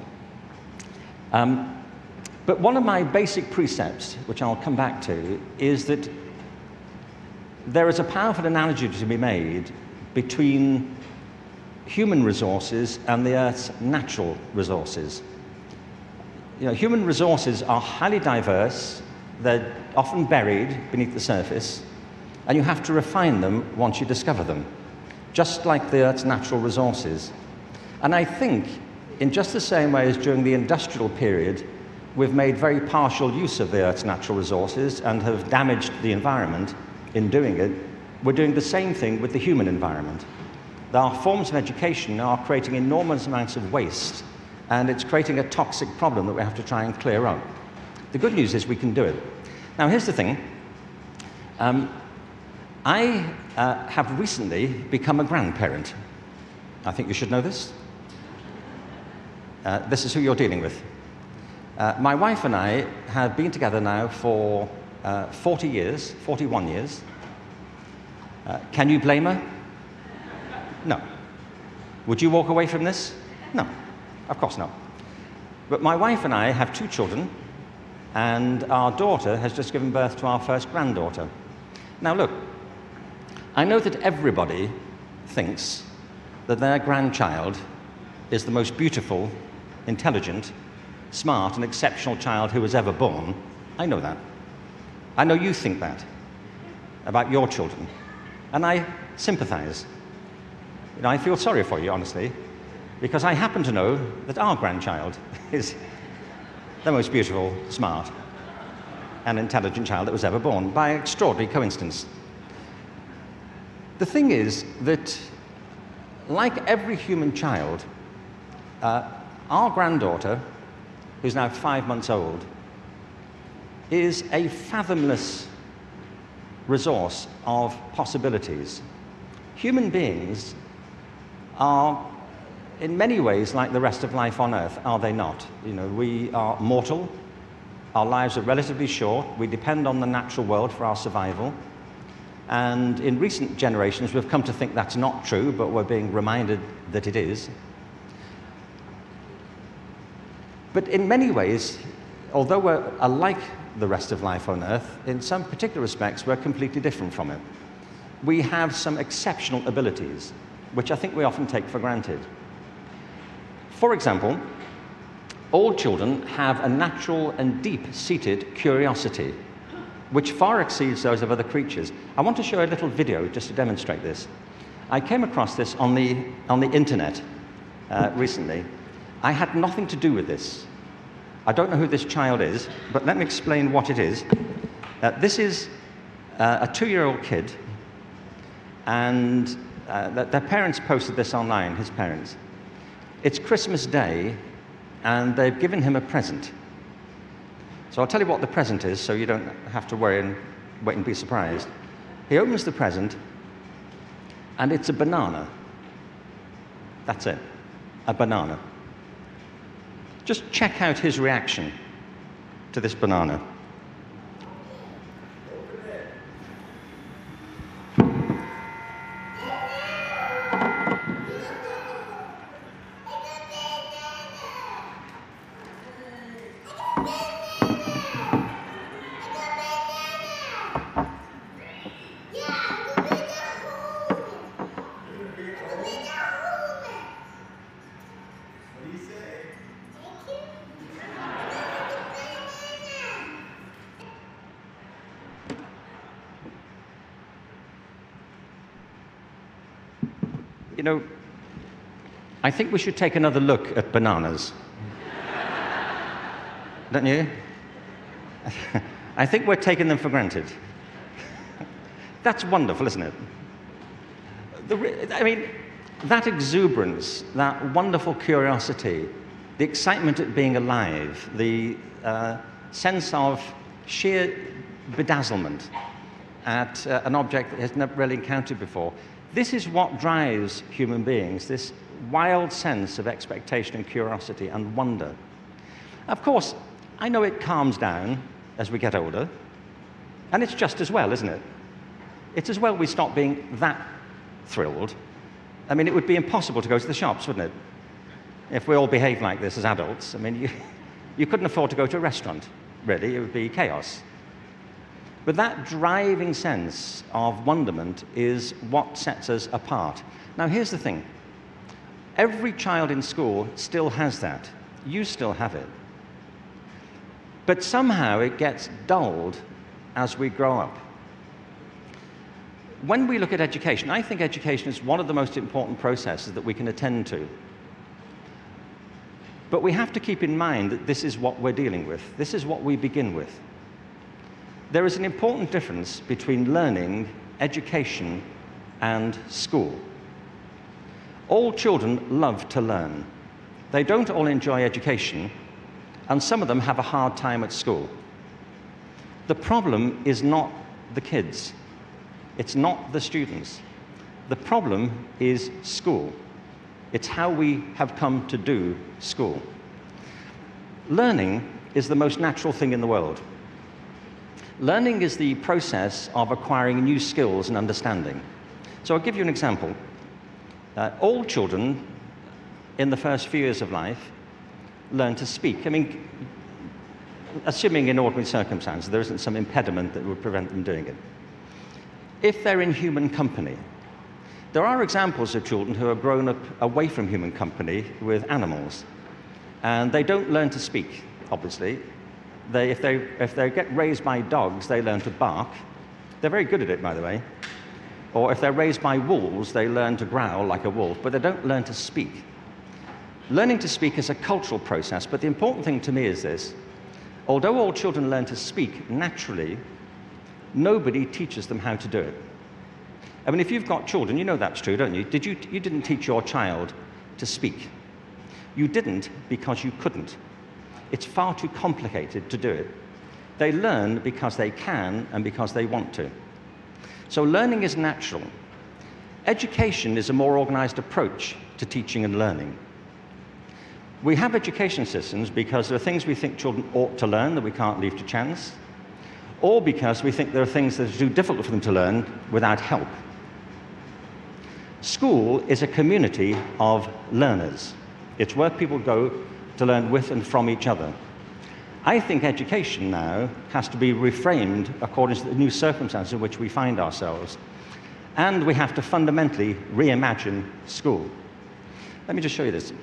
But one of my basic precepts, which I'll come back to, is that there is a powerful analogy to be made between human resources and the Earth's natural resources. You know, human resources are highly diverse, they're often buried beneath the surface, and you have to refine them once you discover them, just like the Earth's natural resources. And I think, in just the same way as during the industrial period, we've made very partial use of the Earth's natural resources and have damaged the environment in doing it, we're doing the same thing with the human environment. Our forms of education are creating enormous amounts of waste, and it's creating a toxic problem that we have to try and clear up. The good news is we can do it. Now, here's the thing. I have recently become a grandparent. I think you should know this. This is who you're dealing with. My wife and I have been together now for 41 years. Can you blame her? No. Would you walk away from this? No, of course not. But my wife and I have 2 children, and our daughter has just given birth to our first granddaughter. Now look, I know that everybody thinks that their grandchild is the most beautiful, intelligent, smart, and exceptional child who was ever born. I know that. I know you think that about your children, and I sympathize. You know, I feel sorry for you, honestly, because I happen to know that our grandchild is the most beautiful, smart, and intelligent child that was ever born, by extraordinary coincidence. The thing is that, like every human child, our granddaughter, who's now 5 months old, is a fathomless resource of possibilities. Human beings are, in many ways, like the rest of life on Earth, are they not? You know, we are mortal, our lives are relatively short, we depend on the natural world for our survival, and in recent generations we've come to think that's not true, but we're being reminded that it is. But in many ways, although we're alike the rest of life on Earth, in some particular respects we're completely different from it. We have some exceptional abilities, which I think we often take for granted. For example, all children have a natural and deep-seated curiosity, which far exceeds those of other creatures. I want to show a little video just to demonstrate this. I came across this on the internet recently. I had nothing to do with this. I don't know who this child is, but let me explain what it is. This is a 2-year-old kid, and their parents posted this online, his parents. It's Christmas Day, and they've given him a present. So I'll tell you what the present is, so you don't have to worry and wait and be surprised. He opens the present, and it's a banana. That's it, a banana. Just check out his reaction to this banana. You know, I think we should take another look at bananas. Don't you? I think we're taking them for granted. That's wonderful, isn't it? I mean, that exuberance, that wonderful curiosity, the excitement at being alive, the sense of sheer bedazzlement at an object that has never really encountered before, This is what drives human beings, this wild sense of expectation and curiosity and wonder. Of course, I know it calms down as we get older, and it's just as well, isn't it? It's as well we stop being that thrilled. I mean, it would be impossible to go to the shops, wouldn't it? If we all behaved like this as adults, I mean, you couldn't afford to go to a restaurant, really. It would be chaos. But that driving sense of wonderment is what sets us apart. Now, here's the thing. Every child in school still has that. You still have it. But somehow it gets dulled as we grow up. When we look at education, I think education is one of the most important processes that we can attend to. But we have to keep in mind that this is what we're dealing with. This is what we begin with. There is an important difference between learning, education, and school. All children love to learn. They don't all enjoy education, and some of them have a hard time at school. The problem is not the kids. It's not the students. The problem is school. It's how we have come to do school. Learning is the most natural thing in the world. Learning is the process of acquiring new skills and understanding. So I'll give you an example. All children in the first few years of life learn to speak. I mean, assuming in ordinary circumstances there isn't some impediment that would prevent them doing it. If they're in human company, there are examples of children who have grown up away from human company with animals, and they don't learn to speak, obviously. If they get raised by dogs, they learn to bark. They're very good at it, by the way. Or if they're raised by wolves, they learn to growl like a wolf, but they don't learn to speak. Learning to speak is a cultural process, but the important thing to me is this. Although all children learn to speak naturally, nobody teaches them how to do it. I mean, if you've got children, you know that's true, don't you? You didn't teach your child to speak. You didn't because you couldn't. It's far too complicated to do it. They learn because they can and because they want to. So learning is natural. Education is a more organized approach to teaching and learning. We have education systems because there are things we think children ought to learn that we can't leave to chance, or because we think there are things that are too difficult for them to learn without help. School is a community of learners. It's where people go to learn with and from each other. I think education now has to be reframed according to the new circumstances in which we find ourselves. And we have to fundamentally reimagine school. Let me just show you this.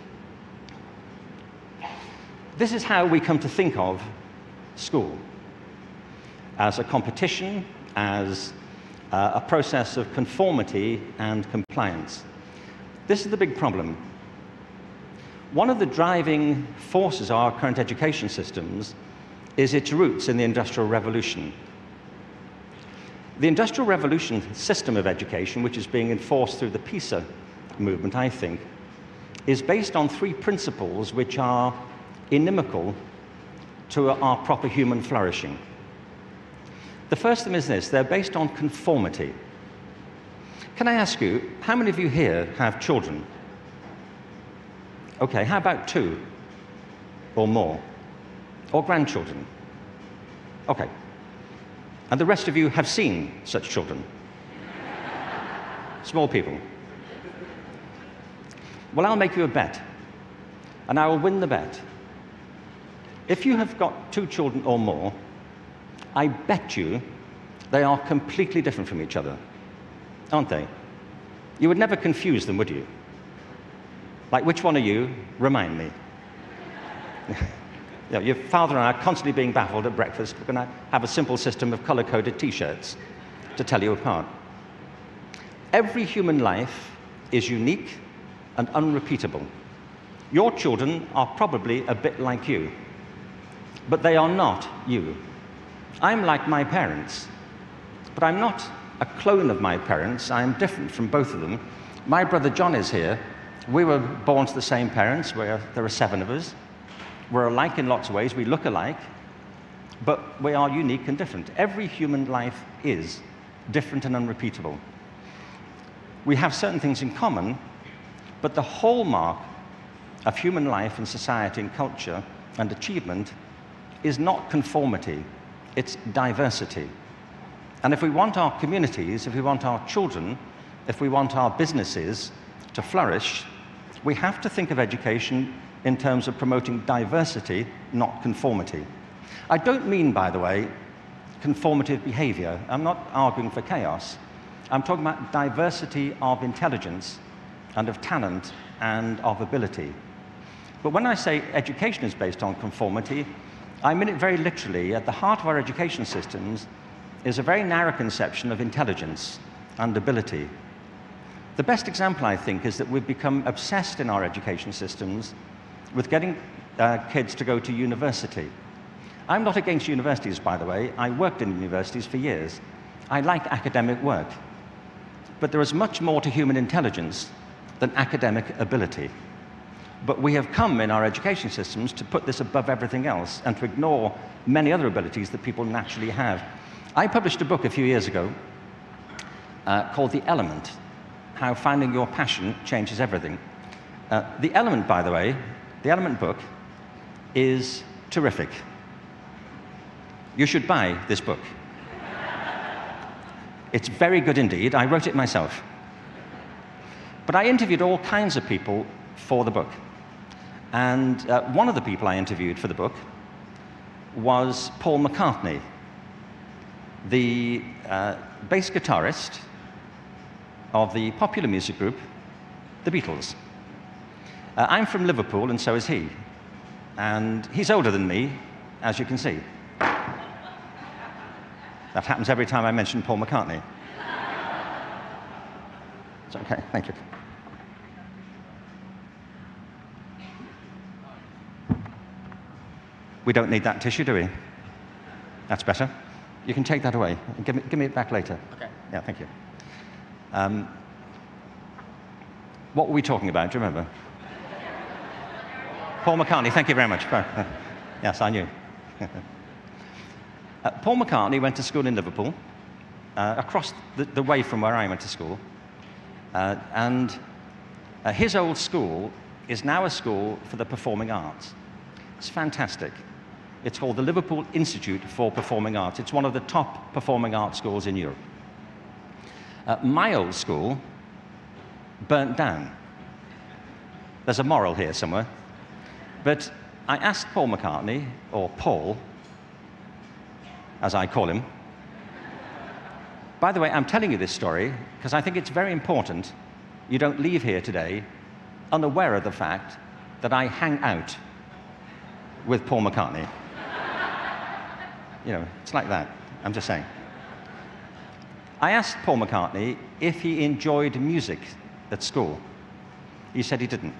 This is how we come to think of school. As a competition, as a process of conformity and compliance. This is the big problem. One of the driving forces of our current education systems is its roots in the Industrial Revolution. The Industrial Revolution system of education, which is being enforced through the PISA movement, I think, is based on three principles which are inimical to our proper human flourishing. The first of them is this: they're based on conformity. Can I ask you, how many of you here have children? Okay, how about 2 or more? Or grandchildren? Okay. And the rest of you have seen such children? Small people. Well, I'll make you a bet, and I will win the bet. If you have got 2 children or more, I bet you they are completely different from each other, aren't they? You would never confuse them, would you? Like, which one are you? Remind me. Your father and I are constantly being baffled at breakfast. We're going to have a simple system of color-coded T-shirts to tell you apart. Every human life is unique and unrepeatable. Your children are probably a bit like you, but they are not you. I'm like my parents, but I'm not a clone of my parents. I'm different from both of them. My brother John is here. We were born to the same parents. There are 7 of us. We're alike in lots of ways. We look alike, but we are unique and different. Every human life is different and unrepeatable. We have certain things in common, but the hallmark of human life and society and culture and achievement is not conformity, it's diversity. And if we want our communities, if we want our children, if we want our businesses to flourish, we have to think of education in terms of promoting diversity, not conformity. I don't mean, by the way, conformative behavior. I'm not arguing for chaos. I'm talking about diversity of intelligence and of talent and of ability. But when I say education is based on conformity, I mean it very literally. At the heart of our education systems is a very narrow conception of intelligence and ability. The best example, I think, is that we've become obsessed in our education systems with getting kids to go to university. I'm not against universities, by the way. I worked in universities for years. I like academic work. But there is much more to human intelligence than academic ability. But we have come in our education systems to put this above everything else and to ignore many other abilities that people naturally have. I published a book a few years ago called The Element, How Finding Your Passion Changes Everything. The Element, by the way, the Element book is terrific. You should buy this book. It's very good indeed. I wrote it myself. But I interviewed all kinds of people for the book. And one of the people I interviewed for the book was Paul McCartney, the bass guitarist of the popular music group, the Beatles. I'm from Liverpool, and so is he. And he's older than me, as you can see. That happens every time I mention Paul McCartney. It's okay, thank you. We don't need that tissue, do we? That's better. You can take that away. Give me it back later. Okay. Yeah, thank you. What were we talking about? Do you remember? Paul McCartney, thank you very much. Yes, I knew. Paul McCartney went to school in Liverpool, across the way from where I went to school. And his old school is now a school for the performing arts. It's fantastic. It's called the Liverpool Institute for Performing Arts. It's one of the top performing arts schools in Europe. My old school burnt down. There's a moral here somewhere. But I asked Paul McCartney, or Paul, as I call him. By the way, I'm telling you this story because I think it's very important you don't leave here today unaware of the fact that I hang out with Paul McCartney. You know, it's like that. I'm just saying. I asked Paul McCartney if he enjoyed music at school. He said he didn't.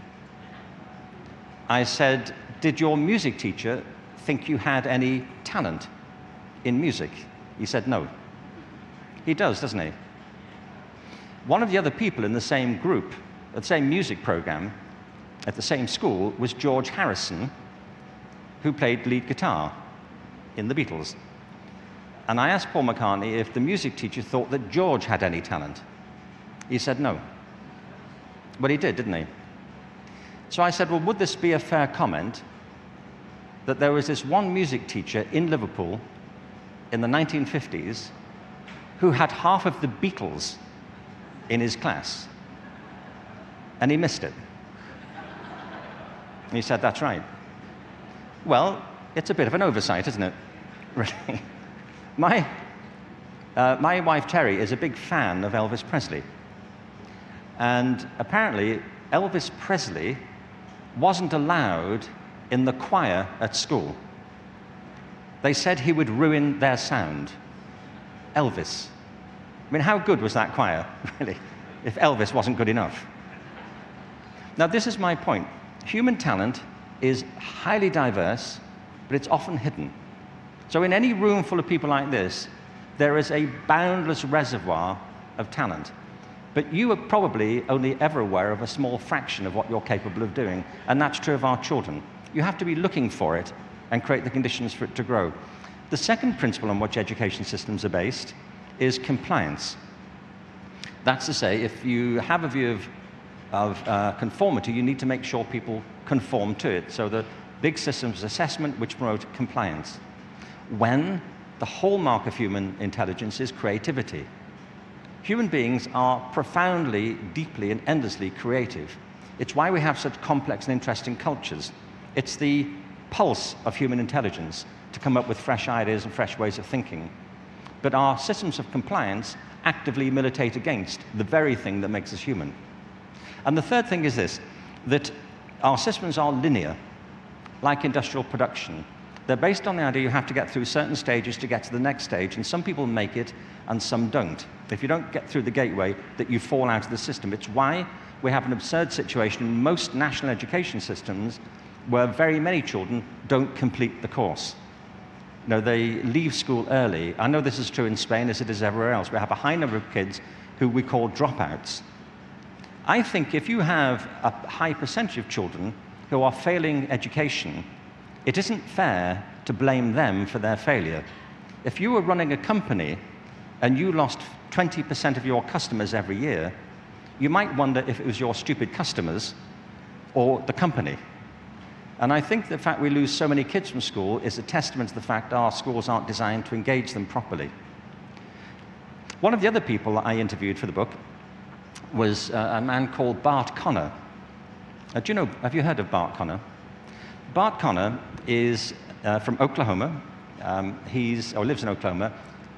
I said, did your music teacher think you had any talent in music? He said no. He does, doesn't he? One of the other people in the same group, the same music program, at the same school, was George Harrison, who played lead guitar in the Beatles. And I asked Paul McCartney if the music teacher thought that George had any talent. He said no. But he did, didn't he? So I said, well, would this be a fair comment that there was this one music teacher in Liverpool in the 1950s who had half of the Beatles in his class, and he missed it? And he said, that's right. Well, it's a bit of an oversight, isn't it? Really. My wife, Terry, is a big fan of Elvis Presley. And apparently, Elvis Presley wasn't allowed in the choir at school. They said he would ruin their sound. Elvis. I mean, how good was that choir, really, if Elvis wasn't good enough? Now, this is my point. Human talent is highly diverse, but it's often hidden. So in any room full of people like this, there is a boundless reservoir of talent. But you are probably only ever aware of a small fraction of what you're capable of doing, and that's true of our children. You have to be looking for it and create the conditions for it to grow. The second principle on which education systems are based is compliance. That's to say, if you have a view of conformity, you need to make sure people conform to it. So the big systems assessment which promote compliance. When the hallmark of human intelligence is creativity. Human beings are profoundly, deeply, and endlessly creative. It's why we have such complex and interesting cultures. It's the pulse of human intelligence to come up with fresh ideas and fresh ways of thinking. But our systems of compliance actively militate against the very thing that makes us human. And the third thing is this, that our systems are linear, like industrial production. They're based on the idea you have to get through certain stages to get to the next stage, and some people make it and some don't. If you don't get through the gateway, that you fall out of the system. It's why we have an absurd situation in most national education systems where very many children don't complete the course. You know, they leave school early. I know this is true in Spain as it is everywhere else. We have a high number of kids who we call dropouts. I think if you have a high percentage of children who are failing education, it isn't fair to blame them for their failure. If you were running a company and you lost 20% of your customers every year, you might wonder if it was your stupid customers or the company. And I think the fact we lose so many kids from school is a testament to the fact our schools aren't designed to engage them properly. One of the other people that I interviewed for the book was a man called Bart Conner. Have you heard of Bart Conner? Bart Conner is from Oklahoma. He lives in Oklahoma.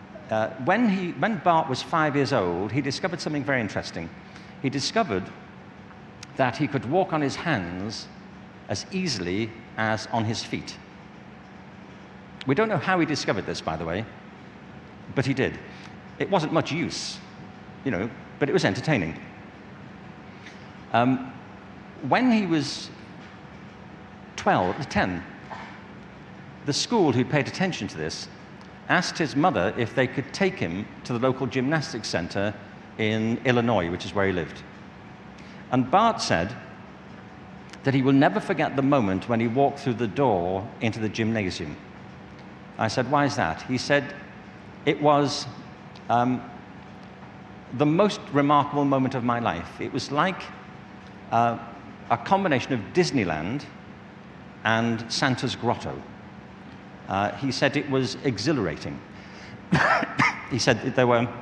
When Bart was 5 years old, he discovered something very interesting. He discovered that he could walk on his hands as easily as on his feet. We don't know how he discovered this, by the way, but he did. It wasn't much use, but it was entertaining. When he was 10, the school who paid attention to this asked his mother if they could take him to the local gymnastics center in Illinois, which is where he lived. And Bart said that he will never forget the moment when he walked through the door into the gymnasium. I said, why is that? He said, it was the most remarkable moment of my life. It was like a combination of Disneyland and Santa's Grotto. He said it was exhilarating. He said that there were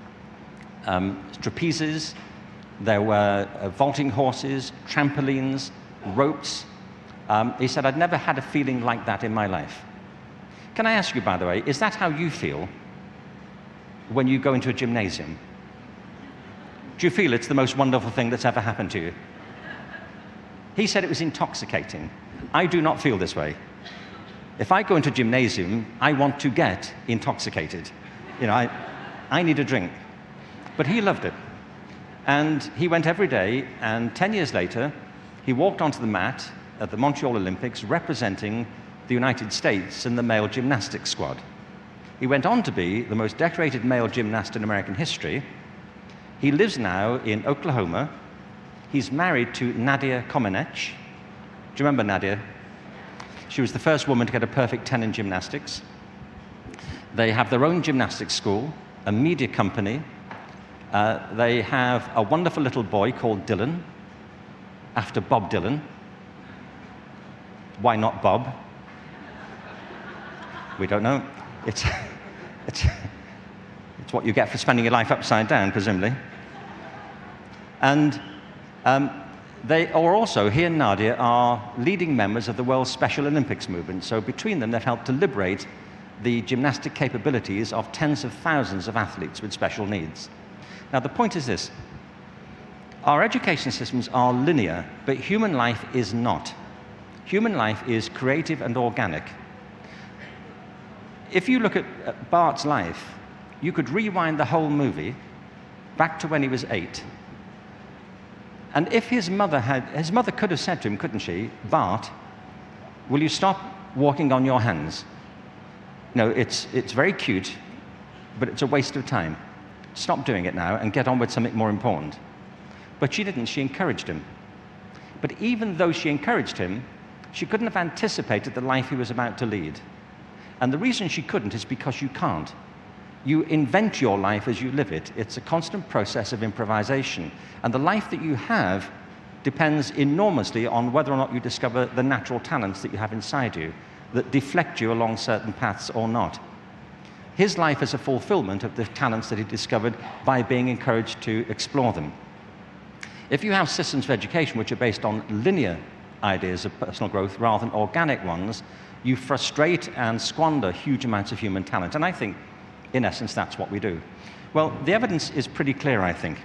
trapezes, there were vaulting horses, trampolines, ropes. He said, I'd never had a feeling like that in my life. Can I ask you, by the way, is that how you feel when you go into a gymnasium? Do you feel it's the most wonderful thing that's ever happened to you? He said it was intoxicating. I do not feel this way. If I go into a gymnasium, I want to get intoxicated. I need a drink. But he loved it. And he went every day, and 10 years later, he walked onto the mat at the Montreal Olympics representing the United States in the male gymnastics squad. He went on to be the most decorated male gymnast in American history. He lives now in Oklahoma. He's married to Nadia Comaneci. Do you remember Nadia? She was the first woman to get a perfect 10 in gymnastics. They have their own gymnastics school, a media company. They have a wonderful little boy called Dylan, after Bob Dylan. Why not Bob? We don't know. It's what you get for spending your life upside down, presumably. And they are also, he and Nadia are leading members of the World Special Olympics movement. So between them, they've helped to liberate the gymnastic capabilities of tens of thousands of athletes with special needs. Now, the point is this. Our education systems are linear, but human life is not. Human life is creative and organic. If you look at Bart's life, you could rewind the whole movie back to when he was 8. And if his mother could have said to him, couldn't she, Bart, will you stop walking on your hands? It's very cute, but it's a waste of time. Stop doing it now and get on with something more important. But she didn't, she encouraged him. But even though she encouraged him, she couldn't have anticipated the life he was about to lead. And the reason she couldn't is because you can't. You invent your life as you live it. It's a constant process of improvisation. And the life that you have depends enormously on whether or not you discover the natural talents that you have inside you that deflect you along certain paths or not. His life is a fulfillment of the talents that he discovered by being encouraged to explore them. If you have systems of education which are based on linear ideas of personal growth rather than organic ones, you frustrate and squander huge amounts of human talent. And I think, in essence, that's what we do. Well, the evidence is pretty clear, I think.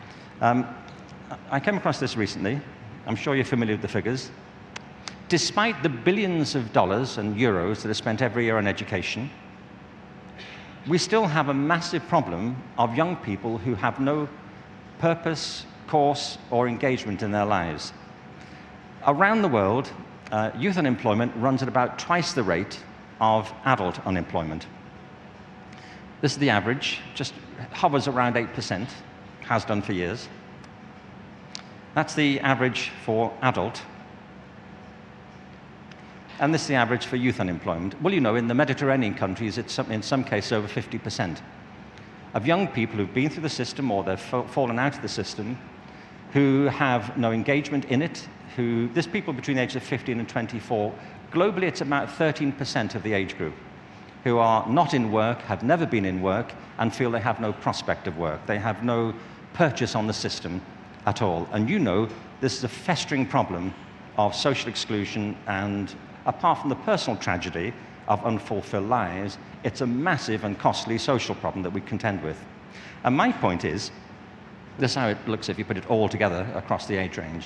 I came across this recently. I'm sure you're familiar with the figures. Despite the billions of dollars and euros that are spent every year on education, we still have a massive problem of young people who have no purpose, course, or engagement in their lives. Around the world, youth unemployment runs at about twice the rate of adult unemployment. This is the average, just hovers around 8%, has done for years. That's the average for adult. And this is the average for youth unemployment. Well, you know, in the Mediterranean countries, it's in some cases over 50% of young people who've been through the system or they've fallen out of the system, who have no engagement in it, there's people between the ages of 15 and 24. Globally, it's about 13% of the age group who are not in work, have never been in work, and feel they have no prospect of work. They have no purchase on the system at all. And you know, this is a festering problem of social exclusion, and apart from the personal tragedy of unfulfilled lives, it's a massive and costly social problem that we contend with. And my point is, this is how it looks if you put it all together across the age range.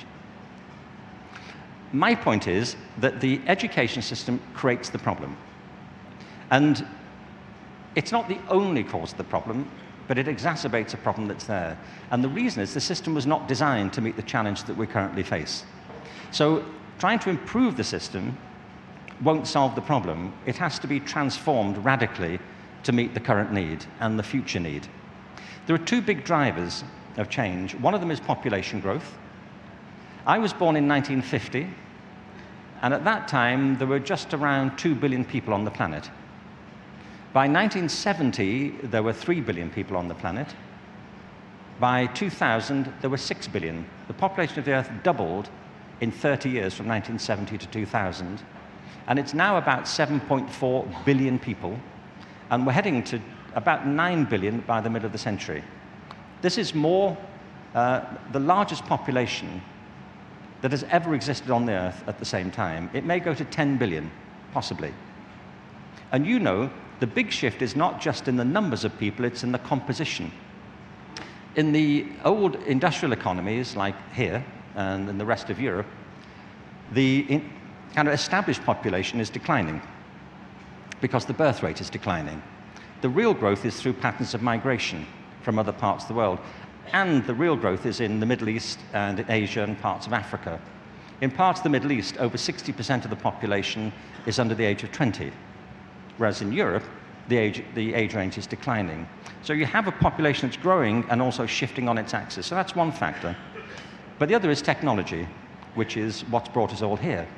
My point is that the education system creates the problem. And it's not the only cause of the problem, but it exacerbates a problem that's there. And the reason is the system was not designed to meet the challenge that we currently face. So trying to improve the system won't solve the problem. It has to be transformed radically to meet the current need and the future need. There are two big drivers of change. One of them is population growth. I was born in 1950, and at that time, there were just around 2 billion people on the planet. By 1970, there were 3 billion people on the planet. By 2000, there were 6 billion. The population of the Earth doubled in 30 years from 1970 to 2000, and it's now about 7.4 billion people, and we're heading to about 9 billion by the middle of the century. This is more, the largest population that has ever existed on the Earth at the same time. It may go to 10 billion, possibly. And you know, the big shift is not just in the numbers of people, it's in the composition. In the old industrial economies, like here and in the rest of Europe, the kind of established population is declining because the birth rate is declining. The real growth is through patterns of migration from other parts of the world. And the real growth is in the Middle East and Asia and parts of Africa. In parts of the Middle East, over 60% of the population is under the age of 20, whereas in Europe, the age range is declining. So you have a population that's growing and also shifting on its axis. So that's one factor. But the other is technology, which is what's brought us all here.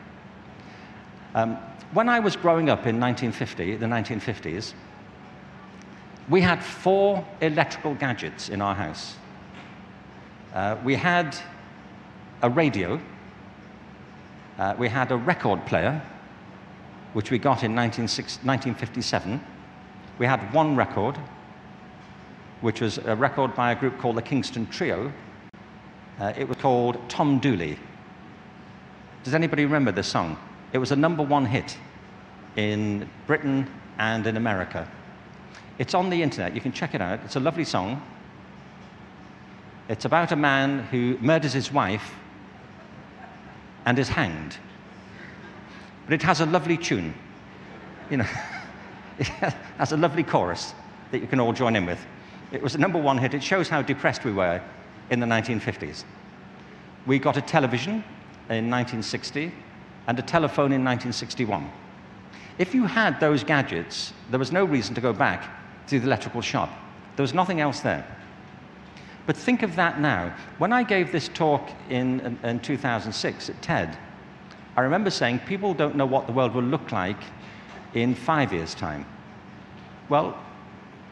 When I was growing up in the 1950s, we had 4 electrical gadgets in our house. We had a radio, we had a record player, which we got in 1957. We had one record, which was a record by a group called the Kingston Trio. It was called Tom Dooley. Does anybody remember this song? It was a #1 hit in Britain and in America. It's on the internet, you can check it out. It's a lovely song. It's about a man who murders his wife and is hanged. But it has a lovely tune. You know, it has a lovely chorus that you can all join in with. It was a #1 hit. It shows how depressed we were in the 1950s. We got a television in 1960 and a telephone in 1961. If you had those gadgets, there was no reason to go back to the electrical shop. There was nothing else there. But think of that now. When I gave this talk in 2006 at TED, I remember saying people don't know what the world will look like in 5 years' time. Well,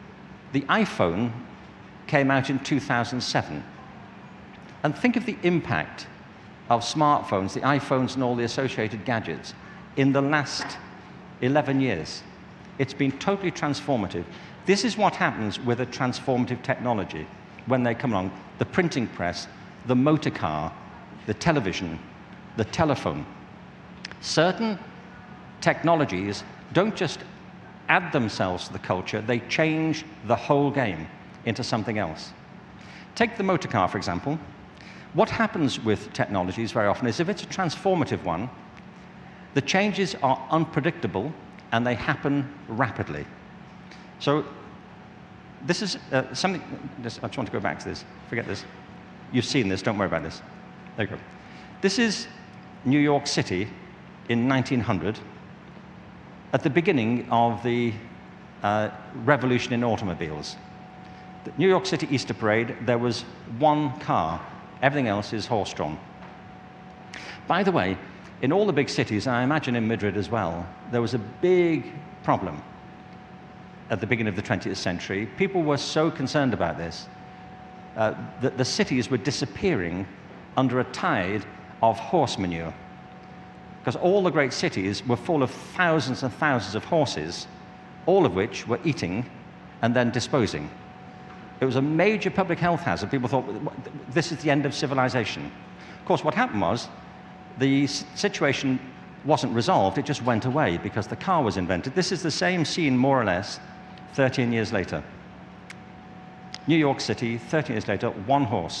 The iPhone came out in 2007. And think of the impact of smartphones, the iPhones and all the associated gadgets, in the last 11 years. It's been totally transformative. This is what happens with a transformative technology when they come along. The printing press, the motor car, the television, the telephone. Certain technologies don't just add themselves to the culture, they change the whole game into something else. Take the motor car, for example. What happens with technologies very often is if it's a transformative one, the changes are unpredictable and they happen rapidly. So this is something, I just want to go back to this, forget this. You've seen this, don't worry about this. There you go. This is New York City in 1900, at the beginning of the revolution in automobiles. The New York City Easter Parade, there was one car. Everything else is horse-drawn. By the way, in all the big cities, and I imagine in Madrid as well, there was a big problem at the beginning of the 20th century. People were so concerned about this that the cities were disappearing under a tide of horse manure. Because all the great cities were full of thousands and thousands of horses, all of which were eating and then disposing. It was a major public health hazard. People thought, this is the end of civilization. Of course, what happened was, the situation wasn't resolved, it just went away because the car was invented. This is the same scene, more or less, 13 years later. New York City, 13 years later, one horse.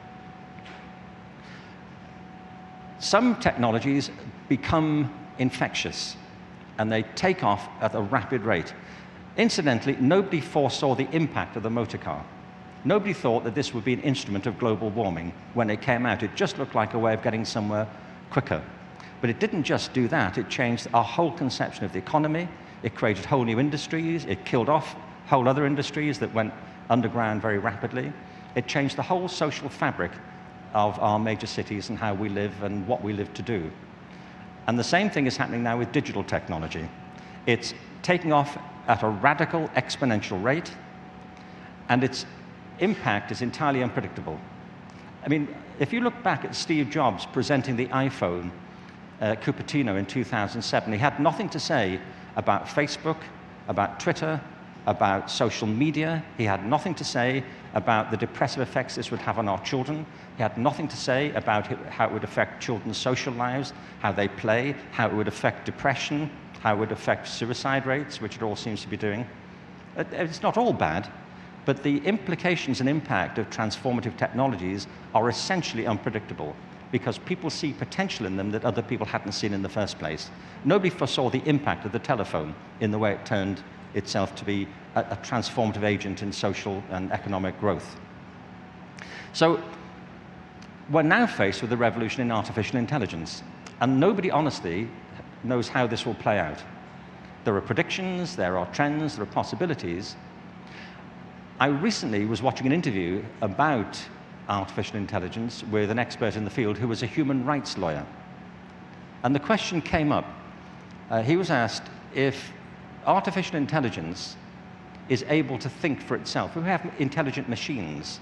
Some technologies become infectious, and they take off at a rapid rate. Incidentally, nobody foresaw the impact of the motor car. Nobody thought that this would be an instrument of global warming when it came out. It just looked like a way of getting somewhere quicker. But it didn't just do that. It changed our whole conception of the economy. It created whole new industries. It killed off whole other industries that went underground very rapidly. It changed the whole social fabric of our major cities and how we live and what we live to do. And the same thing is happening now with digital technology. It's taking off at a radical exponential rate, and its impact is entirely unpredictable. I mean, if you look back at Steve Jobs presenting the iPhone Cupertino in 2007, he had nothing to say about Facebook, about Twitter, about social media. He had nothing to say about the depressive effects this would have on our children. He had nothing to say about how it would affect children's social lives, how they play, how it would affect depression, how it would affect suicide rates, which it all seems to be doing. It's not all bad, but the implications and impact of transformative technologies are essentially unpredictable because people see potential in them that other people hadn't seen in the first place. Nobody foresaw the impact of the telephone in the way it turned itself to be a transformative agent in social and economic growth. So we're now faced with a revolution in artificial intelligence, and nobody honestly knows how this will play out. There are predictions, there are trends, there are possibilities. I recently was watching an interview about artificial intelligence with an expert in the field who was a human rights lawyer. And the question came up. He was asked if artificial intelligence is able to think for itself. If we have intelligent machines,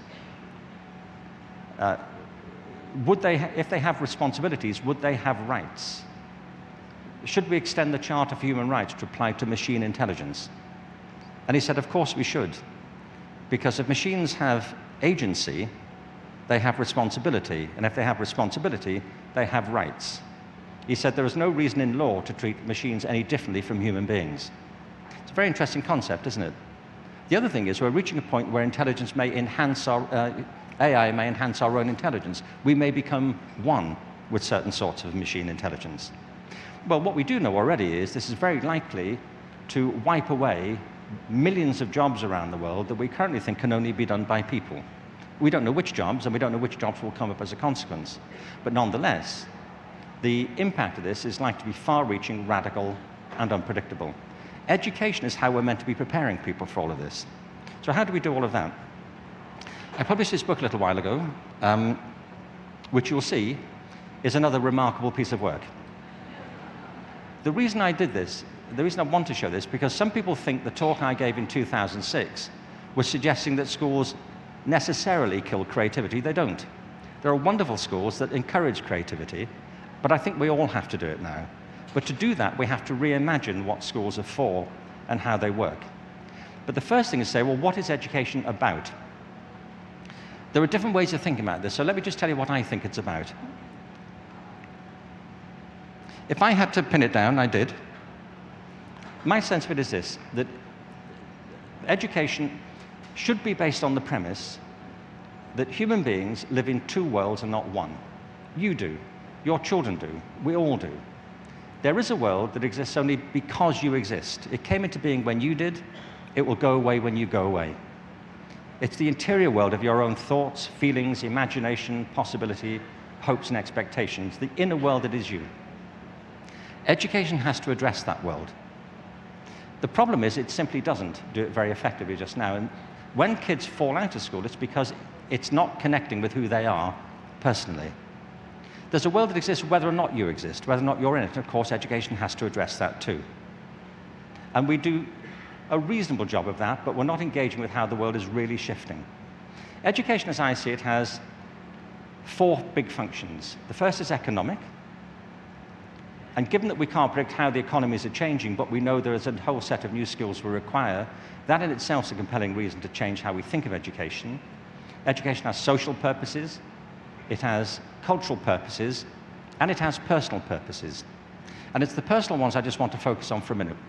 if they have responsibilities, would they have rights? Should we extend the Charter for Human Rights to apply to machine intelligence? And he said, of course we should. Because if machines have agency, they have responsibility. And if they have responsibility, they have rights. He said there is no reason in law to treat machines any differently from human beings. It's a very interesting concept, isn't it? The other thing is we're reaching a point where intelligence may enhance our, AI may enhance our own intelligence. We may become one with certain sorts of machine intelligence. Well, what we do know already is this is very likely to wipe away millions of jobs around the world that we currently think can only be done by people. We don't know which jobs, and we don't know which jobs will come up as a consequence. But nonetheless, the impact of this is likely to be far-reaching, radical, and unpredictable. Education is how we're meant to be preparing people for all of this. So how do we do all of that? I published this book a little while ago, which you'll see is another remarkable piece of work. The reason I did this, the reason I want to show this, because some people think the talk I gave in 2006 was suggesting that schools necessarily kill creativity. They don't. There are wonderful schools that encourage creativity, but I think we all have to do it now. But to do that, we have to reimagine what schools are for and how they work. But the first thing is to say, well, what is education about? There are different ways of thinking about this, so let me just tell you what I think it's about. If I had to pin it down, I did. My sense of it is this, that education should be based on the premise that human beings live in two worlds and not one. You do, your children do, we all do. There is a world that exists only because you exist. It came into being when you did, it will go away when you go away. It's the interior world of your own thoughts, feelings, imagination, possibility, hopes and expectations, the inner world that is you. Education has to address that world. The problem is it simply doesn't do it very effectively just now. And when kids fall out of school, it's because it's not connecting with who they are personally. There's a world that exists whether or not you exist, whether or not you're in it. And of course, education has to address that too. And we do a reasonable job of that, but we're not engaging with how the world is really shifting. Education, as I see it, has four big functions. The first is economic. And given that we can't predict how the economies are changing, but we know there is a whole set of new skills we require, that in itself is a compelling reason to change how we think of education. Education has social purposes, it has cultural purposes, and it has personal purposes. And it's the personal ones I just want to focus on for a minute.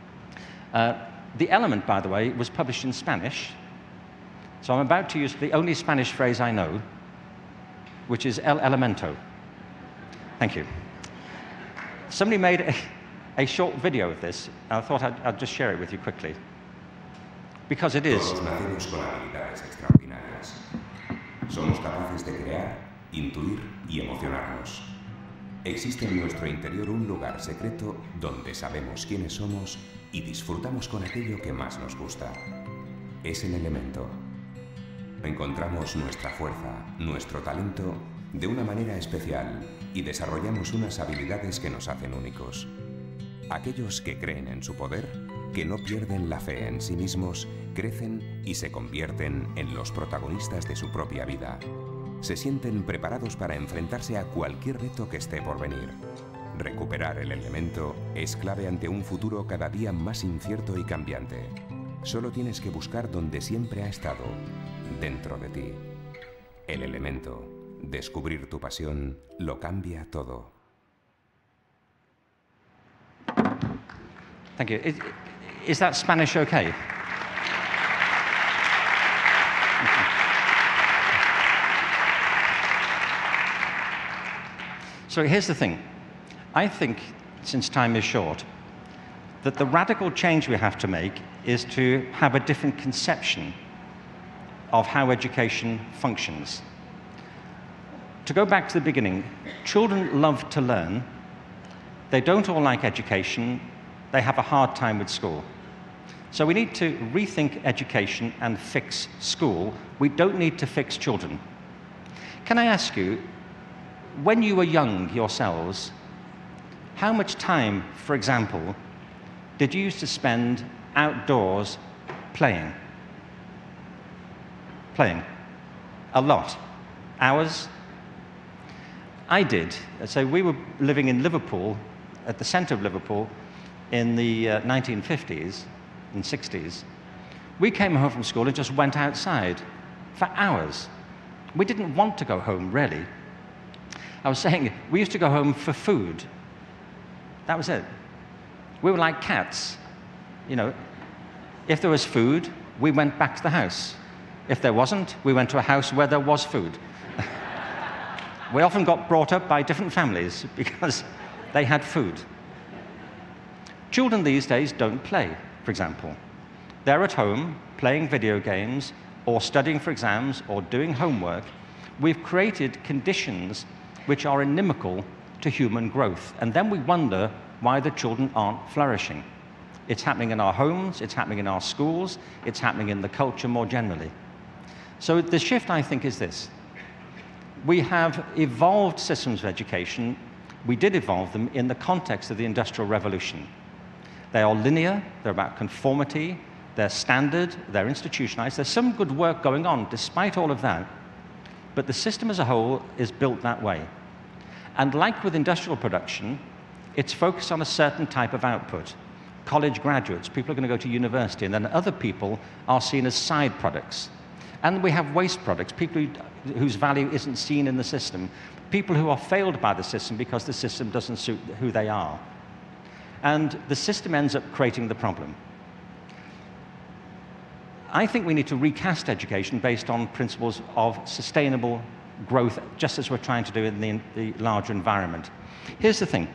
The Element, by the way, was published in Spanish, so I'm about to use the only Spanish phrase I know, which is el elemento. Thank you. Somebody made a short video of this, and I thought I'd just share it with you quickly. Because it is. Todos nacemos con habilidades extraordinarias. Somos capaces de crear, intuir y emocionarnos. Existe en nuestro interior un lugar secreto donde sabemos quiénes somos y disfrutamos con aquello que más nos gusta. Es el elemento. Encontramos nuestra fuerza, nuestro talento, de una manera especial y desarrollamos unas habilidades que nos hacen únicos. Aquellos que creen en su poder, que no pierden la fe en sí mismos, crecen y se convierten en los protagonistas de su propia vida. Se sienten preparados para enfrentarse a cualquier reto que esté por venir. Recuperar el elemento es clave ante un futuro cada día más incierto y cambiante. Solo tienes que buscar donde siempre ha estado, dentro de ti. El elemento. Descubrir tu pasión lo cambia todo. Thank you. Is that Spanish okay? So here's the thing. I think, since time is short, that the radical change we have to make is to have a different conception of how education functions. To go back to the beginning, children love to learn. They don't all like education. They have a hard time with school. So we need to rethink education and fix school. We don't need to fix children. Can I ask you, when you were young yourselves, how much time, for example, did you used to spend outdoors playing? Playing. A lot. Hours? I did. So we were living in Liverpool, at the center of Liverpool, in the 1950s and 60s. We came home from school and just went outside for hours. We didn't want to go home, really. I was saying, we used to go home for food. That was it. We were like cats. You know, if there was food, we went back to the house. If there wasn't, we went to a house where there was food. We often got brought up by different families because they had food. Children these days don't play, for example. They're at home playing video games or studying for exams or doing homework. We've created conditions which are inimical to human growth. And then we wonder why the children aren't flourishing. It's happening in our homes, it's happening in our schools, it's happening in the culture more generally. So the shift, I think, is this. We have evolved systems of education. We did evolve them in the context of the Industrial Revolution. They are linear, they're about conformity, they're standard, they're institutionalized. There's some good work going on despite all of that. But the system as a whole is built that way. And like with industrial production, it's focused on a certain type of output. College graduates, people are going to go to university, and then other people are seen as side products. And we have waste products, people whose value isn't seen in the system, people who are failed by the system because the system doesn't suit who they are. And the system ends up creating the problem. I think we need to recast education based on principles of sustainable growth, just as we're trying to do in the larger environment. Here's the thing.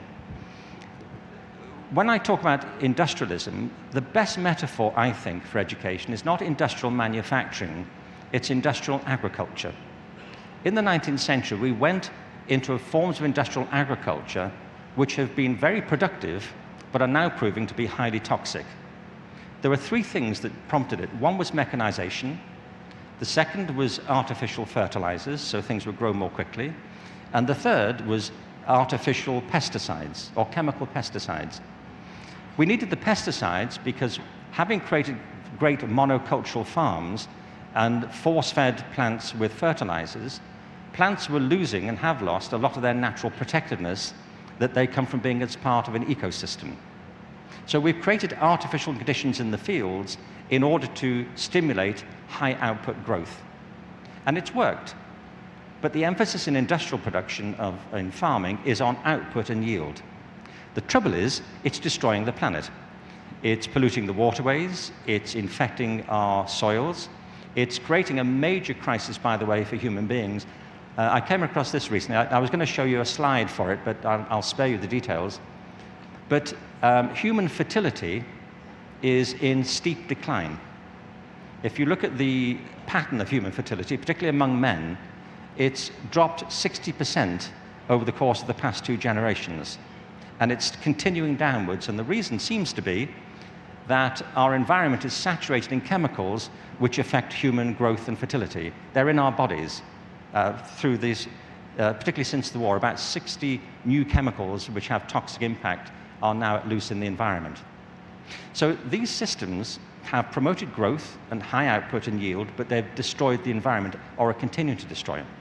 When I talk about industrialism, the best metaphor, I think, for education is not industrial manufacturing, it's industrial agriculture. In the 19th century, we went into forms of industrial agriculture which have been very productive, but are now proving to be highly toxic. There were three things that prompted it. One was mechanization. The second was artificial fertilizers, so things would grow more quickly. And the third was artificial pesticides, or chemical pesticides. We needed the pesticides because, having created great monocultural farms and force-fed plants with fertilizers, plants were losing and have lost a lot of their natural protectiveness that they come from being as part of an ecosystem. So we've created artificial conditions in the fields in order to stimulate high output growth. And it's worked. But the emphasis in industrial production in farming is on output and yield. The trouble is, it's destroying the planet. It's polluting the waterways, it's infecting our soils, it's creating a major crisis, by the way, for human beings. I came across this recently. I was going to show you a slide for it, but I'll spare you the details. But human fertility is in steep decline. If you look at the pattern of human fertility, particularly among men, it's dropped 60% over the course of the past 2 generations. And it's continuing downwards, and the reason seems to be that our environment is saturated in chemicals which affect human growth and fertility. They're in our bodies through these, particularly since the war, about 60 new chemicals which have toxic impact are now loose in the environment. So these systems have promoted growth and high output and yield, but they've destroyed the environment or are continuing to destroy it.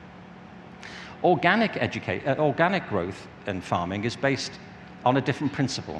Organic growth in farming is based on a different principle.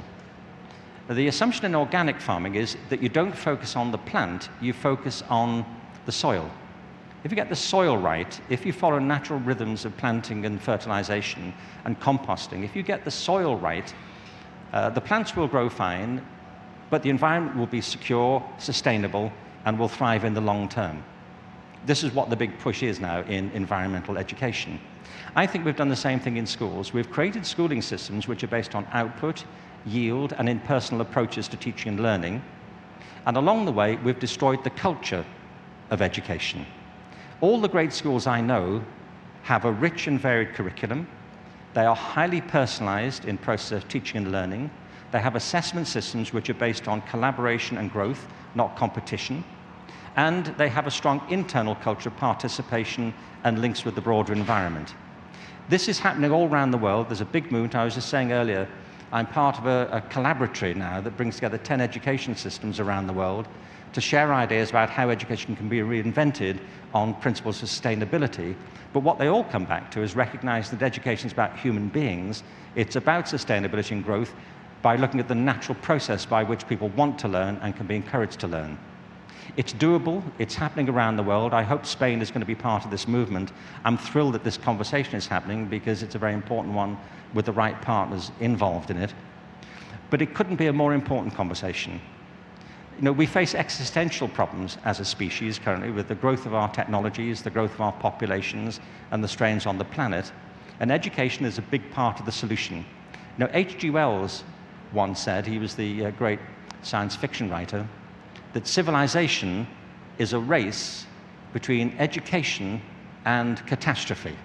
The assumption in organic farming is that you don't focus on the plant, you focus on the soil. If you get the soil right, if you follow natural rhythms of planting and fertilization and composting, if you get the soil right, the plants will grow fine, but the environment will be secure, sustainable, and will thrive in the long term. This is what the big push is now in environmental education. I think we've done the same thing in schools. We've created schooling systems which are based on output, yield, and impersonal approaches to teaching and learning. And along the way, we've destroyed the culture of education. All the great schools I know have a rich and varied curriculum. They are highly personalized in process of teaching and learning. They have assessment systems which are based on collaboration and growth, not competition. And they have a strong internal culture of participation and links with the broader environment. This is happening all around the world. There's a big movement. I was just saying earlier, I'm part of a collaboratory now that brings together 10 education systems around the world to share ideas about how education can be reinvented on principles of sustainability. But what they all come back to is recognize that education is about human beings. It's about sustainability and growth by looking at the natural process by which people want to learn and can be encouraged to learn. It's doable. It's happening around the world. I hope Spain is going to be part of this movement. I'm thrilled that this conversation is happening because it's a very important one with the right partners involved in it. But it couldn't be a more important conversation. You know, we face existential problems as a species currently with the growth of our technologies, the growth of our populations, and the strains on the planet. And education is a big part of the solution. You know, H.G. Wells once said, he was the great science fiction writer, that civilization is a race between education and catastrophe.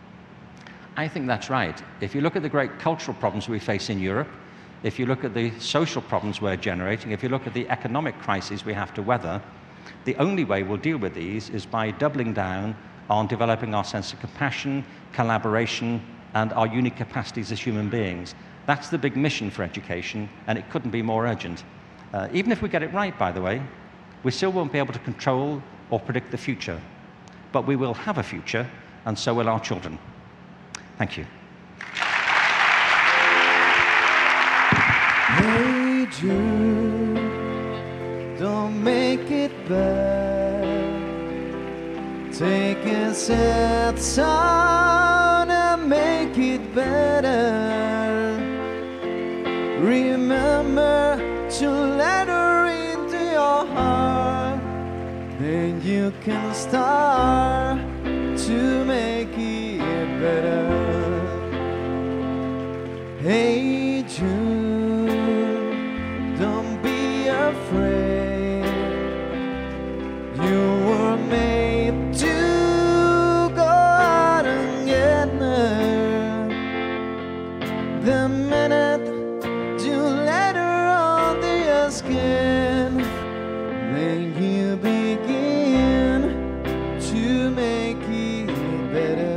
I think that's right. If you look at the great cultural problems we face in Europe, if you look at the social problems we're generating, if you look at the economic crises we have to weather, the only way we'll deal with these is by doubling down on developing our sense of compassion, collaboration, and our unique capacities as human beings. That's the big mission for education, and it couldn't be more urgent. Even if we get it right, by the way, We still won't be able to control or predict the future, but we will have a future, and so will our children. Thank you. Hey Jude, don't make it bad. Take a sad song and make it better. Remember to let her into your heart. Then you can start to make it better. Hey Jude, don't be afraid. You were made to go out and get her. The minute you let her under your skin, then you begin to make it better.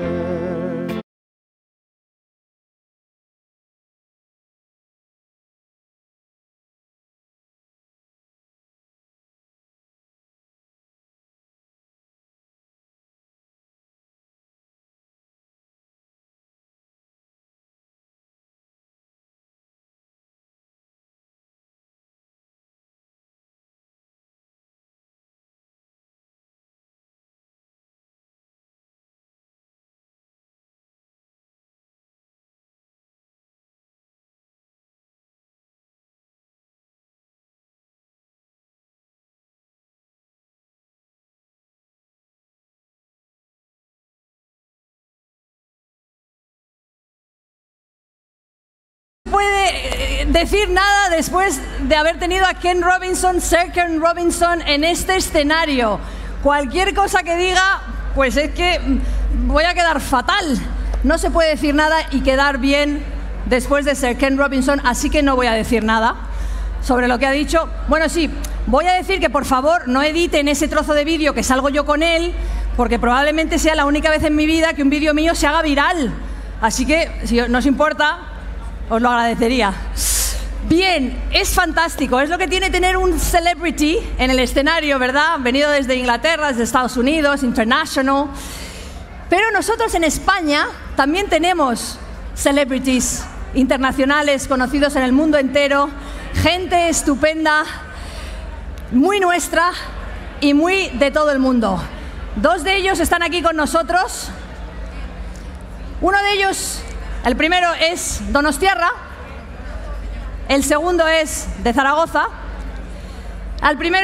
Puede decir nada después de haber tenido a Ken Robinson, Sir Ken Robinson, en este escenario. Cualquier cosa que diga, pues es que voy a quedar fatal. No se puede decir nada y quedar bien después de Sir Ken Robinson, así que no voy a decir nada sobre lo que ha dicho. Bueno, sí, voy a decir que por favor no editen ese trozo de vídeo que salgo yo con él, porque probablemente sea la única vez en mi vida que un vídeo mío se haga viral. Así que, si no os importa, os lo agradecería. Bien, es fantástico, es lo que tiene tener un celebrity en el escenario, ¿verdad? Venido desde Inglaterra, desde Estados Unidos, international. Pero nosotros en España también tenemos celebrities internacionales conocidos en el mundo entero, gente estupenda, muy nuestra y muy de todo el mundo. Dos de ellos están aquí con nosotros. Uno de ellos, el primero es donostiarra, el segundo es de Zaragoza. Al primero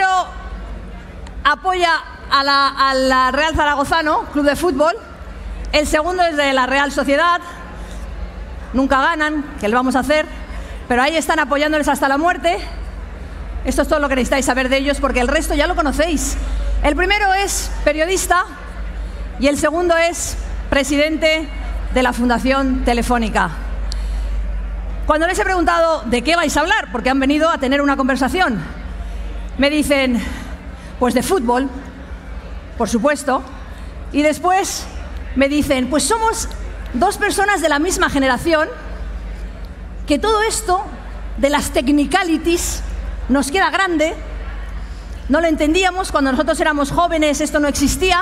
apoya a la Real Zaragozano, club de fútbol. El segundo es de la Real Sociedad. Nunca ganan, ¿qué le vamos a hacer? Pero ahí están apoyándoles hasta la muerte. Esto es todo lo que necesitáis saber de ellos, porque el resto ya lo conocéis. El primero es periodista y el segundo es presidente de la Fundación Telefónica. Cuando les he preguntado de qué vais a hablar, porque han venido a tener una conversación, me dicen, pues de fútbol, por supuesto, y después me dicen, pues somos dos personas de la misma generación, que todo esto de las technicalities nos queda grande, no lo entendíamos cuando nosotros éramos jóvenes, esto no existía,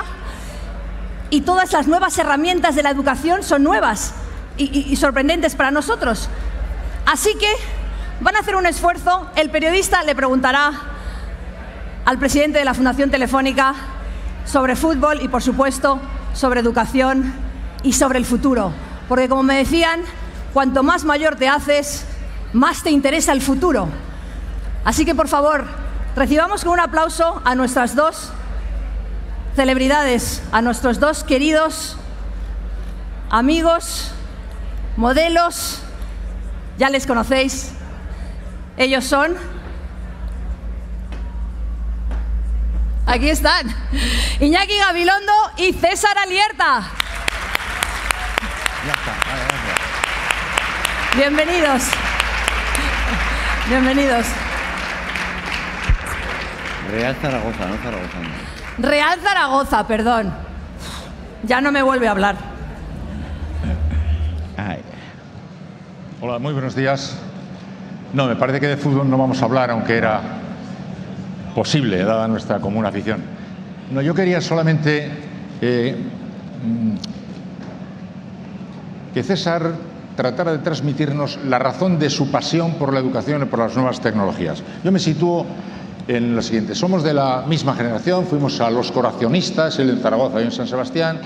y todas las nuevas herramientas de la educación son nuevas y sorprendentes para nosotros. Así que van a hacer un esfuerzo. El periodista le preguntará al presidente de la Fundación Telefónica sobre fútbol y, por supuesto, sobre educación y sobre el futuro. Porque, como me decían, cuanto más mayor te haces, más te interesa el futuro. Así que, por favor, recibamos con un aplauso a nuestras dos celebridades, a nuestros dos queridos amigos, modelos. Ya les conocéis. Ellos son... Aquí están. Iñaki Gabilondo y César Alierta. Ya está. Vale, gracias. Bienvenidos. Bienvenidos. Real Zaragoza, no Zaragoza. Real Zaragoza, perdón. Ya no me vuelve a hablar. Ay. Hola, muy buenos días. No, me parece que de fútbol no vamos a hablar, aunque era posible, dada nuestra común afición. No, yo quería solamente que César tratara de transmitirnos la razón de su pasión por la educación y por las nuevas tecnologías. Yo me sitúo en lo siguiente. Somos de la misma generación, fuimos a los coracionistas, él en Zaragoza y en San Sebastián.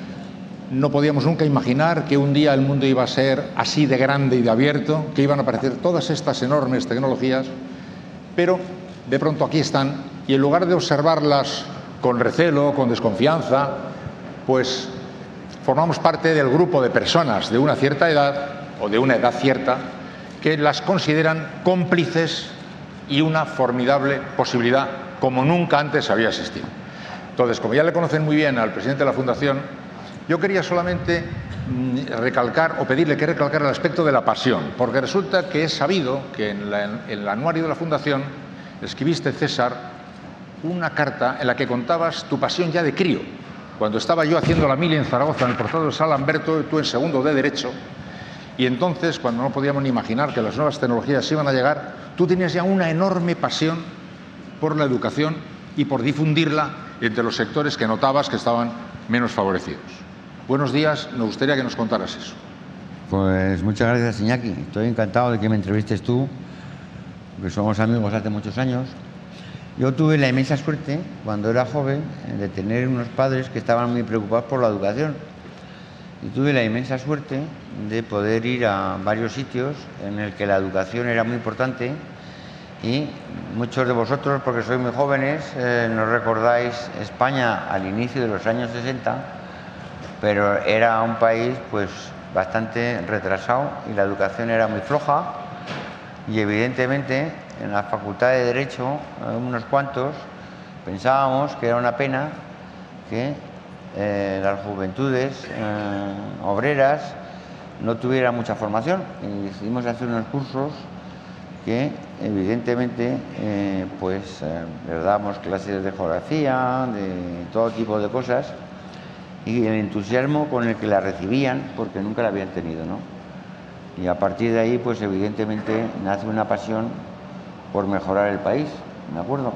No podíamos nunca imaginar que un día el mundo iba a ser así de grande y de abierto, que iban a aparecer todas estas enormes tecnologías, pero de pronto aquí están, y en lugar de observarlas con recelo, con desconfianza, pues formamos parte del grupo de personas de una cierta edad, o de una edad cierta, que las consideran cómplices y una formidable posibilidad como nunca antes había existido. Entonces, como ya le conocen muy bien al presidente de la Fundación, yo quería solamente recalcar o pedirle que recalcara el aspecto de la pasión, porque resulta que es sabido que en el anuario de la Fundación escribiste, César, una carta en la que contabas tu pasión ya de crío. Cuando estaba yo haciendo la mili en Zaragoza, en el portal de San Lamberto, tú en segundo de Derecho, y entonces, cuando no podíamos ni imaginar que las nuevas tecnologías iban a llegar, tú tenías ya una enorme pasión por la educación y por difundirla entre los sectores que notabas que estaban menos favorecidos. Buenos días, nos gustaría que nos contaras eso. Pues muchas gracias, Iñaki. Estoy encantado de que me entrevistes tú, porque somos amigos hace muchos años. Yo tuve la inmensa suerte, cuando era joven, de tener unos padres que estaban muy preocupados por la educación. Y tuve la inmensa suerte de poder ir a varios sitios en el que la educación era muy importante, y muchos de vosotros, porque sois muy jóvenes, no recordáis España al inicio de los años 60, pero era un país pues bastante retrasado y la educación era muy floja, y evidentemente en la Facultad de Derecho, unos cuantos, pensábamos que era una pena que las juventudes obreras no tuvieran mucha formación, y decidimos hacer unos cursos que evidentemente les damos clases de geografía, de todo tipo de cosas, y el entusiasmo con el que la recibían, porque nunca la habían tenido, ¿no? Y a partir de ahí, pues evidentemente nace una pasión por mejorar el país, ¿de acuerdo?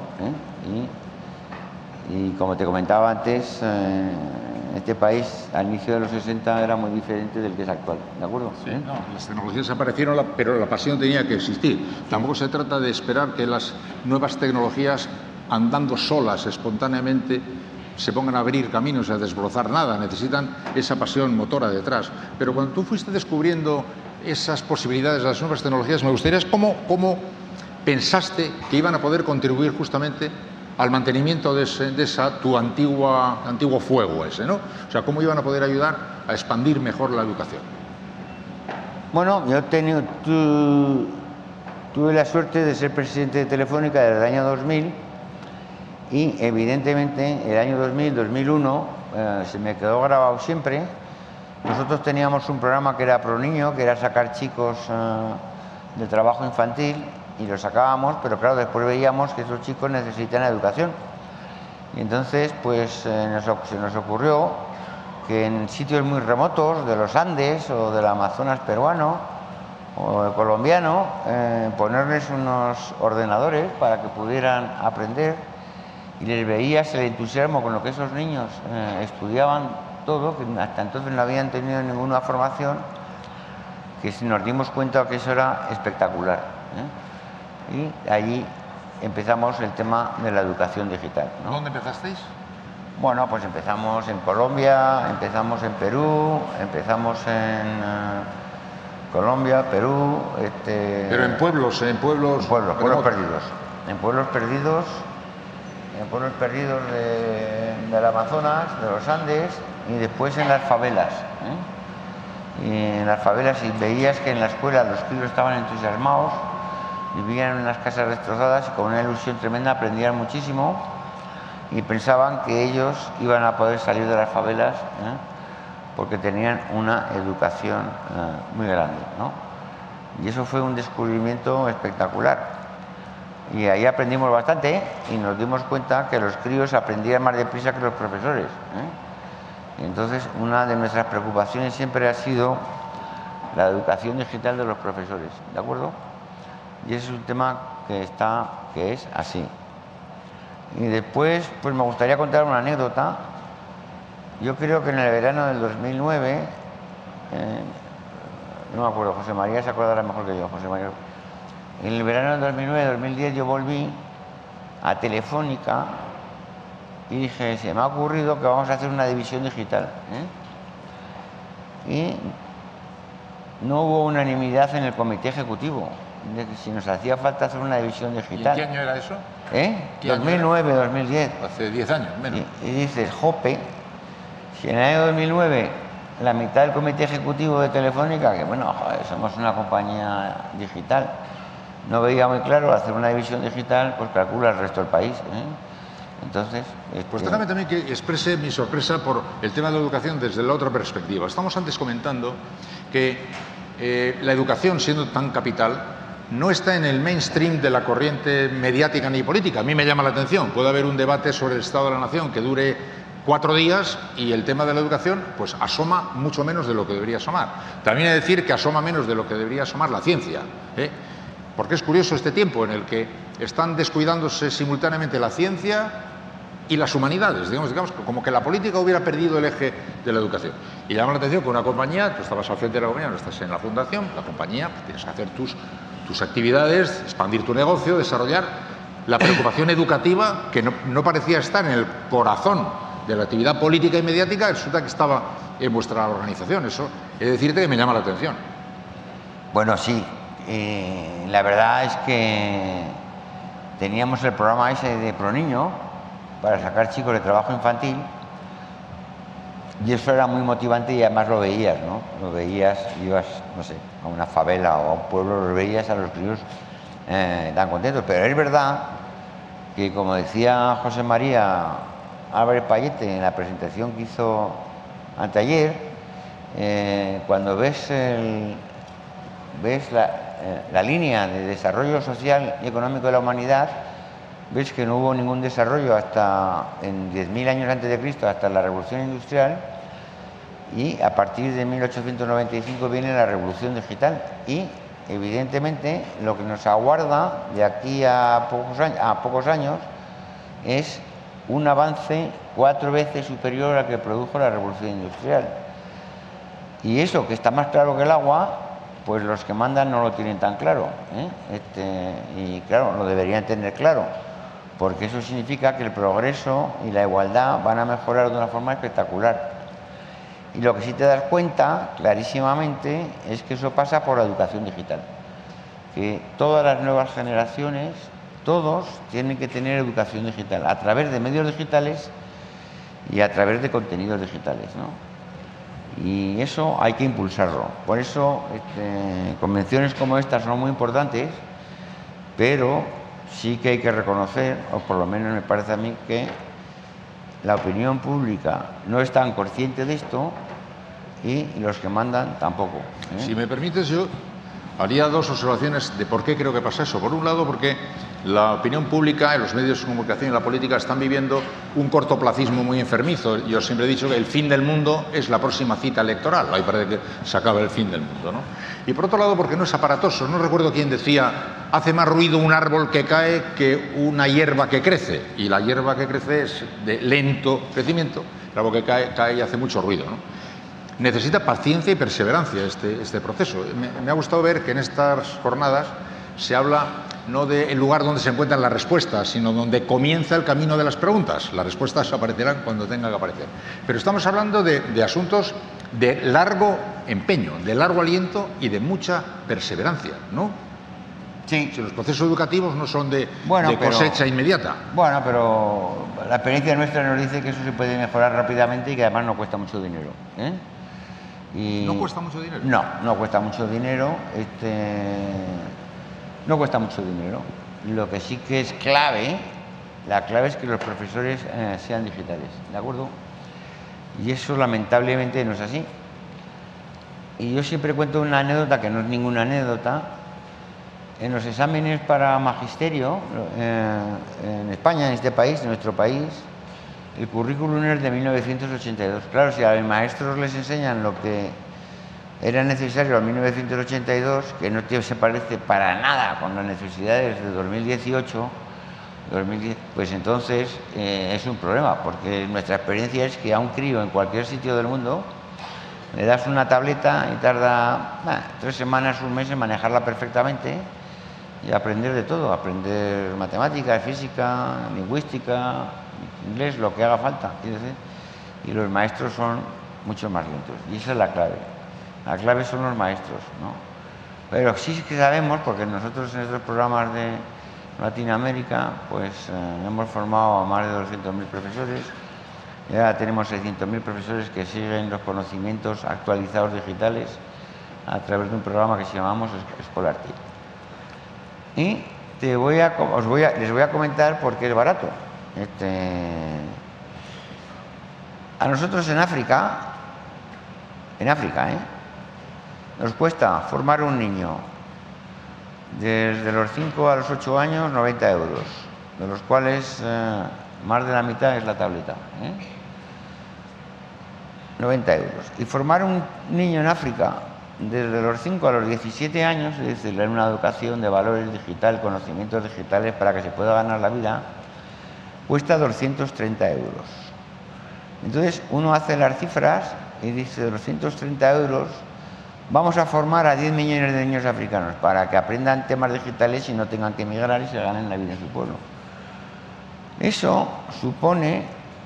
Y como te comentaba antes, este país al inicio de los 60 era muy diferente del que es actual, ¿de acuerdo? Sí, no, las tecnologías aparecieron, pero la pasión tenía que existir. Tampoco se trata de esperar que las nuevas tecnologías, andando solas, espontáneamente, se pongan a abrir caminos, a desbrozar nada. Necesitan esa pasión motora detrás. Pero cuando tú fuiste descubriendo esas posibilidades de las nuevas tecnologías, me gustaría cómo pensaste que iban a poder contribuir justamente al mantenimiento de tu antiguo fuego ese, ¿no? O sea, cómo iban a poder ayudar a expandir mejor la educación. Bueno, yo tuve la suerte de ser presidente de Telefónica desde el año 2000, y evidentemente el año 2000-2001 se me quedó grabado siempre. Nosotros teníamos un programa que era ProNiño, que era sacar chicos de trabajo infantil, y los sacábamos, pero claro, después veíamos que esos chicos necesitan educación. Y entonces pues se nos ocurrió que en sitios muy remotos de los Andes o del Amazonas peruano o el colombiano, ponerles unos ordenadores para que pudieran aprender, y les veías el entusiasmo con lo que esos niños estudiaban todo, que hasta entonces no habían tenido ninguna formación, que nos dimos cuenta que eso era espectacular, Y allí empezamos el tema de la educación digital, ¿no? ¿Dónde empezasteis? Bueno, pues empezamos en Colombia, empezamos en Perú, empezamos en Colombia, Perú... Pero en pueblos pueblos perdidos. En pueblos perdidos del Amazonas, de los Andes, y después en las favelas. Y en las favelas, y veías que en la escuela los críos estaban entusiasmados, vivían en unas casas destrozadas y con una ilusión tremenda aprendían muchísimo, y pensaban que ellos iban a poder salir de las favelas porque tenían una educación muy grande, ¿no? Y eso fue un descubrimiento espectacular. Y ahí aprendimos bastante, y nos dimos cuenta que los críos aprendían más deprisa que los profesores. Y entonces una de nuestras preocupaciones siempre ha sido la educación digital de los profesores, ¿de acuerdo? Y ese es un tema que es así. Y después, pues me gustaría contar una anécdota. Yo creo que en el verano del 2009, no me acuerdo, José María se acordará mejor que yo, José María. En el verano del 2009-2010 yo volví a Telefónica y dije, se me ha ocurrido que vamos a hacer una división digital. Y no hubo unanimidad en el comité ejecutivo de que si nos hacía falta hacer una división digital. ¿Y en qué año era eso? 2009, 2010. Hace 10 años, menos. Y dices, jope, si en el año 2009 la mitad del comité ejecutivo de Telefónica, que bueno, joder, somos una compañía digital, no veía muy claro hacer una división digital, pues calcula el resto del país. Entonces, pues déjame también que exprese mi sorpresa por el tema de la educación desde la otra perspectiva. Estamos antes comentando que la educación, siendo tan capital, no está en el mainstream de la corriente mediática ni política. A mí me llama la atención. Puede haber un debate sobre el Estado de la Nación que dure 4 días y el tema de la educación pues asoma mucho menos de lo que debería asomar. También he de decir que asoma menos de lo que debería asomar la ciencia, porque es curioso este tiempo en el que están descuidándose simultáneamente la ciencia y las humanidades, digamos como que la política hubiera perdido el eje de la educación. Y llama la atención que una compañía, tú estabas al frente de la compañía, no estás en la fundación, la compañía, pues tienes que hacer tus actividades, expandir tu negocio, desarrollar la preocupación educativa que no parecía estar en el corazón de la actividad política y mediática, resulta que estaba en vuestra organización. Eso he de decirte que me llama la atención. Bueno, sí. La verdad es que teníamos el programa ese de ProNiño para sacar chicos de trabajo infantil y eso era muy motivante y además lo veías, ¿no? Lo veías, ibas, no sé, a una favela o a un pueblo, lo veías a los críos tan contentos. Pero es verdad que, como decía José María Álvarez Payete en la presentación que hizo anteayer, cuando ves la línea de desarrollo social y económico de la humanidad, ves que no hubo ningún desarrollo hasta en 10.000 años antes de Cristo, hasta la Revolución Industrial, y a partir de 1895 viene la Revolución Digital. Y evidentemente lo que nos aguarda de aquí a pocos años es un avance 4 veces superior al que produjo la Revolución Industrial. Y eso, que está más claro que el agua, pues los que mandan no lo tienen tan claro, y claro, lo deberían tener claro, porque eso significa que el progreso y la igualdad van a mejorar de una forma espectacular. Y lo que sí te das cuenta clarísimamente es que eso pasa por la educación digital, que todas las nuevas generaciones, todos tienen que tener educación digital a través de medios digitales y a través de contenidos digitales, ¿no? Y eso hay que impulsarlo. Por eso convenciones como estas son muy importantes, pero sí que hay que reconocer, o por lo menos me parece a mí, que la opinión pública no es tan consciente de esto y los que mandan tampoco. Si me permites, yo haría 2 observaciones de por qué creo que pasa eso. Por un lado, porque la opinión pública, los medios de comunicación y la política están viviendo un cortoplacismo muy enfermizo. Yo siempre he dicho que el fin del mundo es la próxima cita electoral. Ahí parece que se acaba el fin del mundo, ¿no? Y por otro lado, porque no es aparatoso. No recuerdo quién decía, hace más ruido un árbol que cae que una hierba que crece. Y la hierba que crece es de lento crecimiento. El árbol que cae y hace mucho ruido, ¿no? Necesita paciencia y perseverancia este proceso. Me ha gustado ver que en estas jornadas se habla no del lugar donde se encuentran las respuestas, sino donde comienza el camino de las preguntas. Las respuestas aparecerán cuando tengan que aparecer. Pero estamos hablando de asuntos de largo empeño, de largo aliento y de mucha perseverancia, ¿no? Sí. Si los procesos educativos no son de cosecha inmediata. Bueno, pero la experiencia nuestra nos dice que eso se puede mejorar rápidamente y que además no cuesta mucho dinero, ¿No cuesta mucho dinero? No, no cuesta mucho dinero. No cuesta mucho dinero. Lo que sí que es clave, la clave es que los profesores sean digitales, ¿de acuerdo? Y eso lamentablemente no es así. Y yo siempre cuento una anécdota que no es ninguna anécdota. En los exámenes para magisterio en España, en este país, en nuestro país, el currículum es de 1982. Claro, si a los maestros les enseñan lo que era necesario en 1982, que no se parece para nada con las necesidades de 2018, 2010. Pues entonces es un problema, porque nuestra experiencia es que a un crío en cualquier sitio del mundo le das una tableta y tarda 3 semanas, un mes en manejarla perfectamente y aprender de todo, aprender matemáticas, física, lingüística, inglés, lo que haga falta, quiero decir. Y los maestros son mucho más lentos, y esa es la clave. La clave son los maestros, ¿no? Pero sí que sabemos, porque nosotros en estos programas de Latinoamérica, pues hemos formado a más de 200.000 profesores, y ahora tenemos 600.000 profesores que siguen los conocimientos actualizados digitales a través de un programa que llamamos Scholarity. Y les voy a comentar por qué es barato. A nosotros en África, nos cuesta formar un niño desde los 5 a los 8 años 90 euros, de los cuales más de la mitad es la tableta. 90 euros. Y formar un niño en África desde los 5 a los 17 años, es decir, darle una educación de valores digitales, conocimientos digitales para que se pueda ganar la vida, cuesta 230 euros. Entonces uno hace las cifras y dice, de los 230 euros vamos a formar a 10 millones de niños africanos para que aprendan temas digitales y no tengan que emigrar y se ganen la vida en su pueblo. Eso supone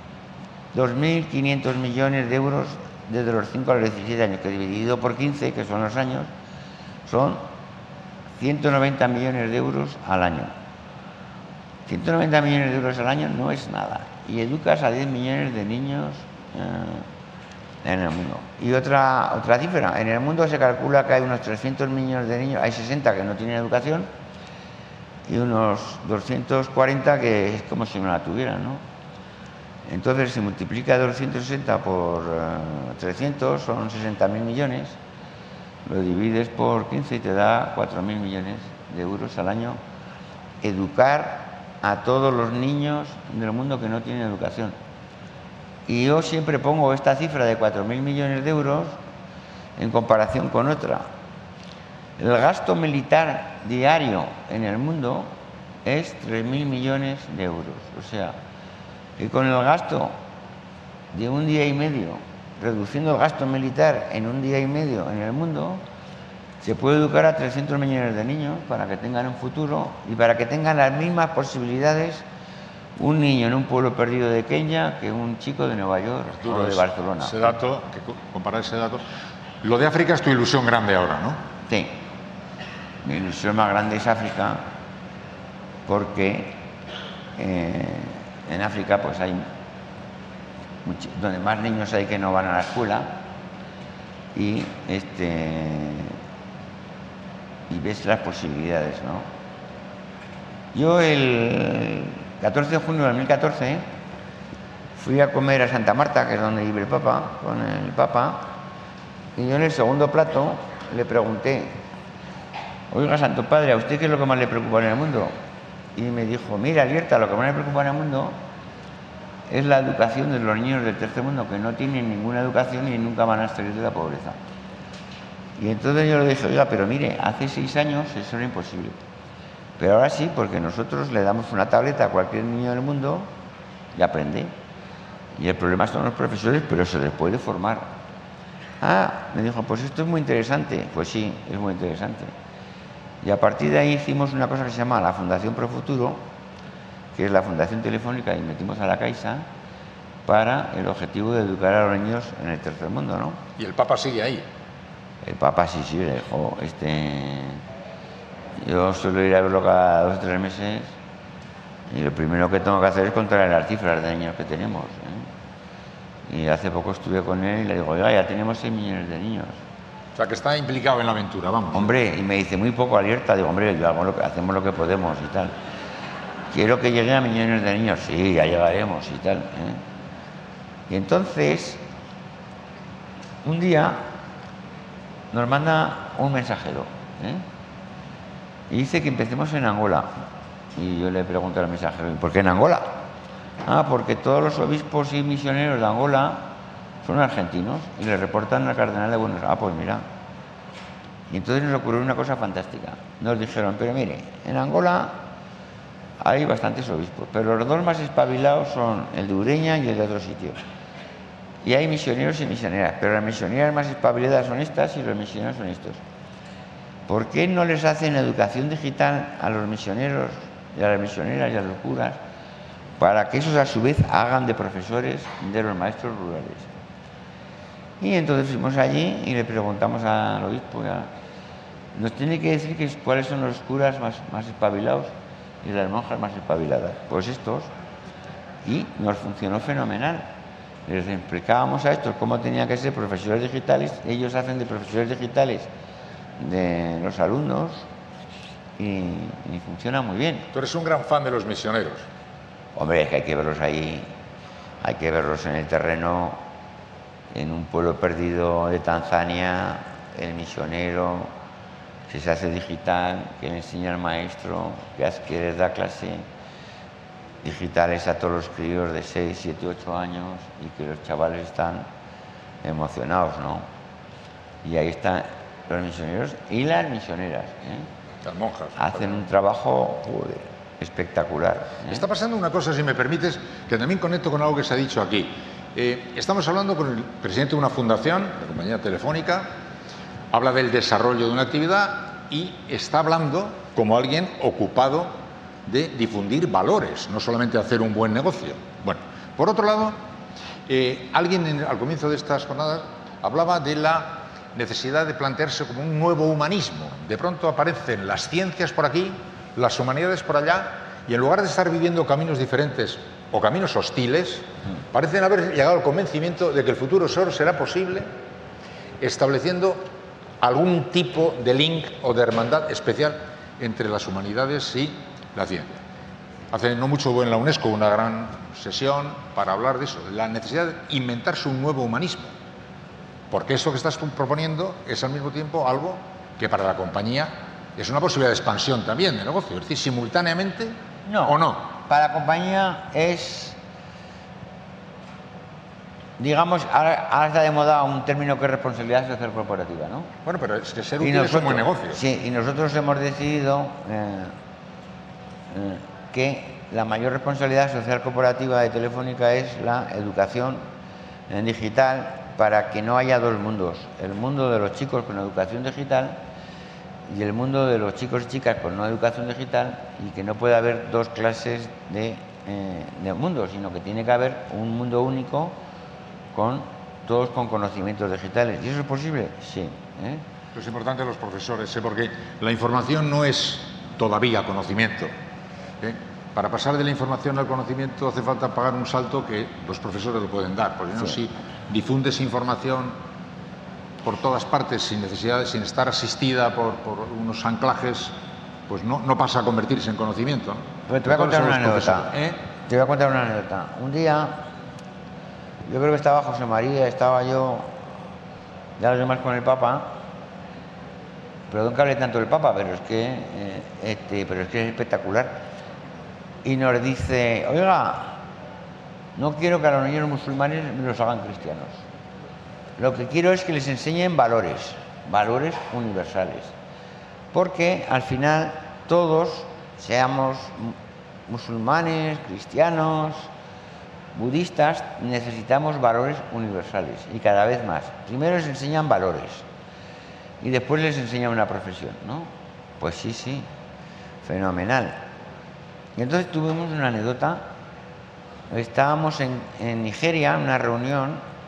2.500 millones de euros desde los 5 a los 17 años, que dividido por 15, que son los años, son 190 millones de euros al año. 190 millones de euros al año no es nada. Y educas a 10 millones de niños en el mundo. Y otra cifra, en el mundo se calcula que hay unos 300 millones de niños, hay 60 que no tienen educación y unos 240 que es como si no la tuvieran, ¿no? Entonces se multiplica 260 por 300, son 60.000 millones, lo divides por 15 y te da 4.000 millones de euros al año. Educar a todos los niños del mundo que no tienen educación. Y yo siempre pongo esta cifra de 4.000 millones de euros en comparación con otra. El gasto militar diario en el mundo es 3.000 millones de euros. O sea, que con el gasto de un día y medio, reduciendo el gasto militar en un día y medio en el mundo, se puede educar a 300 millones de niños para que tengan un futuro y para que tengan las mismas posibilidades un niño en un pueblo perdido de Kenia que un chico de Nueva York o de Barcelona. Ese dato, comparar ese dato. Lo de África es tu ilusión grande ahora, ¿no? Sí. Mi ilusión más grande es África porque en África pues hay donde más niños hay que no van a la escuela y ves las posibilidades, ¿no? Yo el 14 de junio de 2014 fui a comer a Santa Marta, que es donde vive el Papa, con el Papa, y yo en el segundo plato le pregunté, oiga, Santo Padre, ¿a usted qué es lo que más le preocupa en el mundo? Y me dijo, mira, Alierta, lo que más le preocupa en el mundo es la educación de los niños del tercer mundo, que no tienen ninguna educación y nunca van a salir de la pobreza. Y entonces yo le dije, oiga, pero mire, hace 6 años eso era imposible. Pero ahora sí, porque nosotros le damos una tableta a cualquier niño del mundo y aprende. Y el problema son los profesores, pero se les puede formar. Ah, me dijo, pues esto es muy interesante. Pues sí, es muy interesante. Y a partir de ahí hicimos una cosa que se llama la Fundación Pro Futuro, que es la Fundación Telefónica, y metimos a la Caixa para el objetivo de educar a los niños en el tercer mundo, ¿no? Y el Papa sigue ahí. El Papa sí, le dijo, yo suelo ir a verlo cada 2 o 3 meses y lo primero que tengo que hacer es controlar las cifras de niños que tenemos, ¿eh? Y hace poco estuve con él y le digo, oiga, ya tenemos 6 millones de niños. O sea, que está implicado en la aventura, vamos. Hombre, y me dice, muy poco, Alierta. Digo, hombre, hacemos lo que podemos y tal. Quiero que lleguen a millones de niños. Sí, ya llegaremos y tal, ¿eh? Y entonces, un día nos manda un mensajero, ¿eh? Y dice que empecemos en Angola. Y yo le pregunto al mensajero, ¿por qué en Angola? Ah, porque todos los obispos y misioneros de Angola son argentinos y le reportan al cardenal de Buenos Aires. Ah, pues mira. Y entonces nos ocurrió una cosa fantástica. Nos dijeron, pero mire, en Angola hay bastantes obispos, pero los dos más espabilados son el de Ureña y el de otro sitio. Y hay misioneros y misioneras, pero las misioneras más espabiladas son estas y los misioneros son estos. ¿Por qué no les hacen educación digital a los misioneros y a las misioneras y a los curas para que esos a su vez hagan de profesores de los maestros rurales? Y entonces fuimos allí y le preguntamos al obispo, nos tiene que decir cuáles son los curas más espabilados y las monjas más espabiladas. Pues estos. Y nos funcionó fenomenal. Les explicábamos a estos cómo tenían que ser profesores digitales, ellos hacen de profesores digitales de los alumnos y funciona muy bien. Tú eres un gran fan de los misioneros. Hombre, es que hay que verlos ahí, hay que verlos en el terreno, en un pueblo perdido de Tanzania, el misionero, que se hace digital, que le enseña al maestro, que les da clase digitales a todos los críos de 6, 7, 8 años y que los chavales están emocionados, ¿no? Y ahí están los misioneros y las misioneras, las monjas. Hacen un trabajo espectacular. Está pasando una cosa, si me permites, que también conecto con algo que se ha dicho aquí. Estamos hablando con el presidente de una fundación, de compañía telefónica, habla del desarrollo de una actividad y está hablando como alguien ocupado de difundir valores, no solamente hacer un buen negocio. Bueno, por otro lado, alguien al comienzo de estas jornadas hablaba de la necesidad de plantearse como un nuevo humanismo. De pronto aparecen las ciencias por aquí, las humanidades por allá, y en lugar de estar viviendo caminos diferentes o caminos hostiles, parecen haber llegado al convencimiento de que el futuro solo será posible estableciendo algún tipo de link o de hermandad especial entre las humanidades y la ciencia. Hace no mucho hubo en la UNESCO una gran sesión para hablar de eso, de la necesidad de inventarse un nuevo humanismo. Porque eso que estás proponiendo es al mismo tiempo algo que para la compañía es una posibilidad de expansión también de negocio. Es decir, simultáneamente o no. Para la compañía es, digamos, ahora está de moda un término que es responsabilidad social corporativa, ¿no? Bueno, pero es que ser útil es un buen negocio. Sí, y nosotros hemos decidido que la mayor responsabilidad social corporativa de Telefónica es la educación digital para que no haya dos mundos, el mundo de los chicos con educación digital y el mundo de los chicos y chicas con no educación digital, y que no puede haber dos clases de mundos, sino que tiene que haber un mundo único todos con conocimientos digitales. ¿Y eso es posible? Sí. Es importante los profesores, porque la información no es todavía conocimiento. Para pasar de la información al conocimiento hace falta pagar un salto que los profesores lo pueden dar, porque no, si difundes información por todas partes sin necesidad, sin estar asistida por unos anclajes, pues no pasa a convertirse en conocimiento, ¿no? Pero te voy a contar una anécdota. Te voy a contar una anécdota. Un día, yo creo que estaba José María, estaba yo, ya los demás con el Papa. Perdón que hable tanto del Papa, pero es que es espectacular. Y nos dice, oiga, no quiero que a los niños musulmanes me los hagan cristianos. Lo que quiero es que les enseñen valores universales. Porque al final todos, seamos musulmanes, cristianos, budistas, necesitamos valores universales y cada vez más. Primero les enseñan valores y después les enseñan una profesión, ¿no? Pues sí, fenomenal. Y entonces tuvimos una anécdota. Estábamos en Nigeria, en una reunión,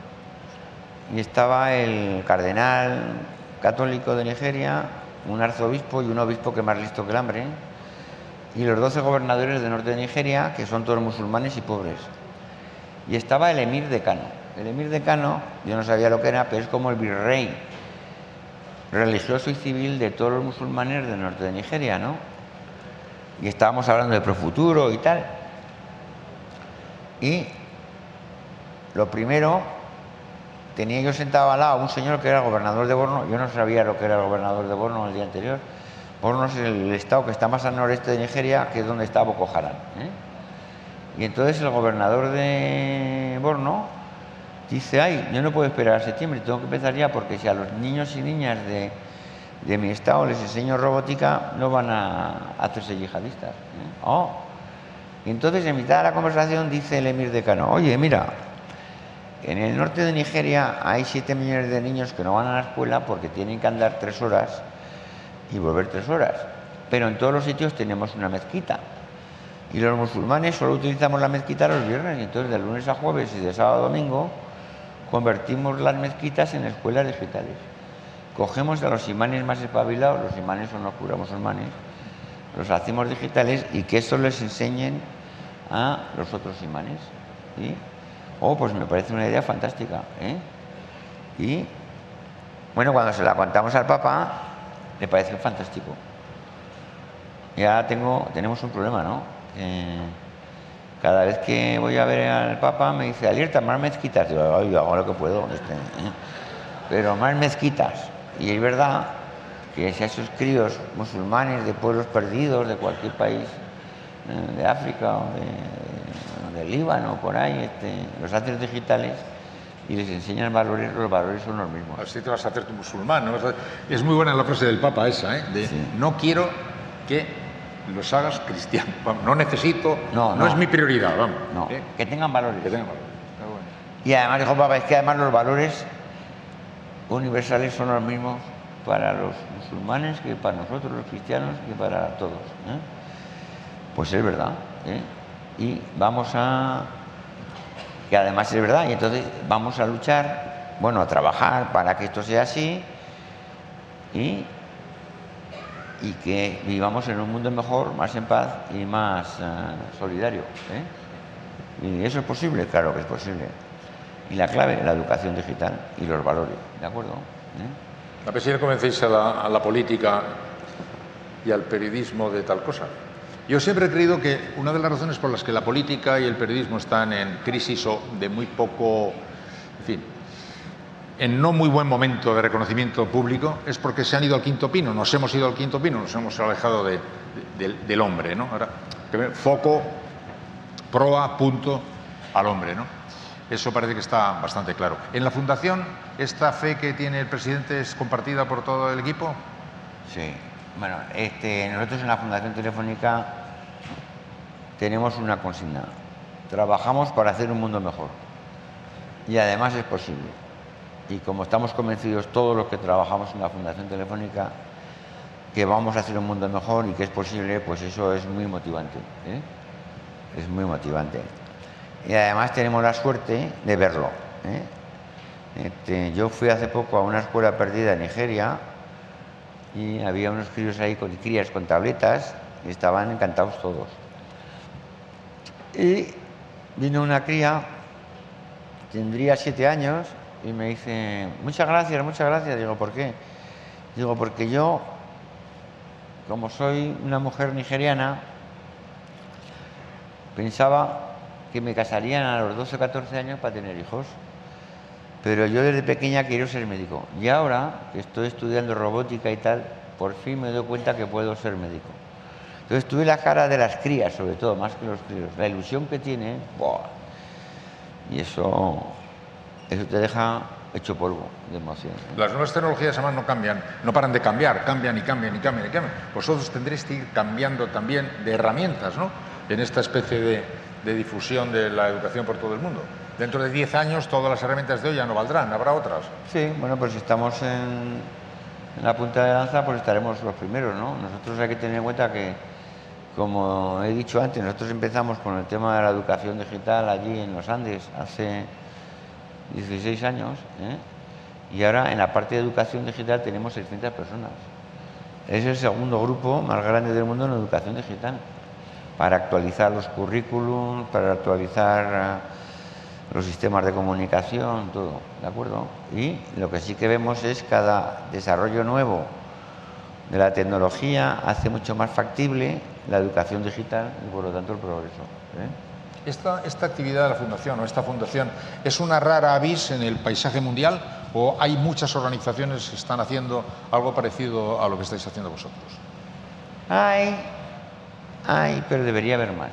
y estaba el cardenal católico de Nigeria, un arzobispo y un obispo que es más listo que el hambre, y los 12 gobernadores del norte de Nigeria, que son todos musulmanes y pobres. Y estaba el emir de Kano. El emir de Kano, yo no sabía lo que era, pero es como el virrey religioso y civil de todos los musulmanes del norte de Nigeria, ¿no? Y estábamos hablando de Profuturo y tal. Y lo primero, tenía yo sentado al lado a un señor que era el gobernador de Borno. Yo no sabía lo que era el gobernador de Borno el día anterior. Borno es el estado que está más al noreste de Nigeria, que es donde está Boko Haram, Y entonces el gobernador de Borno dice, ay, yo no puedo esperar a septiembre, tengo que empezar ya, porque si a los niños y niñas de mi estado les enseño robótica, no van a hacerse yihadistas. Y entonces, en mitad de la conversación, dice el emir de Kano, oye, mira, en el norte de Nigeria hay 7 millones de niños que no van a la escuela porque tienen que andar 3 horas y volver 3 horas. Pero en todos los sitios tenemos una mezquita. Y los musulmanes solo utilizamos la mezquita los viernes. Y entonces, de lunes a jueves y de sábado a domingo, convertimos las mezquitas en escuelas digitales. Cogemos a los imanes más espabilados, los imanes son los curas musulmanes, los hacemos digitales y que eso les enseñen a los otros imanes. ¿Sí? Pues me parece una idea fantástica. Y bueno, cuando se la contamos al Papa, le pareció fantástico. Y ahora tenemos un problema, ¿no? Cada vez que voy a ver al Papa me dice, alerta, más mezquitas. Digo, yo hago lo que puedo, pero más mezquitas. Y es verdad que si a esos críos musulmanes de pueblos perdidos de cualquier país, de África o de Líbano, por ahí, los haces digitales y les enseñan valores, los valores son los mismos. Así te vas a hacer tu musulmán, ¿no? Es muy buena la frase del Papa esa, de sí. No quiero que los hagas cristianos. No necesito, no es mi prioridad, vamos. No, que tengan valores. Que tengan valores. Bueno. Y además dijo Papa, es que además los valores universales son los mismos para los musulmanes que para nosotros, los cristianos, que para todos. Pues es verdad. Y vamos a... que además es verdad, y entonces vamos a luchar, bueno, a trabajar para que esto sea así y que vivamos en un mundo mejor, más en paz y más solidario. Y eso es posible, claro que es posible. Y la clave, la educación digital y los valores, ¿de acuerdo? A ver si le convencéis a la política y al periodismo de tal cosa. Yo siempre he creído que una de las razones por las que la política y el periodismo están en crisis o de muy poco, en fin, en no muy buen momento de reconocimiento público, es porque se han ido al quinto pino, nos hemos ido al quinto pino, nos hemos alejado del hombre, ¿no? Ahora, foco, proa, punto, al hombre, ¿no? Eso parece que está bastante claro. En la Fundación, ¿esta fe que tiene el presidente es compartida por todo el equipo? Sí. Bueno, nosotros en la Fundación Telefónica tenemos una consigna. Trabajamos para hacer un mundo mejor. Y además es posible. Y como estamos convencidos todos los que trabajamos en la Fundación Telefónica que vamos a hacer un mundo mejor y que es posible, pues eso es muy motivante. Es muy motivante. Y además tenemos la suerte de verlo. Yo fui hace poco a una escuela perdida en Nigeria y había unos críos ahí crías con tabletas y estaban encantados todos. Y vino una cría, tendría 7 años, y me dice, muchas gracias, muchas gracias. Digo, ¿por qué? Digo, porque yo, como soy una mujer nigeriana, pensaba que me casarían a los 12 o 14 años para tener hijos. Pero yo desde pequeña quiero ser médico. Y ahora que estoy estudiando robótica y tal, por fin me doy cuenta que puedo ser médico. Entonces tuve la cara de las crías, sobre todo, más que los críos. La ilusión que tienen, ¡buah! Y eso te deja hecho polvo de emoción. Las nuevas tecnologías además no cambian, no paran de cambiar, cambian y cambian y cambian y cambian. Vosotros tendréis que ir cambiando también de herramientas, ¿no? En esta especie de difusión de la educación por todo el mundo. Dentro de 10 años todas las herramientas de hoy ya no valdrán, ¿habrá otras? Sí, bueno, pues si estamos en la punta de lanza, pues estaremos los primeros, ¿no? Nosotros hay que tener en cuenta que, como he dicho antes, nosotros empezamos con el tema de la educación digital allí en los Andes hace 16 años, y ahora en la parte de educación digital tenemos 600 personas. Es el segundo grupo más grande del mundo en educación digital, para actualizar los currículums, para actualizar los sistemas de comunicación, todo, ¿de acuerdo? Y lo que sí que vemos es cada desarrollo nuevo de la tecnología hace mucho más factible la educación digital y por lo tanto el progreso. ¿Esta actividad de la Fundación o esta fundación es una rara avis en el paisaje mundial o hay muchas organizaciones que están haciendo algo parecido a lo que estáis haciendo vosotros? Hay, pero debería haber más.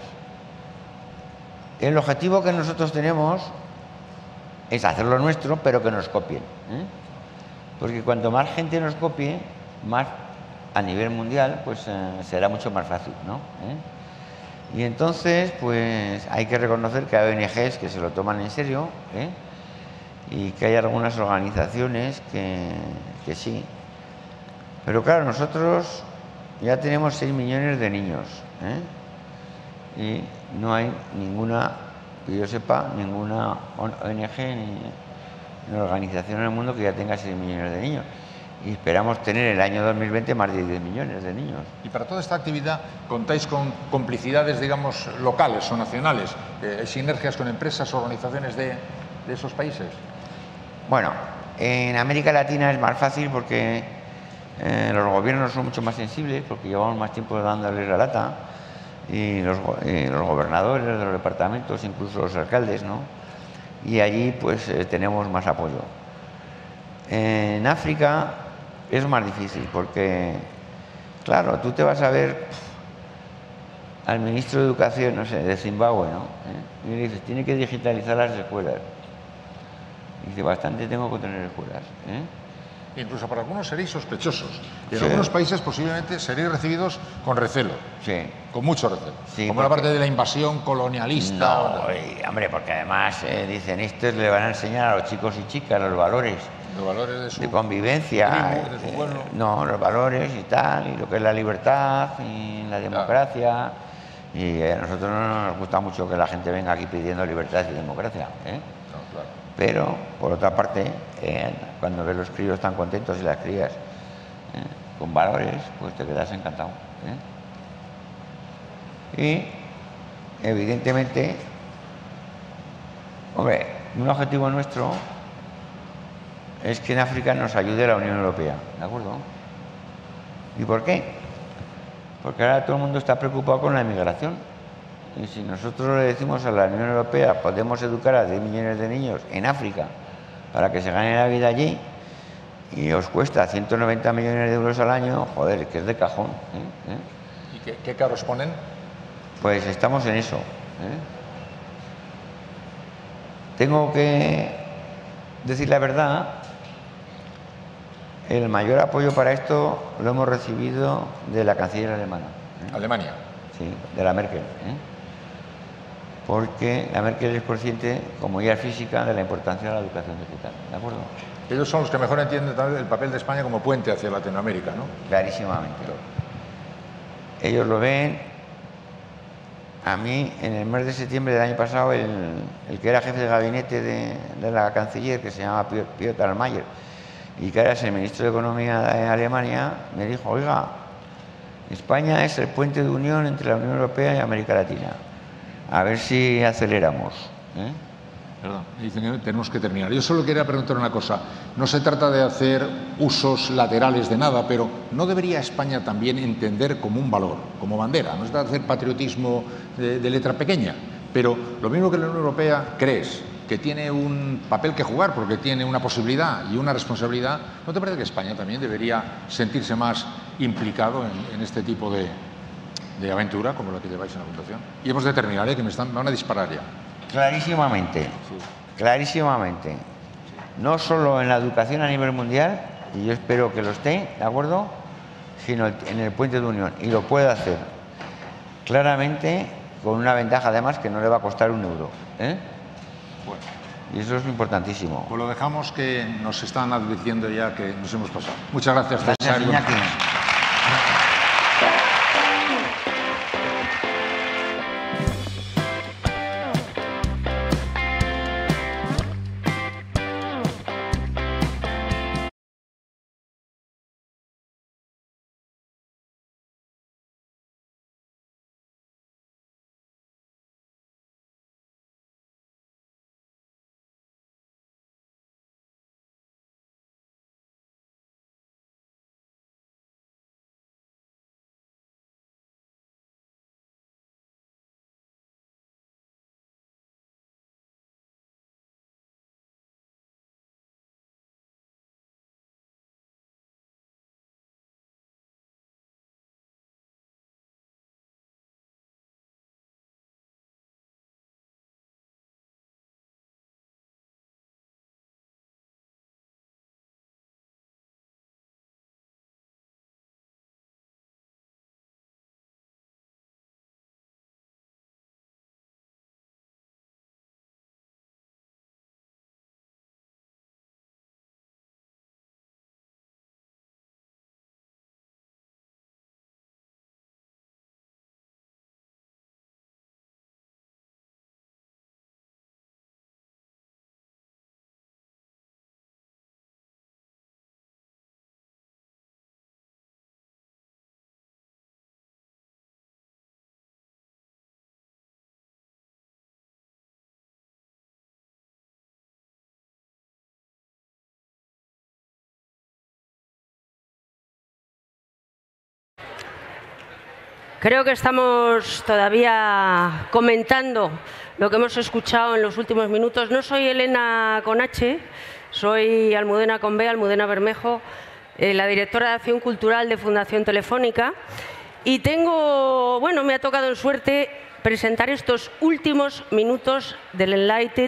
El objetivo que nosotros tenemos es hacer lo nuestro, pero que nos copien. Porque cuanto más gente nos copie, más a nivel mundial, pues será mucho más fácil, ¿no? Y entonces, pues hay que reconocer que hay ONGs que se lo toman en serio, ¿eh? Y que hay algunas organizaciones que sí. Pero claro, nosotros ya tenemos 6 millones de niños, ¿eh? Y no hay ninguna, que yo sepa, ninguna ONG ni organización en el mundo que ya tenga 6 millones de niños. Y esperamos tener el año 2020 más de 10 millones de niños. Y para toda esta actividad contáis con complicidades, digamos, locales o nacionales, sinergias con empresas o organizaciones de esos países. Bueno, en América Latina es más fácil porque los gobiernos son mucho más sensibles, porque llevamos más tiempo dándoles la lata, y los gobernadores de los departamentos, incluso los alcaldes, ¿no? Y allí pues tenemos más apoyo. En África es más difícil porque, claro, tú te vas a ver al ministro de Educación, no sé, de Zimbabue, ¿no? Y le dices, tiene que digitalizar las escuelas. Y dice, bastante tengo que tener escuelas, ¿eh? Incluso para algunos seréis sospechosos. Y en Sí. algunos países posiblemente seréis recibidos con recelo. Sí. Con mucho recelo. Sí, como la porque- parte de la invasión colonialista. No, hombre, porque además dicen, estos le van a enseñar a los chicos y chicas los valores de convivencia, tribu, de su pueblo. no, los valores y tal, y lo que es la libertad y la democracia. Y a nosotros no nos gusta mucho que la gente venga aquí pidiendo libertad y democracia, ¿eh? Pero, por otra parte, cuando ves los críos tan contentos y las crías con valores, pues te quedas encantado, ¿eh? Y, evidentemente, hombre, un objetivo nuestro es que en África nos ayude la Unión Europea, ¿de acuerdo? ¿Y por qué? Porque ahora todo el mundo está preocupado con la inmigración. Y si nosotros le decimos a la Unión Europea, podemos educar a 10 millones de niños en África para que se gane la vida allí, y os cuesta 190 millones de euros al año, joder, que es de cajón, ¿eh? ¿Y qué caros ponen? Pues estamos en eso, Tengo que decir la verdad, el mayor apoyo para esto lo hemos recibido de la canciller alemana. Alemania. Sí, de la Merkel, porque la Merkel es consciente, como ella es física, de la importancia de la educación digital, ¿de acuerdo? Ellos son los que mejor entienden también el papel de España como puente hacia Latinoamérica, ¿no? Clarísimamente. Ellos lo ven. A mí, en el mes de septiembre del año pasado, el que era jefe de gabinete de la canciller, que se llama Piotr Altmaier, y que ahora es el ministro de Economía de Alemania, me dijo, oiga, España es el puente de unión entre la Unión Europea y América Latina. A ver si aceleramos, Perdón, dicen que tenemos que terminar. Yo solo quería preguntar una cosa. No se trata de hacer usos laterales de nada, pero ¿no debería España también entender como un valor, como bandera? No se trata de hacer patriotismo de letra pequeña, pero lo mismo que la Unión Europea crees que tiene un papel que jugar porque tiene una posibilidad y una responsabilidad, ¿no te parece que España también debería sentirse más implicado en este tipo de aventura como la que lleváis en la Fundación? Y hemos de terminar, que me van a disparar ya. Clarísimamente, clarísimamente. No solo en la educación a nivel mundial, y yo espero que lo esté, ¿de acuerdo?, sino en el puente de unión. Y lo puede hacer claramente, con una ventaja además que no le va a costar un euro, Bueno. Y eso es importantísimo. Pues lo dejamos, que nos están advirtiendo ya que nos hemos pasado. Muchas gracias, Gracias, César. Iñaki. Creo que estamos todavía comentando lo que hemos escuchado en los últimos minutos. No soy Elena con H, soy Almudena con B, Almudena Bermejo, la directora de Acción Cultural de Fundación Telefónica. Y me ha tocado en suerte presentar estos últimos minutos del Enlighted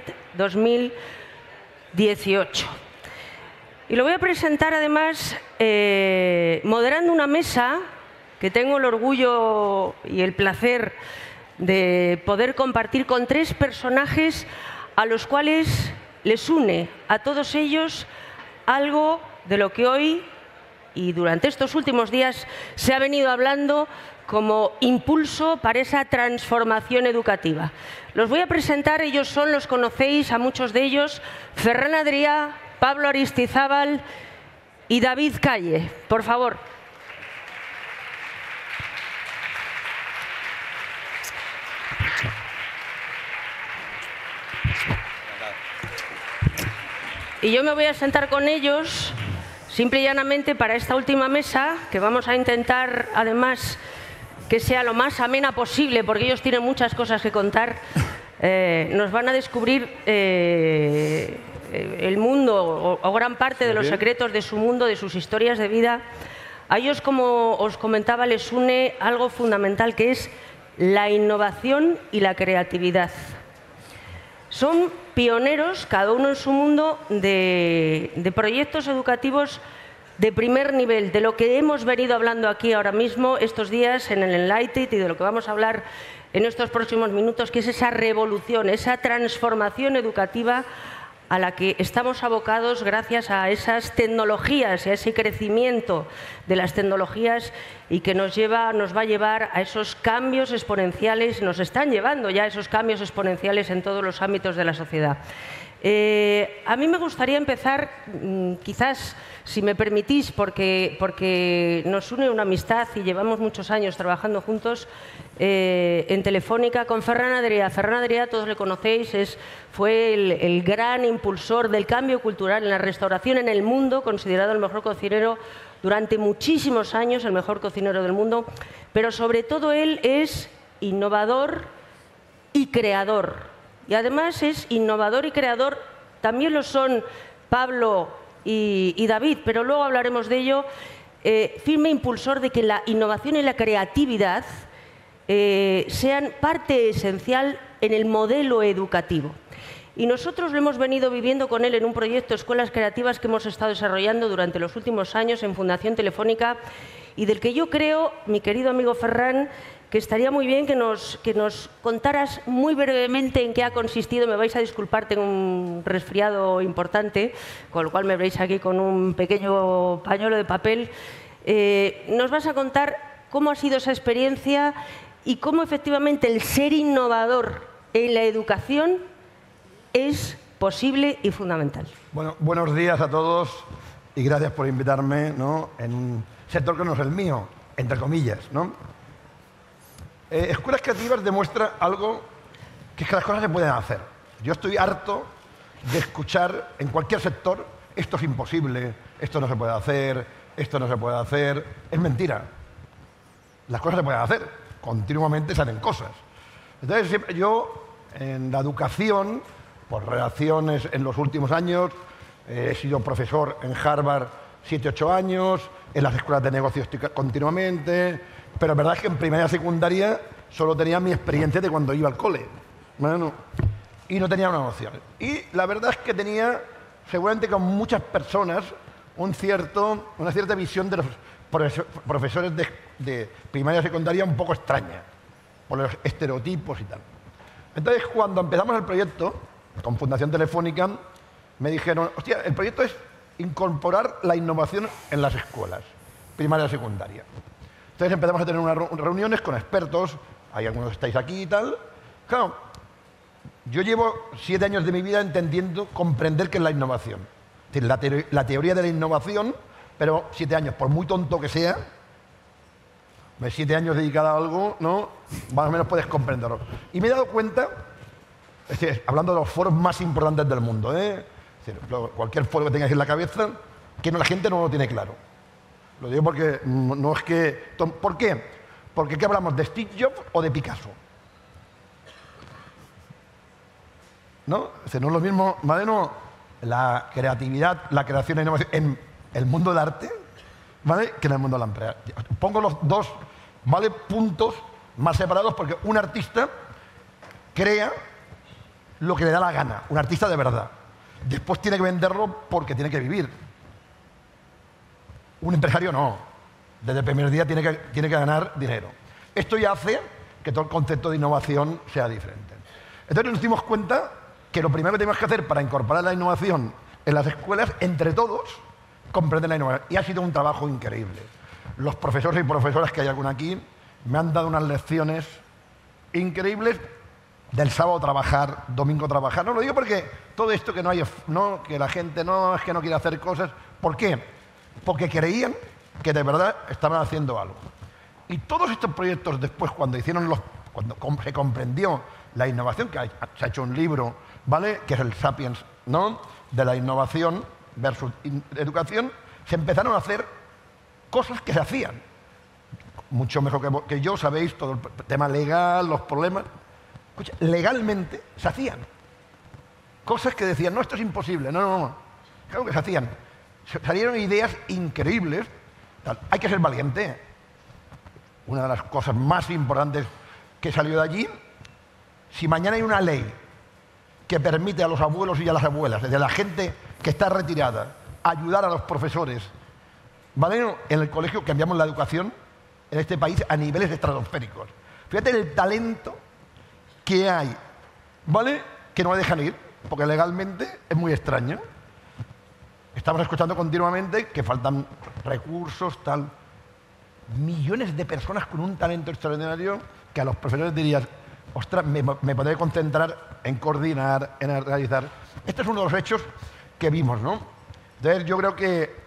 2018. Y lo voy a presentar además moderando una mesa que tengo el orgullo y el placer de poder compartir con 3 personajes a los cuales les une a todos ellos algo de lo que hoy y durante estos últimos días se ha venido hablando como impulso para esa transformación educativa. Los voy a presentar, los conocéis a muchos de ellos, Ferran Adrià, Pablo Aristizábal y David Calle. Por favor. Y yo me voy a sentar con ellos simple y llanamente para esta última mesa, que vamos a intentar además que sea lo más amena posible, porque ellos tienen muchas cosas que contar. Nos van a descubrir el mundo o gran parte de los secretos de su mundo, de sus historias de vida. A ellos, como os comentaba, les une algo fundamental, que es la innovación y la creatividad. Son pioneros, cada uno en su mundo, de proyectos educativos de primer nivel, de lo que hemos venido hablando aquí ahora mismo, estos días en el Enlighted, y de lo que vamos a hablar en estos próximos minutos, que es esa revolución, esa transformación educativa a la que estamos abocados gracias a esas tecnologías y a ese crecimiento de las tecnologías, y que nos va a llevar a esos cambios exponenciales, nos están llevando ya a esos cambios exponenciales en todos los ámbitos de la sociedad. A mí me gustaría empezar, quizás, si me permitís, porque nos une una amistad y llevamos muchos años trabajando juntos en Telefónica, con Ferran Adrià. Ferran Adrià, todos le conocéis, fue el gran impulsor del cambio cultural en la restauración en el mundo, considerado el mejor cocinero durante muchísimos años, el mejor cocinero del mundo, pero sobre todo él es innovador y creador. Y además es innovador y creador, también lo son Pablo y David, pero luego hablaremos de ello, firme impulsor de que la innovación y la creatividad sean parte esencial en el modelo educativo. Y nosotros lo hemos venido viviendo con él en un proyecto Escuelas Creativas que hemos estado desarrollando durante los últimos años en Fundación Telefónica, y del que yo creo, mi querido amigo Ferran, que estaría muy bien que nos contaras muy brevemente en qué ha consistido. Me vais a disculpar, tengo un resfriado importante, con lo cual me veréis aquí con un pequeño pañuelo de papel. Nos vas a contar cómo ha sido esa experiencia y cómo efectivamente el ser innovador en la educación es posible y fundamental. Bueno, buenos días a todos y gracias por invitarme, ¿no?, en un sector que no es el mío, entre comillas, ¿no? Escuelas Creativas demuestra algo, que es que las cosas se pueden hacer. Yo estoy harto de escuchar en cualquier sector: esto es imposible, esto no se puede hacer, esto no se puede hacer. Es mentira. Las cosas se pueden hacer, continuamente salen cosas. Entonces, yo en la educación, por relaciones en los últimos años, he sido profesor en Harvard 7, 8 años, en las escuelas de negocios continuamente, pero la verdad es que en primaria y secundaria solo tenía mi experiencia de cuando iba al cole. Bueno, y no tenía una noción. Y la verdad es que tenía, seguramente con muchas personas, una cierta visión de los profesores de primaria y secundaria un poco extraña, por los estereotipos y tal. Entonces, cuando empezamos el proyecto con Fundación Telefónica, me dijeron: hostia, el proyecto es incorporar la innovación en las escuelas, primaria y secundaria. Entonces empezamos a tener unas reuniones con expertos, hay algunos que estáis aquí y tal. Claro, yo llevo 7 años de mi vida comprender qué es la innovación. Es decir, la teoría de la innovación, pero 7 años, por muy tonto que sea, 7 años dedicado a algo, ¿no?, más o menos puedes comprenderlo. Y me he dado cuenta, es decir, hablando de los foros más importantes del mundo, es decir, cualquier foro que tengáis en la cabeza, que la gente no lo tiene claro. Lo digo porque no es que... ¿Por qué? Porque ¿qué hablamos? ¿De Steve Jobs o de Picasso? ¿No? No es lo mismo, ¿vale? No, la creatividad, la creación e innovación en el mundo del arte, ¿vale? Que en el mundo de la empresa. Pongo los dos, ¿vale? Puntos más separados porque un artista crea lo que le da la gana, un artista de verdad. Después tiene que venderlo porque tiene que vivir. Un empresario no. Desde el primer día tiene que ganar dinero. Esto ya hace que todo el concepto de innovación sea diferente. Entonces nos dimos cuenta que lo primero que tenemos que hacer para incorporar la innovación en las escuelas, entre todos, comprender la innovación. Y ha sido un trabajo increíble. Los profesores y profesoras que hay alguna aquí me han dado unas lecciones increíbles del sábado trabajar, domingo trabajar. No lo digo porque todo esto que que la gente es que no quiere hacer cosas. ¿Por qué? Porque creían que de verdad estaban haciendo algo. Y todos estos proyectos después, cuando se comprendió la innovación, que se ha hecho un libro, ¿vale? Que es el Sapiens, ¿no? De la innovación versus educación, se empezaron a hacer cosas que se hacían. Mucho mejor que yo, sabéis, todo el tema legal, los problemas. Escucha, legalmente se hacían. Cosas que decían, no, esto es imposible, no. Claro que se hacían. Salieron ideas increíbles. Hay que ser valiente. Una de las cosas más importantes que salió de allí, si mañana hay una ley que permite a los abuelos y a las abuelas, desde la gente que está retirada, ayudar a los profesores, ¿vale? En el colegio cambiamos la educación en este país a niveles estratosféricos. Fíjate el talento que hay, ¿vale? Que no me dejan ir, porque legalmente es muy extraño. Estamos escuchando continuamente que faltan recursos, tal. Millones de personas con un talento extraordinario que a los profesores dirías, ostras, me podré concentrar en coordinar, en realizar. Este es uno de los hechos que vimos, ¿no? Entonces yo creo que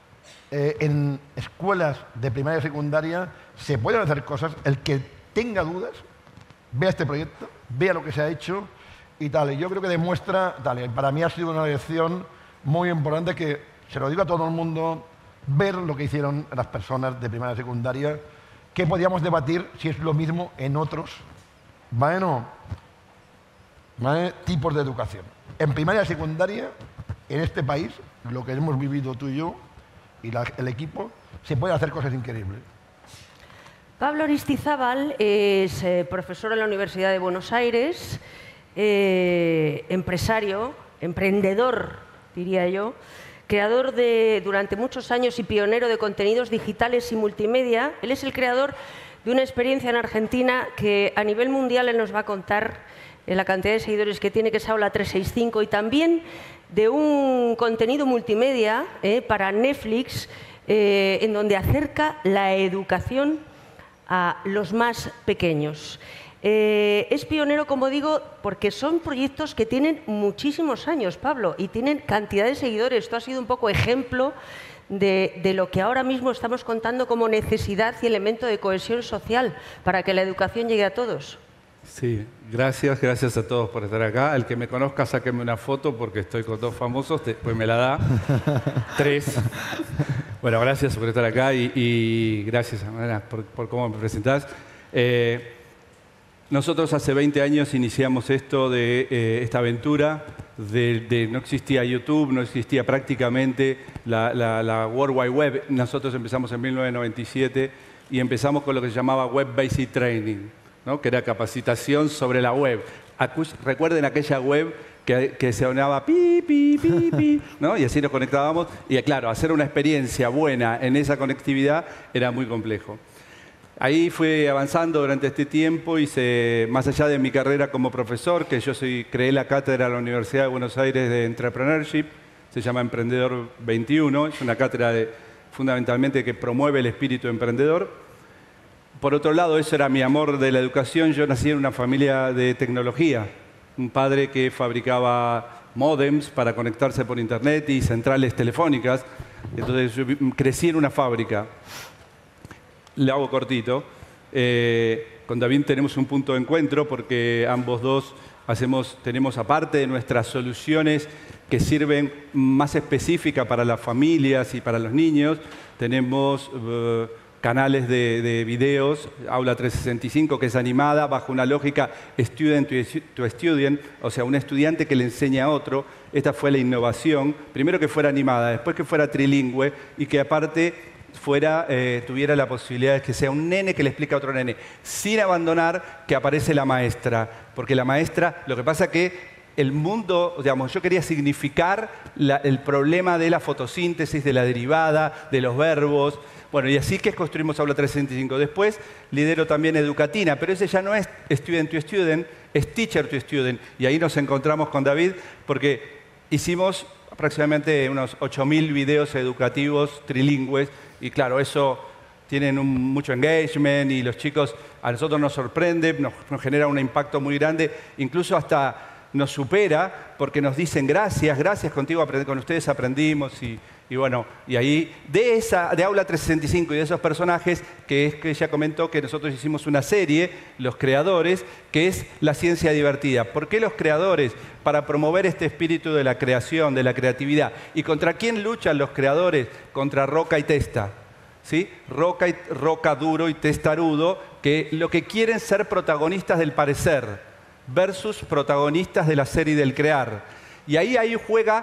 en escuelas de primaria y secundaria se pueden hacer cosas. El que tenga dudas, vea este proyecto, vea lo que se ha hecho y tal. Y yo creo que demuestra, tal. Y para mí ha sido una lección muy importante que se lo digo a todo el mundo, ver lo que hicieron las personas de primaria y secundaria, que podíamos debatir si es lo mismo en otros, ¿vale? Tipos de educación. En primaria y secundaria, en este país, lo que hemos vivido tú y yo, y el equipo, se pueden hacer cosas increíbles. Pablo Aristizábal es profesor en la Universidad de Buenos Aires, empresario, emprendedor, diría yo, creador durante muchos años y pionero de contenidos digitales y multimedia. Él es el creador de una experiencia en Argentina que a nivel mundial él nos va a contar la cantidad de seguidores que tiene, que es Aula 365, y también de un contenido multimedia para Netflix en donde acerca la educación a los más pequeños. Es pionero, como digo, porque son proyectos que tienen muchísimos años, Pablo, y tienen cantidad de seguidores. Esto ha sido un poco ejemplo de lo que ahora mismo estamos contando como necesidad y elemento de cohesión social para que la educación llegue a todos. Sí, gracias a todos por estar acá. El que me conozca, sáquenme una foto porque estoy con dos famosos, después me la da. 3. Bueno, gracias por estar acá y gracias, Ana, por cómo me presentás. Nosotros hace 20 años iniciamos esto de esta aventura, no existía YouTube, no existía prácticamente la World Wide Web. Nosotros empezamos en 1997 y empezamos con lo que se llamaba Web Basic Training, ¿no? Que era capacitación sobre la web. Recuerden aquella web que se sonaba pi, pi, pi, pi, ¿no? Y así nos conectábamos. Y claro, hacer una experiencia buena en esa conectividad era muy complejo. Ahí fui avanzando durante este tiempo, más allá de mi carrera como profesor, que yo creé la cátedra de la Universidad de Buenos Aires de Entrepreneurship, se llama Emprendedor 21, es una cátedra fundamentalmente que promueve el espíritu emprendedor. Por otro lado, eso era mi amor de la educación. Yo nací en una familia de tecnología, un padre que fabricaba módems para conectarse por internet y centrales telefónicas, entonces yo crecí en una fábrica. Le hago cortito. Con David tenemos un punto de encuentro porque ambos dos tenemos, aparte de nuestras soluciones que sirven más específicas para las familias y para los niños, tenemos canales de videos, Aula 365, que es animada, bajo una lógica student to student, o sea, un estudiante que le enseña a otro. Esta fue la innovación. Primero que fuera animada, después que fuera trilingüe y que aparte tuviera la posibilidad de que sea un nene que le explica a otro nene, sin abandonar que aparece la maestra. Porque la maestra, lo que pasa que el mundo, digamos, yo quería significar el problema de la fotosíntesis, de la derivada, de los verbos. Bueno, y así que construimos Aula 365. Después lidero también Educatina, pero ese ya no es student to student, es teacher to student. Y ahí nos encontramos con David porque hicimos aproximadamente unos 8.000 videos educativos trilingües y claro, eso tienen mucho engagement y los chicos a nosotros nos sorprende, nos genera un impacto muy grande, incluso hasta nos supera porque nos dicen gracias, contigo, con ustedes aprendimos y bueno, y ahí de Aula 365 y de esos personajes que ella comentó que nosotros hicimos una serie, los creadores, que es la ciencia divertida. ¿Por qué los creadores? Para promover este espíritu de la creación, de la creatividad. ¿Y contra quién luchan los creadores? Contra Roca y Testa. ¿Sí? Roca duro y testarudo, que lo que quieren ser protagonistas del parecer versus protagonistas de la serie del crear. Y ahí juega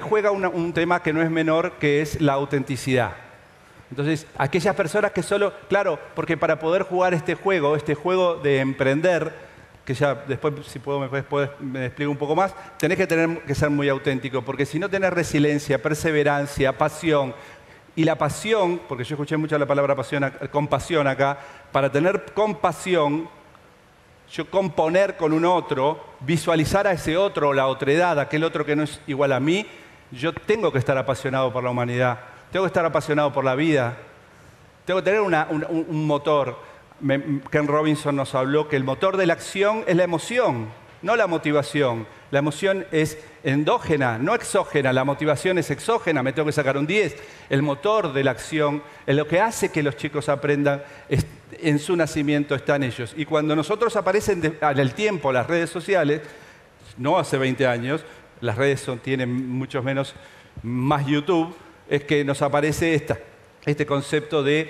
un tema que no es menor, que es la autenticidad. Entonces, aquellas personas que solo... Claro, porque para poder jugar este juego de emprender, que ya después, si puedo, me explico un poco más, tenés que ser muy auténtico, porque si no tenés resiliencia, perseverancia, pasión, y la pasión, porque yo escuché mucho la palabra compasión acá, para tener compasión, yo componer con un otro, visualizar a ese otro, la otredad, aquel otro que no es igual a mí, yo tengo que estar apasionado por la humanidad, tengo que estar apasionado por la vida, tengo que tener un motor. Ken Robinson nos habló que el motor de la acción es la emoción, no la motivación. La emoción es endógena, no exógena. La motivación es exógena, me tengo que sacar un 10. El motor de la acción, es lo que hace que los chicos aprendan, en su nacimiento están ellos. Y cuando nosotros aparecen en el tiempo las redes sociales, no hace 20 años, las redes tienen mucho menos, más YouTube, es que nos aparece este concepto de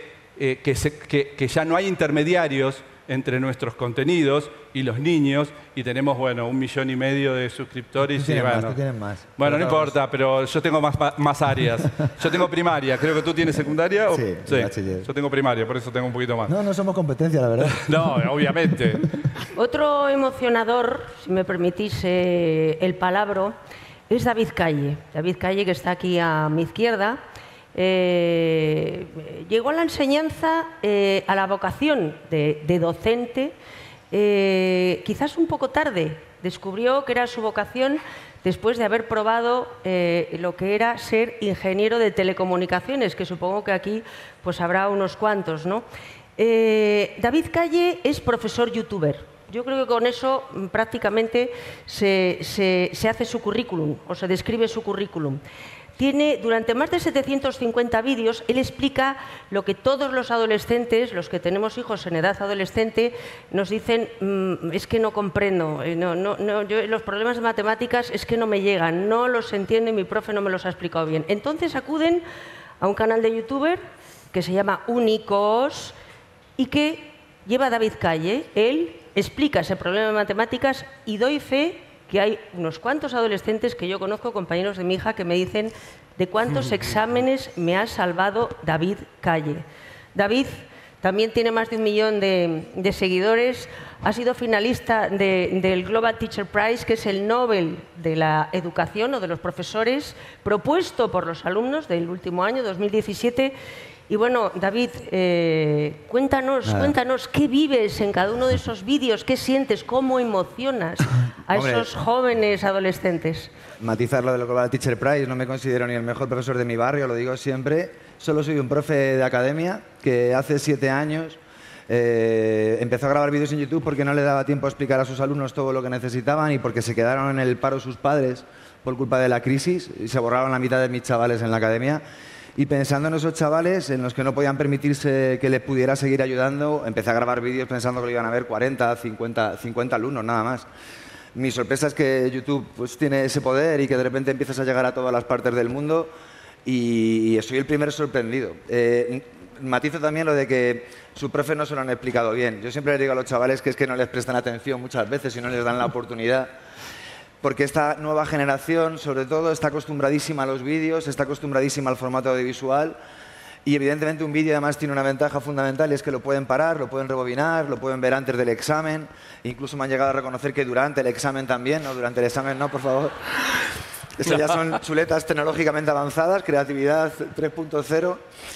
que ya no hay intermediarios entre nuestros contenidos y los niños, y tenemos, bueno, 1,5 millones de suscriptores. Tú tienes más. Bueno, no importa, pero yo tengo más áreas. Yo tengo primaria, creo que tú tienes secundaria. Sí, yo tengo primaria, por eso tengo un poquito más. No somos competencia, la verdad. No, obviamente. Otro emocionador, si me permitís el palabra, es David Calle. David Calle, que está aquí a mi izquierda. Llegó a la enseñanza, a la vocación de docente, quizás un poco tarde. Descubrió que era su vocación después de haber probado lo que era ser ingeniero de telecomunicaciones, que supongo que aquí pues habrá unos cuantos, ¿no? David Calle es profesor youtuber. Yo creo que con eso prácticamente se hace su currículum, o se describe su currículum. Tiene, durante más de 750 vídeos, él explica lo que todos los adolescentes, los que tenemos hijos en edad adolescente, nos dicen, es que no comprendo, yo, los problemas de matemáticas es que no me llegan, no los entiendo y mi profe no me los ha explicado bien. Entonces acuden a un canal de youtuber que se llama Únicos y que lleva David Calle. Él explica ese problema de matemáticas y doy fe que hay unos cuantos adolescentes que yo conozco, compañeros de mi hija, que me dicen de cuántos exámenes me ha salvado David Calle. David también tiene más de 1 millón de seguidores, ha sido finalista del Global Teacher Prize, que es el Nobel de la educación o de los profesores, propuesto por los alumnos del último año, 2017. Y bueno, David, cuéntanos qué vives en cada uno de esos vídeos, qué sientes, cómo emocionas a esos jóvenes adolescentes. Matizar lo del Global Teacher Prize, no me considero ni el mejor profesor de mi barrio, lo digo siempre. Solo soy un profe de academia que hace 7 años empezó a grabar vídeos en YouTube porque no le daba tiempo a explicar a sus alumnos todo lo que necesitaban y porque se quedaron en el paro sus padres por culpa de la crisis y se borraron la mitad de mis chavales en la academia. Y pensando en esos chavales en los que no podían permitirse que les pudiera seguir ayudando, empecé a grabar vídeos pensando que lo iban a ver 40, 50 alumnos, nada más. Mi sorpresa es que YouTube pues, tiene ese poder y que de repente empiezas a llegar a todas las partes del mundo y soy el primer sorprendido. matizo también lo de que sus profes no se lo han explicado bien. Yo siempre les digo a los chavales que es que no les prestan atención muchas veces y no les dan la oportunidad. Porque esta nueva generación, sobre todo, está acostumbradísima a los vídeos, está acostumbradísima al formato audiovisual. Y evidentemente un vídeo además tiene una ventaja fundamental y es que lo pueden parar, lo pueden rebobinar, lo pueden ver antes del examen. Incluso me han llegado a reconocer que durante el examen también, no, durante el examen no, por favor. Eso ya son chuletas tecnológicamente avanzadas, creatividad 3.0.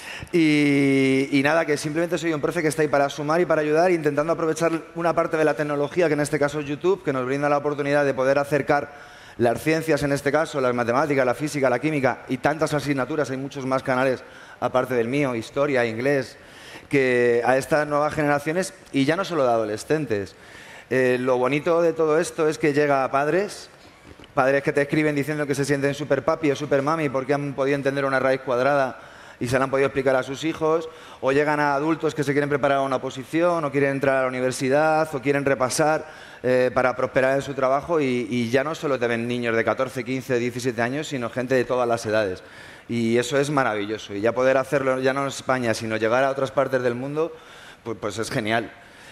Y nada, que simplemente soy un profe que está ahí para sumar y para ayudar, intentando aprovechar una parte de la tecnología, que en este caso es YouTube, que nos brinda la oportunidad de poder acercar las ciencias, en este caso, las matemáticas, la física, la química y tantas asignaturas, hay muchos más canales aparte del mío, historia, inglés, que a estas nuevas generaciones, y ya no solo de adolescentes. Lo bonito de todo esto es que llega a padres que te escriben diciendo que se sienten super papi o super mami porque han podido entender una raíz cuadrada y se la han podido explicar a sus hijos, o llegan a adultos que se quieren preparar a una oposición, o quieren entrar a la universidad, o quieren repasar para prosperar en su trabajo, y ya no solo te ven niños de 14, 15, 17 años, sino gente de todas las edades. Y eso es maravilloso. Y ya poder hacerlo, ya no en España, sino llegar a otras partes del mundo, pues es genial.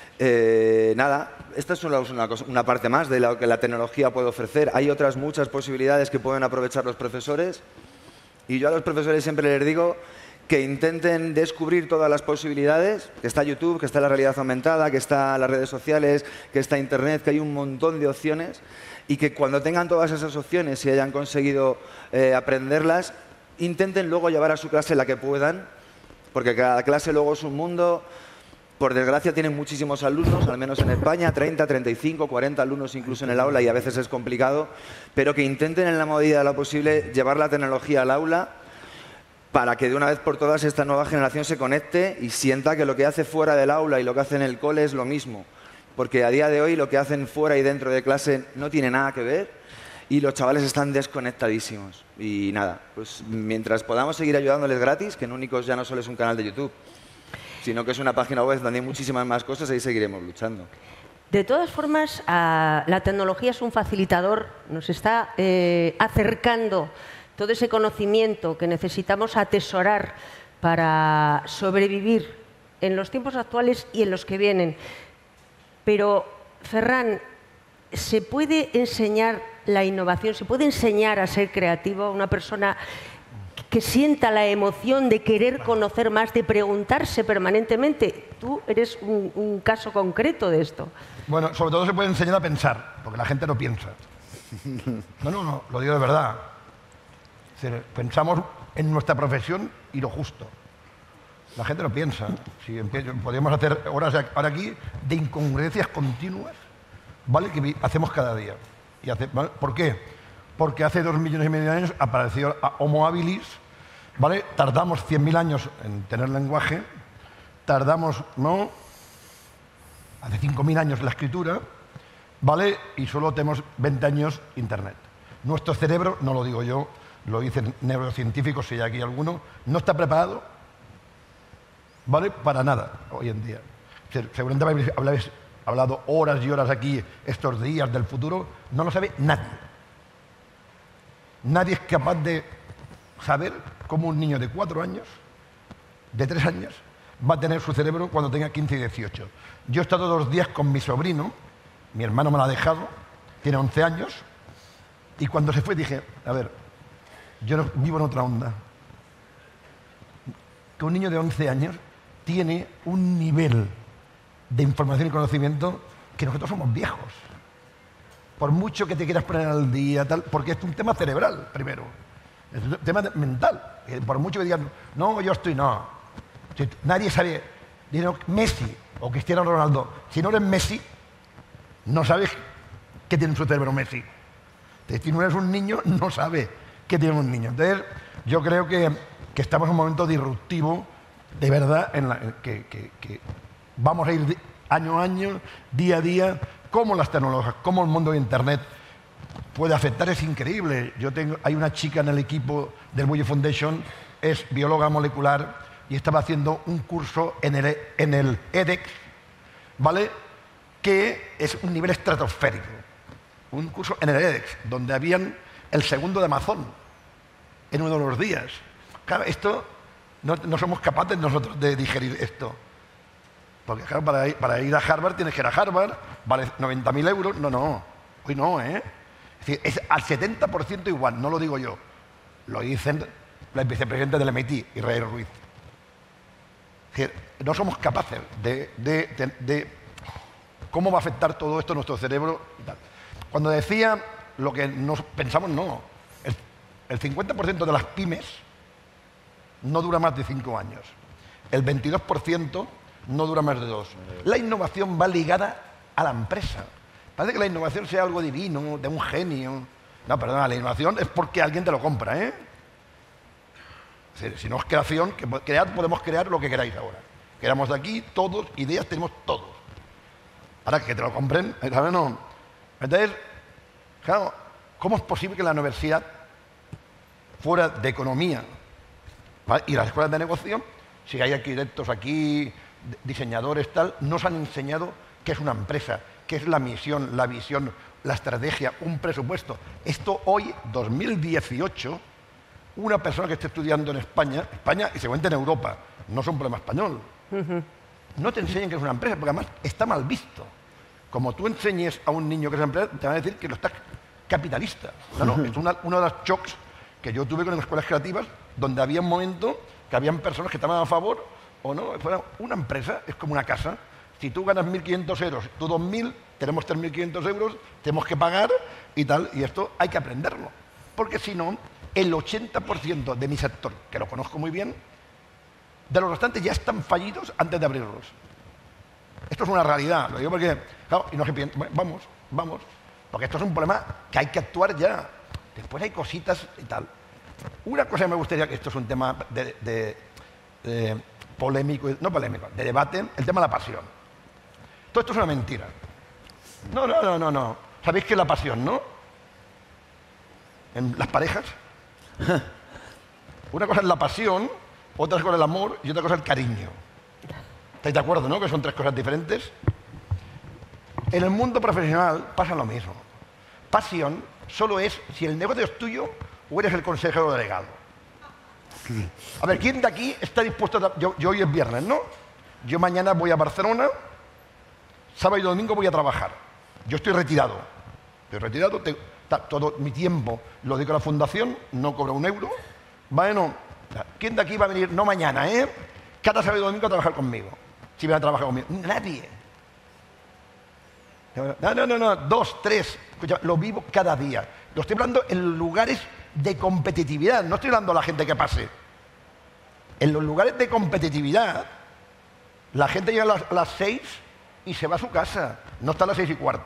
Nada, esta es una parte más de lo que la tecnología puede ofrecer. Hay otras muchas posibilidades que pueden aprovechar los profesores. Y yo a los profesores siempre les digo que intenten descubrir todas las posibilidades, que está YouTube, que está la realidad aumentada, que está las redes sociales, que está Internet, que hay un montón de opciones, y que cuando tengan todas esas opciones y hayan conseguido aprenderlas, intenten luego llevar a su clase la que puedan, porque cada clase luego es un mundo. Por desgracia tienen muchísimos alumnos, al menos en España, 30, 35, 40 alumnos incluso en el aula, y a veces es complicado, pero que intenten en la medida de lo posible llevar la tecnología al aula para que de una vez por todas esta nueva generación se conecte y sienta que lo que hace fuera del aula y lo que hace en el cole es lo mismo. Porque a día de hoy lo que hacen fuera y dentro de clase no tiene nada que ver y los chavales están desconectadísimos. Y nada, pues mientras podamos seguir ayudándoles gratis, que en Únicos ya no solo es un canal de YouTube, sino que es una página web donde hay muchísimas más cosas, ahí seguiremos luchando. De todas formas, la tecnología es un facilitador, nos está acercando todo ese conocimiento que necesitamos atesorar para sobrevivir en los tiempos actuales y en los que vienen. Pero, Ferran, ¿se puede enseñar la innovación? ¿Se puede enseñar a ser creativo a una persona que sienta la emoción de querer conocer más, de preguntarse permanentemente? Tú eres un caso concreto de esto. Bueno, sobre todo se puede enseñar a pensar, porque la gente no piensa. No, lo digo de verdad. Pensamos en nuestra profesión y lo justo. La gente no piensa. Si podríamos hacer horas ahora aquí de incongruencias continuas, ¿vale? Que hacemos cada día. ¿Vale? ¿Por qué? Porque hace 2,5 millones de años apareció Homo habilis, ¿vale? Tardamos 100.000 años en tener lenguaje, tardamos, ¿no?, hace 5.000 años la escritura, ¿vale? Y solo tenemos 20 años Internet. Nuestro cerebro, no lo digo yo, lo dicen neurocientíficos, si hay aquí alguno, no está preparado, ¿vale?, para nada hoy en día. Seguramente habéis hablado horas y horas aquí estos días del futuro, no lo sabe nadie. Nadie es capaz de saber cómo un niño de 4 años, de 3 años, va a tener su cerebro cuando tenga 15 y 18. Yo he estado 2 días con mi sobrino, mi hermano me lo ha dejado, tiene 11 años, y cuando se fue dije, a ver, yo no, vivo en otra onda. Que un niño de 11 años tiene un nivel de información y conocimiento que nosotros somos viejos. Por mucho que te quieras poner al día, tal, porque es un tema cerebral, primero. Es un tema mental. Por mucho que digan, no, yo estoy, no. Si nadie sabe, Messi o Cristiano Ronaldo, si no eres Messi, no sabes qué tiene en su cerebro Messi. Si no eres un niño, no sabes qué tiene un niño. Entonces, yo creo que estamos en un momento disruptivo, de verdad, que vamos a ir año a año, día a día, cómo las tecnologías, cómo el mundo de Internet puede afectar, es increíble. Hay una chica en el equipo del Bully Foundation, es bióloga molecular y estaba haciendo un curso en el edX, ¿vale?, que es un nivel estratosférico. Un curso en el edX, donde habían el segundo de Amazon en uno de los días. Claro, esto no somos capaces nosotros de digerir esto. Porque claro, para ir a Harvard tienes que ir a Harvard, vale 90.000 euros. No, hoy no, ¿eh? Es decir, es al 70% igual, no lo digo yo. Lo dicen los vicepresidentes del MIT, Israel Ruiz. Es decir, no somos capaces de cómo va a afectar todo esto a nuestro cerebro y tal. Cuando decía lo que nos pensamos, no. El 50% de las pymes no dura más de 5 años. El 22% no dura más de 2. La innovación va ligada a la empresa. Parece que la innovación sea algo divino, de un genio. No, perdona, la innovación es porque alguien te lo compra, ¿eh? Es decir, si no es creación, podemos crear lo que queráis ahora. Queramos de aquí, todos, ideas tenemos todos. Ahora que te lo compren, ¿sabes? No. Entonces, claro, ¿cómo es posible que la universidad, fuera de economía, ¿vale?, y las escuelas de negocio, si hay arquitectos aquí, diseñadores, tal, nos han enseñado qué es una empresa, qué es la misión, la visión, la estrategia, un presupuesto? Esto hoy, 2018, una persona que esté estudiando en España y seguramente en Europa, no es un problema español, no te enseñan que es una empresa, porque además está mal visto. Como tú enseñes a un niño que es una empresa, te van a decir que lo estás capitalista. No, es uno de los shocks que yo tuve con las escuelas creativas, donde había un momento que habían personas que estaban a favor o no. Una empresa es como una casa. Si tú ganas 1.500 euros, tú 2.000, tenemos 3.500 euros, tenemos que pagar y tal, y esto hay que aprenderlo. Porque si no, el 80% de mi sector, que lo conozco muy bien, de los restantes ya están fallidos antes de abrirlos. Esto es una realidad, lo digo porque, claro, y no se piensa, vamos, porque esto es un problema que hay que actuar ya. Después hay cositas y tal. Una cosa que me gustaría, que esto es un tema de polémico, no polémico, de debate, el tema de la pasión. Todo esto es una mentira. No. ¿Sabéis qué es la pasión, no? En las parejas. Una cosa es la pasión, otra cosa es el amor y otra cosa es el cariño. ¿Estáis de acuerdo, no? Que son tres cosas diferentes. En el mundo profesional pasa lo mismo. Pasión solo es si el negocio es tuyo o eres el consejero delegado. A ver, ¿quién de aquí está dispuesto a... Yo hoy es viernes, ¿no? Yo mañana voy a Barcelona, sábado y domingo voy a trabajar. Yo estoy retirado. Todo mi tiempo lo dedico a la fundación, no cobro un euro. Bueno, ¿quién de aquí va a venir? No mañana, ¿eh? Cada sábado y domingo a trabajar conmigo. Si viene a trabajar conmigo. Nadie. No, 2, 3. Escucha, lo vivo cada día. Lo estoy hablando en lugares de competitividad. No estoy hablando a la gente que pase. En los lugares de competitividad, la gente llega a las 6 y se va a su casa. No está a las 6:15.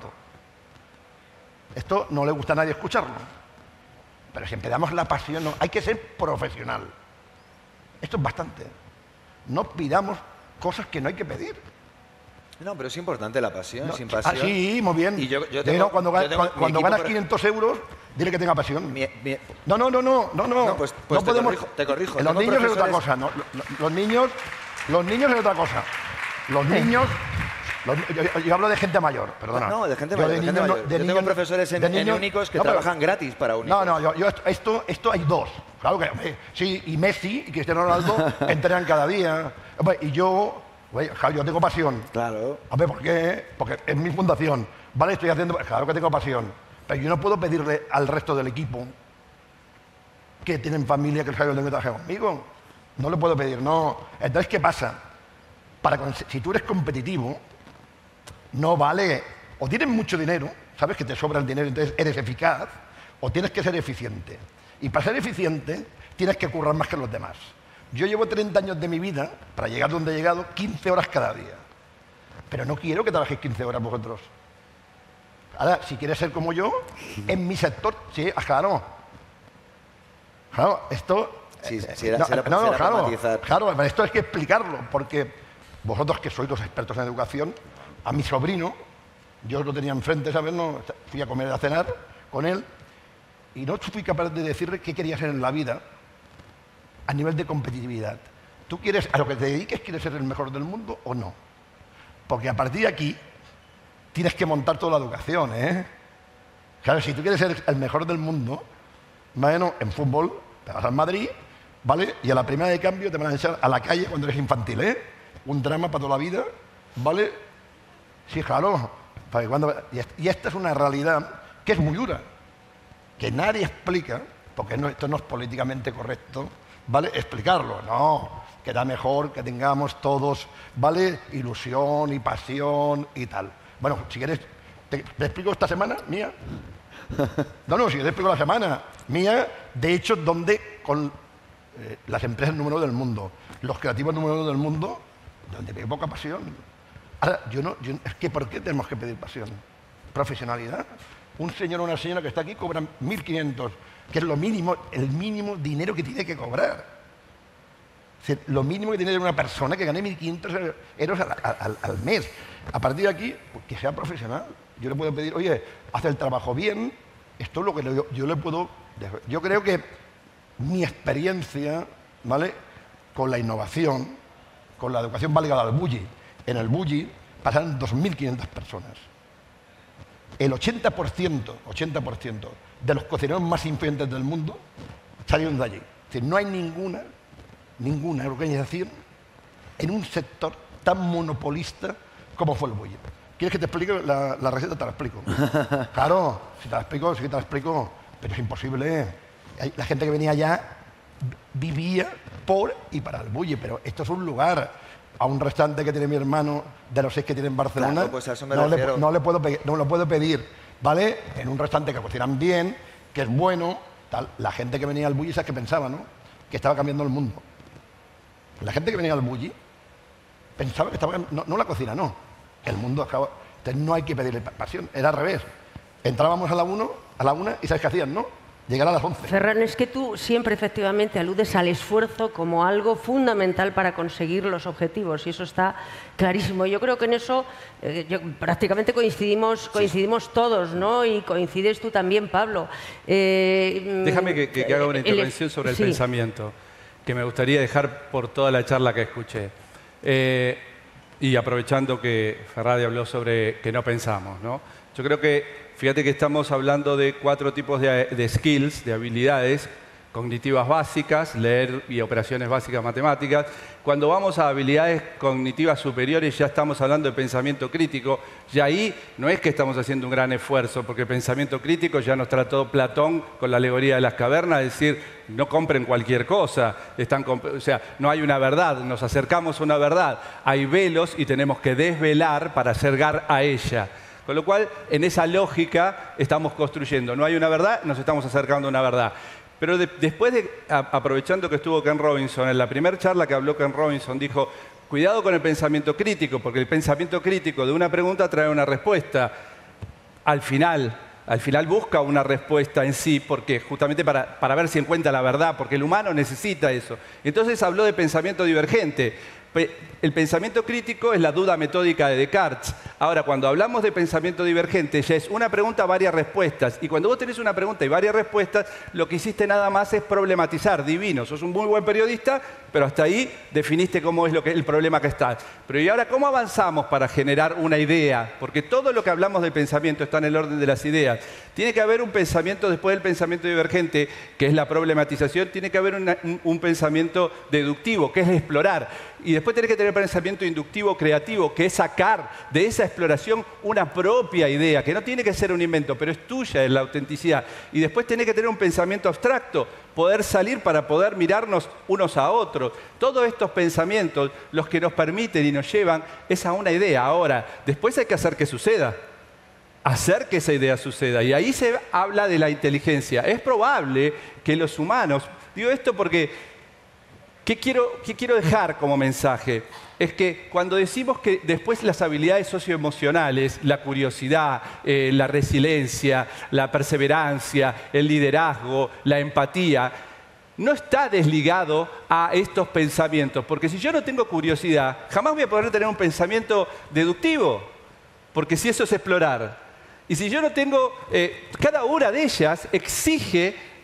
Esto no le gusta a nadie escucharlo. Pero si empezamos la pasión, no. Hay que ser profesional. Esto es bastante. No pidamos cosas que no hay que pedir. No, pero es importante la pasión, No, sin pasión. sí, muy bien. Y yo Pero cuando ganas 500 euros, dile que tenga pasión. No. Pues no podemos... te corrijo. Los niños es otra cosa. No, los niños es otra cosa. Los niños... Yo hablo de gente mayor, perdona. No, de gente mayor. Yo tengo profesores en únicos que trabajan gratis para únicos. Esto hay dos. Claro que sí, y Messi y Cristiano Ronaldo entrenan cada día. Y yo tengo pasión. Claro. A ver, ¿por qué? Porque es mi fundación. Vale, estoy haciendo... Claro que tengo pasión. Pero yo no puedo pedirle al resto del equipo que tienen familia que el Javier tenga que trabajar conmigo. No le puedo pedir, no. Entonces, ¿qué pasa? Si tú eres competitivo, no vale, o tienes mucho dinero, sabes que te sobra el dinero, entonces eres eficaz, o tienes que ser eficiente. Y para ser eficiente, tienes que currar más que los demás. Yo llevo 30 años de mi vida, para llegar donde he llegado, 15 horas cada día. Pero no quiero que trabajéis 15 horas vosotros. Ahora, si quieres ser como yo, en mi sector, sí, claro. Claro, esto... Claro, pero esto hay que explicarlo, porque vosotros que sois los expertos en educación, a mi sobrino, yo lo tenía enfrente, ¿sabes? No, fui a comer, a cenar con él, y no fui capaz de decirle qué quería ser en la vida a nivel de competitividad. ¿Tú quieres, a lo que te dediques, quieres ser el mejor del mundo o no? Porque a partir de aquí tienes que montar toda la educación, ¿eh? Claro, si tú quieres ser el mejor del mundo, bueno, en fútbol te vas al Madrid ¿vale? Y a la primera de cambio te van a echar a la calle cuando eres infantil, ¿eh? Un drama para toda la vida, ¿vale? Sí, claro. Y esta es una realidad que es muy dura, que nadie explica, porque esto no es políticamente correcto, ¿vale? Explicarlo, no. Queda mejor que tengamos todos, ¿vale? Ilusión y pasión y tal. Bueno, si quieres, ¿te explico esta semana mía? No, si te explico la semana mía, de hecho, donde con las empresas número 1 del mundo, los creativos número 1 del mundo, donde hay poca pasión. Ahora, es que ¿por qué tenemos que pedir pasión? Profesionalidad. Un señor o una señora que está aquí cobra 1.500, que es lo mínimo, el mínimo dinero que tiene que cobrar. Es decir, lo mínimo que tiene una persona que gane 1.500 euros al mes. A partir de aquí, pues, que sea profesional. Yo le puedo pedir, oye, haz el trabajo bien. Esto es lo que yo le puedo... Yo creo que mi experiencia, ¿vale?, con la innovación, con la educación va ligada al bulli. En el bulli pasan 2.500 personas. El 80% de los cocineros más influyentes del mundo salieron de allí. Es decir, no hay ninguna organización en un sector tan monopolista como fue el bulli. ¿Quieres que te explique la receta? Te la explico. Claro, si te la explico, sí que te la explico, pero es imposible. La gente que venía allá vivía por y para el bulli, pero esto es un lugar. A un restaurante que tiene mi hermano, de los 6 que tiene en Barcelona, claro, pues a eso me refiero. No lo puedo pedir, ¿vale? En un restaurante que cocinan bien, que es bueno, tal. La gente que venía al bulli, ¿sabes qué pensaba, no? Que estaba cambiando el mundo. La gente que venía al bulli pensaba que estaba... No la cocina, no. El mundo acaba... Entonces no hay que pedirle pasión, era al revés. Entrábamos a la 1 y ¿sabes qué hacían, no? Llegar a las 11. Ferran, es que tú siempre efectivamente aludes al esfuerzo como algo fundamental para conseguir los objetivos y eso está clarísimo. Yo creo que en eso prácticamente coincidimos todos, ¿no? Y coincides tú también, Pablo. Déjame que haga una intervención sobre el pensamiento, que me gustaría dejar por toda la charla que escuché. Y aprovechando que Ferradi habló sobre que no pensamos, ¿no? Yo creo que fíjate que estamos hablando de 4 tipos de skills, de habilidades cognitivas básicas, leer y operaciones básicas matemáticas. Cuando vamos a habilidades cognitivas superiores ya estamos hablando de pensamiento crítico. Y ahí no es que estamos haciendo un gran esfuerzo, porque el pensamiento crítico ya nos trató Platón con la alegoría de las cavernas, es decir, no compren cualquier cosa. O sea, no hay una verdad, nos acercamos a una verdad. Hay velos y tenemos que desvelar para llegar a ella. Con lo cual, en esa lógica estamos construyendo. No hay una verdad, nos estamos acercando a una verdad. Pero después aprovechando que estuvo Ken Robinson, en la primera charla que habló Ken Robinson, dijo, cuidado con el pensamiento crítico, porque el pensamiento crítico de una pregunta trae una respuesta. Al final busca una respuesta en sí, porque justamente para ver si encuentra la verdad, porque el humano necesita eso. Entonces habló de pensamiento divergente. El pensamiento crítico es la duda metódica de Descartes. Ahora, cuando hablamos de pensamiento divergente, ya es una pregunta, varias respuestas. Y cuando vos tenés una pregunta y varias respuestas, lo que hiciste nada más es problematizar. Divino, sos un muy buen periodista, pero hasta ahí definiste cómo es el problema que está. Pero ¿y ahora cómo avanzamos para generar una idea? Porque todo lo que hablamos del pensamiento está en el orden de las ideas. Tiene que haber un pensamiento después del pensamiento divergente, que es la problematización. Tiene que haber un pensamiento deductivo, que es explorar. Y después tenés que tener pensamiento inductivo creativo, que es sacar de esa exploración una propia idea, que no tiene que ser un invento, pero es tuya, es la autenticidad. Y después tenés que tener un pensamiento abstracto, poder salir para poder mirarnos unos a otros. Todos estos pensamientos, los que nos permiten y nos llevan, es a una idea. Ahora, después hay que hacer que suceda. Hacer que esa idea suceda. Y ahí se habla de la inteligencia. Es probable que los humanos... Digo esto porque... ¿Qué quiero dejar como mensaje? Es que cuando decimos que después las habilidades socioemocionales, la curiosidad, la resiliencia, la perseverancia, el liderazgo, la empatía, no está desligado a estos pensamientos. Porque si yo no tengo curiosidad, jamás voy a poder tener un pensamiento deductivo. Porque si eso es explorar. Y si yo no tengo... cada una de ellas exige...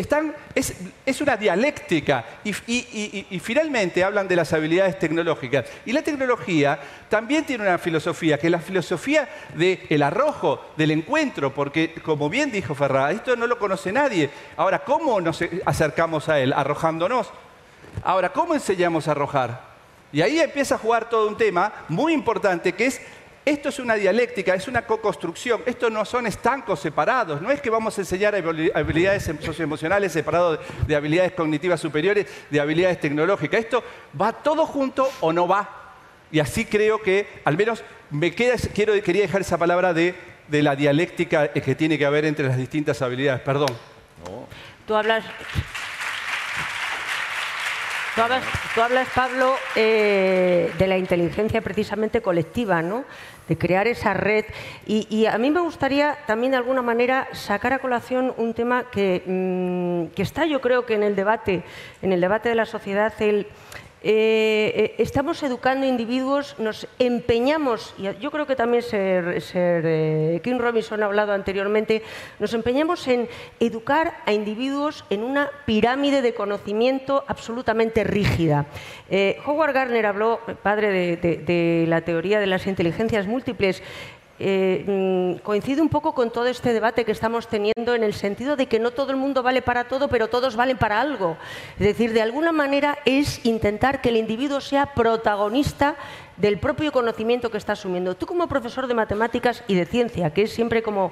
Es una dialéctica y finalmente hablan de las habilidades tecnológicas. Y la tecnología también tiene una filosofía, que es la filosofía del arrojo, del encuentro, porque como bien dijo Ferrari, esto no lo conoce nadie. Ahora, ¿cómo nos acercamos a él? Arrojándonos. Ahora, ¿cómo enseñamos a arrojar? Y ahí empieza a jugar todo un tema muy importante, que es, esto es una dialéctica, es una co-construcción. Estos no son estancos separados. No es que vamos a enseñar habilidades socioemocionales separados de habilidades cognitivas superiores, de habilidades tecnológicas. Esto va todo junto o no va. Y así creo que, al menos, quería dejar esa palabra de la dialéctica que tiene que haber entre las distintas habilidades. Perdón. No. Tú hablas, Pablo, de la inteligencia precisamente colectiva, ¿no? De crear esa red. Y a mí me gustaría también de alguna manera sacar a colación un tema que está, yo creo que en el debate de la sociedad, estamos educando individuos, nos empeñamos, y yo creo que también Kim Robinson ha hablado anteriormente, nos empeñamos en educar a individuos en una pirámide de conocimiento absolutamente rígida. Howard Gardner habló, padre de la teoría de las inteligencias múltiples. Coincide un poco con todo este debate que estamos teniendo en el sentido de que no todo el mundo vale para todo, pero todos valen para algo. Es decir, de alguna manera es intentar que el individuo sea protagonista del propio conocimiento que está asumiendo. Tú como profesor de matemáticas y de ciencia, que es siempre como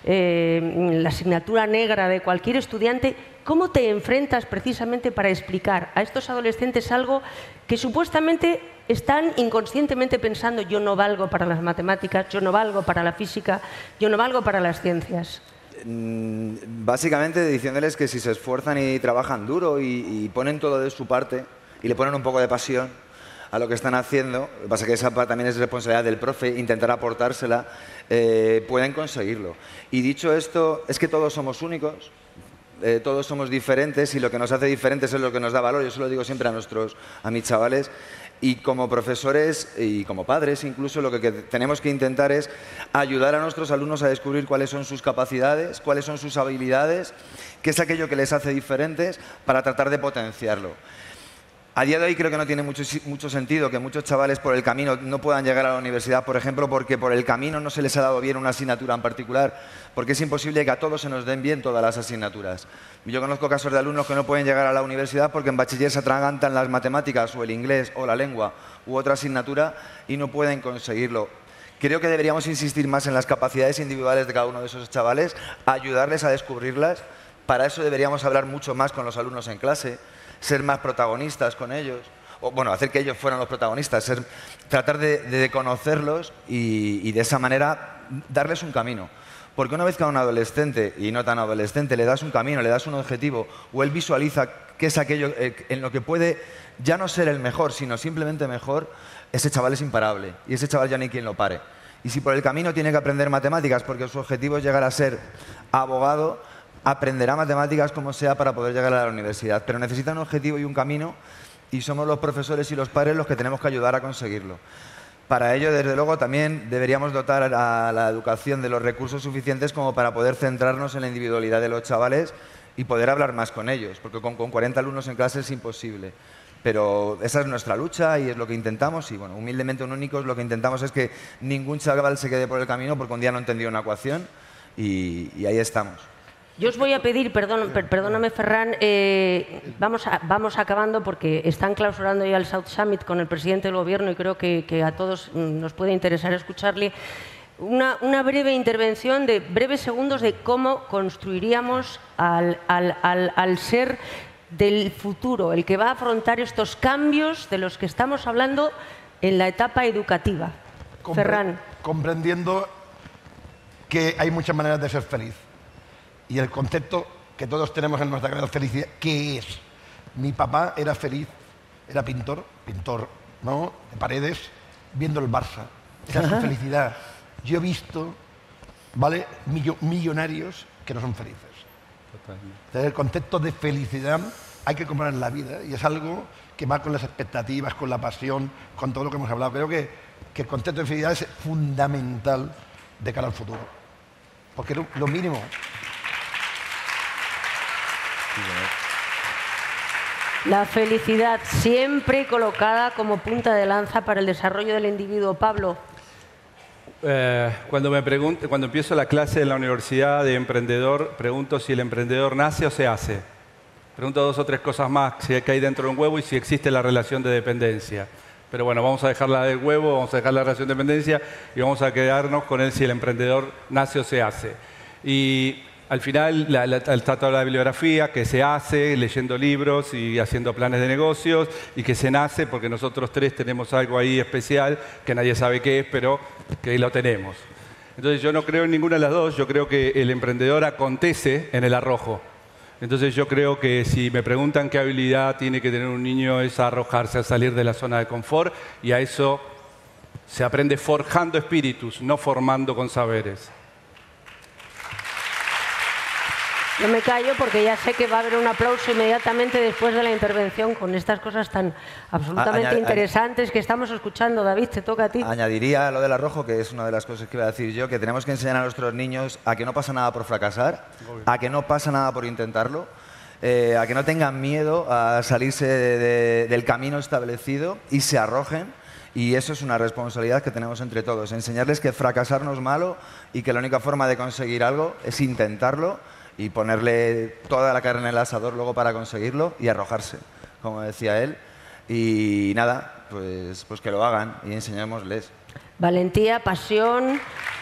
la asignatura negra de cualquier estudiante, ¿cómo te enfrentas precisamente para explicar a estos adolescentes algo que supuestamente están inconscientemente pensando: yo no valgo para las matemáticas, yo no valgo para la física, yo no valgo para las ciencias? Básicamente diciéndoles que si se esfuerzan y trabajan duro y ponen todo de su parte y le ponen un poco de pasión a lo que están haciendo, lo que pasa es que esa también es responsabilidad del profe, intentar aportársela, pueden conseguirlo. Y dicho esto, es que todos somos únicos, todos somos diferentes, y lo que nos hace diferentes es lo que nos da valor. Yo se lo digo siempre a mis chavales. Y como profesores y como padres incluso, lo que tenemos que intentar es ayudar a nuestros alumnos a descubrir cuáles son sus capacidades, cuáles son sus habilidades, qué es aquello que les hace diferentes, para tratar de potenciarlo. A día de hoy creo que no tiene mucho sentido que muchos chavales por el camino no puedan llegar a la universidad, por ejemplo, porque por el camino no se les ha dado bien una asignatura en particular, porque es imposible que a todos se nos den bien todas las asignaturas. Yo conozco casos de alumnos que no pueden llegar a la universidad porque en bachiller se atragantan las matemáticas o el inglés o la lengua u otra asignatura y no pueden conseguirlo. Creo que deberíamos insistir más en las capacidades individuales de cada uno de esos chavales, ayudarles a descubrirlas. Para eso deberíamos hablar mucho más con los alumnos en clase, ser más protagonistas con ellos, o bueno, hacer que ellos fueran los protagonistas, tratar de conocerlos y de esa manera darles un camino. Porque una vez que a un adolescente, y no tan adolescente, le das un camino, le das un objetivo, o él visualiza qué es aquello en lo que puede ya no ser el mejor, sino simplemente mejor, ese chaval es imparable, y ese chaval ya no hay quien lo pare. Y si por el camino tiene que aprender matemáticas porque su objetivo es llegar a ser abogado, aprenderá matemáticas como sea para poder llegar a la universidad. Pero necesita un objetivo y un camino, y somos los profesores y los padres los que tenemos que ayudar a conseguirlo. Para ello, desde luego, también deberíamos dotar a la educación de los recursos suficientes como para poder centrarnos en la individualidad de los chavales y poder hablar más con ellos, porque con 40 alumnos en clase es imposible. Pero esa es nuestra lucha y es lo que intentamos, y bueno, humildemente únicos, lo que intentamos es que ningún chaval se quede por el camino porque un día no entendió una ecuación, y ahí estamos. Yo os voy a pedir, perdóname Ferran, vamos acabando porque están clausurando ya el South Summit con el presidente del gobierno y creo que a todos nos puede interesar escucharle. Una breve intervención de breves segundos de cómo construiríamos al ser del futuro, el que va a afrontar estos cambios de los que estamos hablando en la etapa educativa. Ferran. Comprendiendo que hay muchas maneras de ser feliz. Y el concepto que todos tenemos en nuestra cabeza de felicidad, ¿qué es? Mi papá era feliz, era pintor, ¿no?, de paredes, viendo el Barça. Esa es su felicidad. Yo he visto, ¿vale?, millonarios que no son felices. Totalmente. Entonces, el concepto de felicidad hay que comprar en la vida, y es algo que va con las expectativas, con la pasión, con todo lo que hemos hablado. Creo que el concepto de felicidad es fundamental de cara al futuro. Porque lo mínimo... La felicidad siempre colocada como punta de lanza para el desarrollo del individuo. Pablo. Cuando empiezo la clase en la universidad de emprendedor, pregunto si el emprendedor nace o se hace. Pregunto 2 o 3 cosas más si hay dentro de un huevo y si existe la relación de dependencia. Pero bueno, vamos a dejar la del huevo, vamos a dejar la relación de dependencia y vamos a quedarnos con él si el emprendedor nace o se hace. Y al final está toda la bibliografía que se hace leyendo libros y haciendo planes de negocios y que se nace porque nosotros 3 tenemos algo ahí especial que nadie sabe qué es, pero que lo tenemos. Entonces yo no creo en ninguna de las dos, yo creo que el emprendedor acontece en el arrojo. Entonces yo creo que si me preguntan qué habilidad tiene que tener un niño es arrojarse, a salir de la zona de confort y a eso se aprende forjando espíritus, no formando con saberes. Yo me callo porque ya sé que va a haber un aplauso inmediatamente después de la intervención con estas cosas tan absolutamente interesantes que estamos escuchando. David, te toca a ti. Añadiría lo del arrojo, que es una de las cosas que iba a decir yo, que tenemos que enseñar a nuestros niños a que no pasa nada por fracasar, a que no pasa nada por intentarlo, a que no tengan miedo a salirse del camino establecido y se arrojen. Y eso es una responsabilidad que tenemos entre todos, enseñarles que fracasar no es malo y que la única forma de conseguir algo es intentarlo y ponerle toda la carne en el asador luego para conseguirlo y arrojarse, como decía él. Y nada, pues que lo hagan y enseñémosles. Valentía, pasión,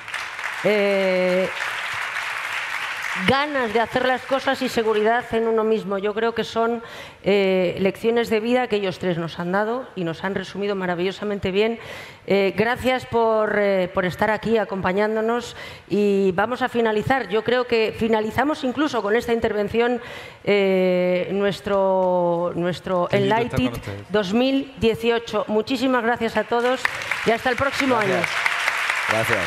ganas de hacer las cosas y seguridad en uno mismo. Yo creo que son lecciones de vida que ellos 3 nos han dado y nos han resumido maravillosamente bien. Gracias por estar aquí acompañándonos y vamos a finalizar. Yo creo que finalizamos incluso con esta intervención nuestro Enlighted 2018. Muchísimas gracias a todos y hasta el próximo año. Gracias.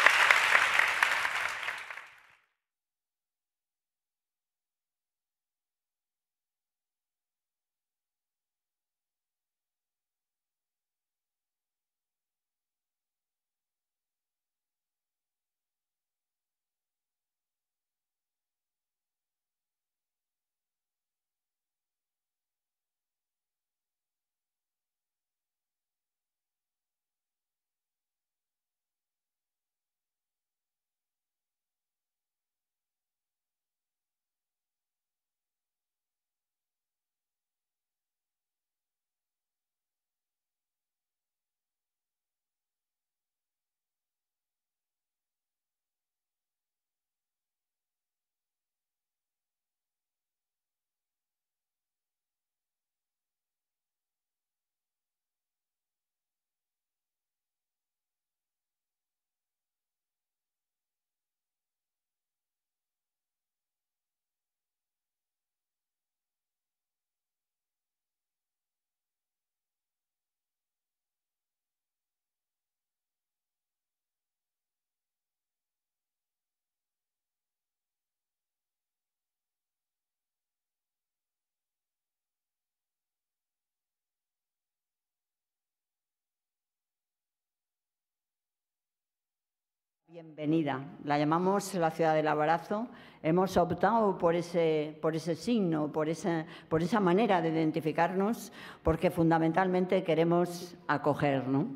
Bienvenida. La llamamos la ciudad del abrazo. Hemos optado por ese signo, por esa manera de identificarnos, porque fundamentalmente queremos acoger, ¿no?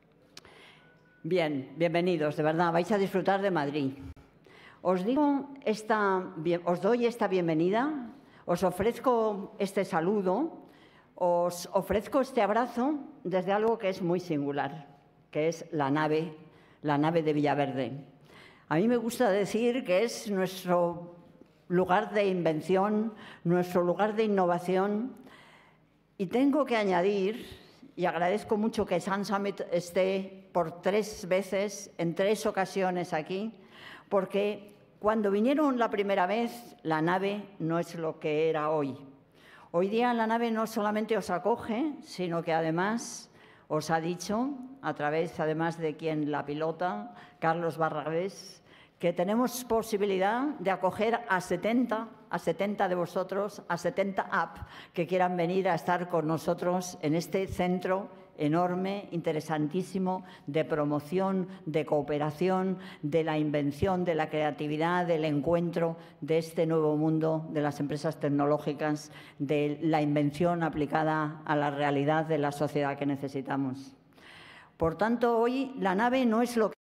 Bien, bienvenidos, de verdad, vais a disfrutar de Madrid. Os doy esta bienvenida, os ofrezco este saludo, os ofrezco este abrazo desde algo que es muy singular, que es la nave de Villaverde. A mí me gusta decir que es nuestro lugar de invención, nuestro lugar de innovación. Y tengo que añadir, y agradezco mucho que Sun Summit esté por 3 veces, en 3 ocasiones aquí, porque cuando vinieron la primera vez, la nave no es lo que era hoy. Hoy día la nave no solamente os acoge, sino que además os ha dicho, a través además de quien la pilota, Carlos Barragés, que tenemos posibilidad de acoger a 70 de vosotros, a 70 apps que quieran venir a estar con nosotros en este centro enorme, interesantísimo, de promoción, de cooperación, de la invención, de la creatividad, del encuentro de este nuevo mundo de las empresas tecnológicas, de la invención aplicada a la realidad de la sociedad que necesitamos. Por tanto, hoy la nave no es lo que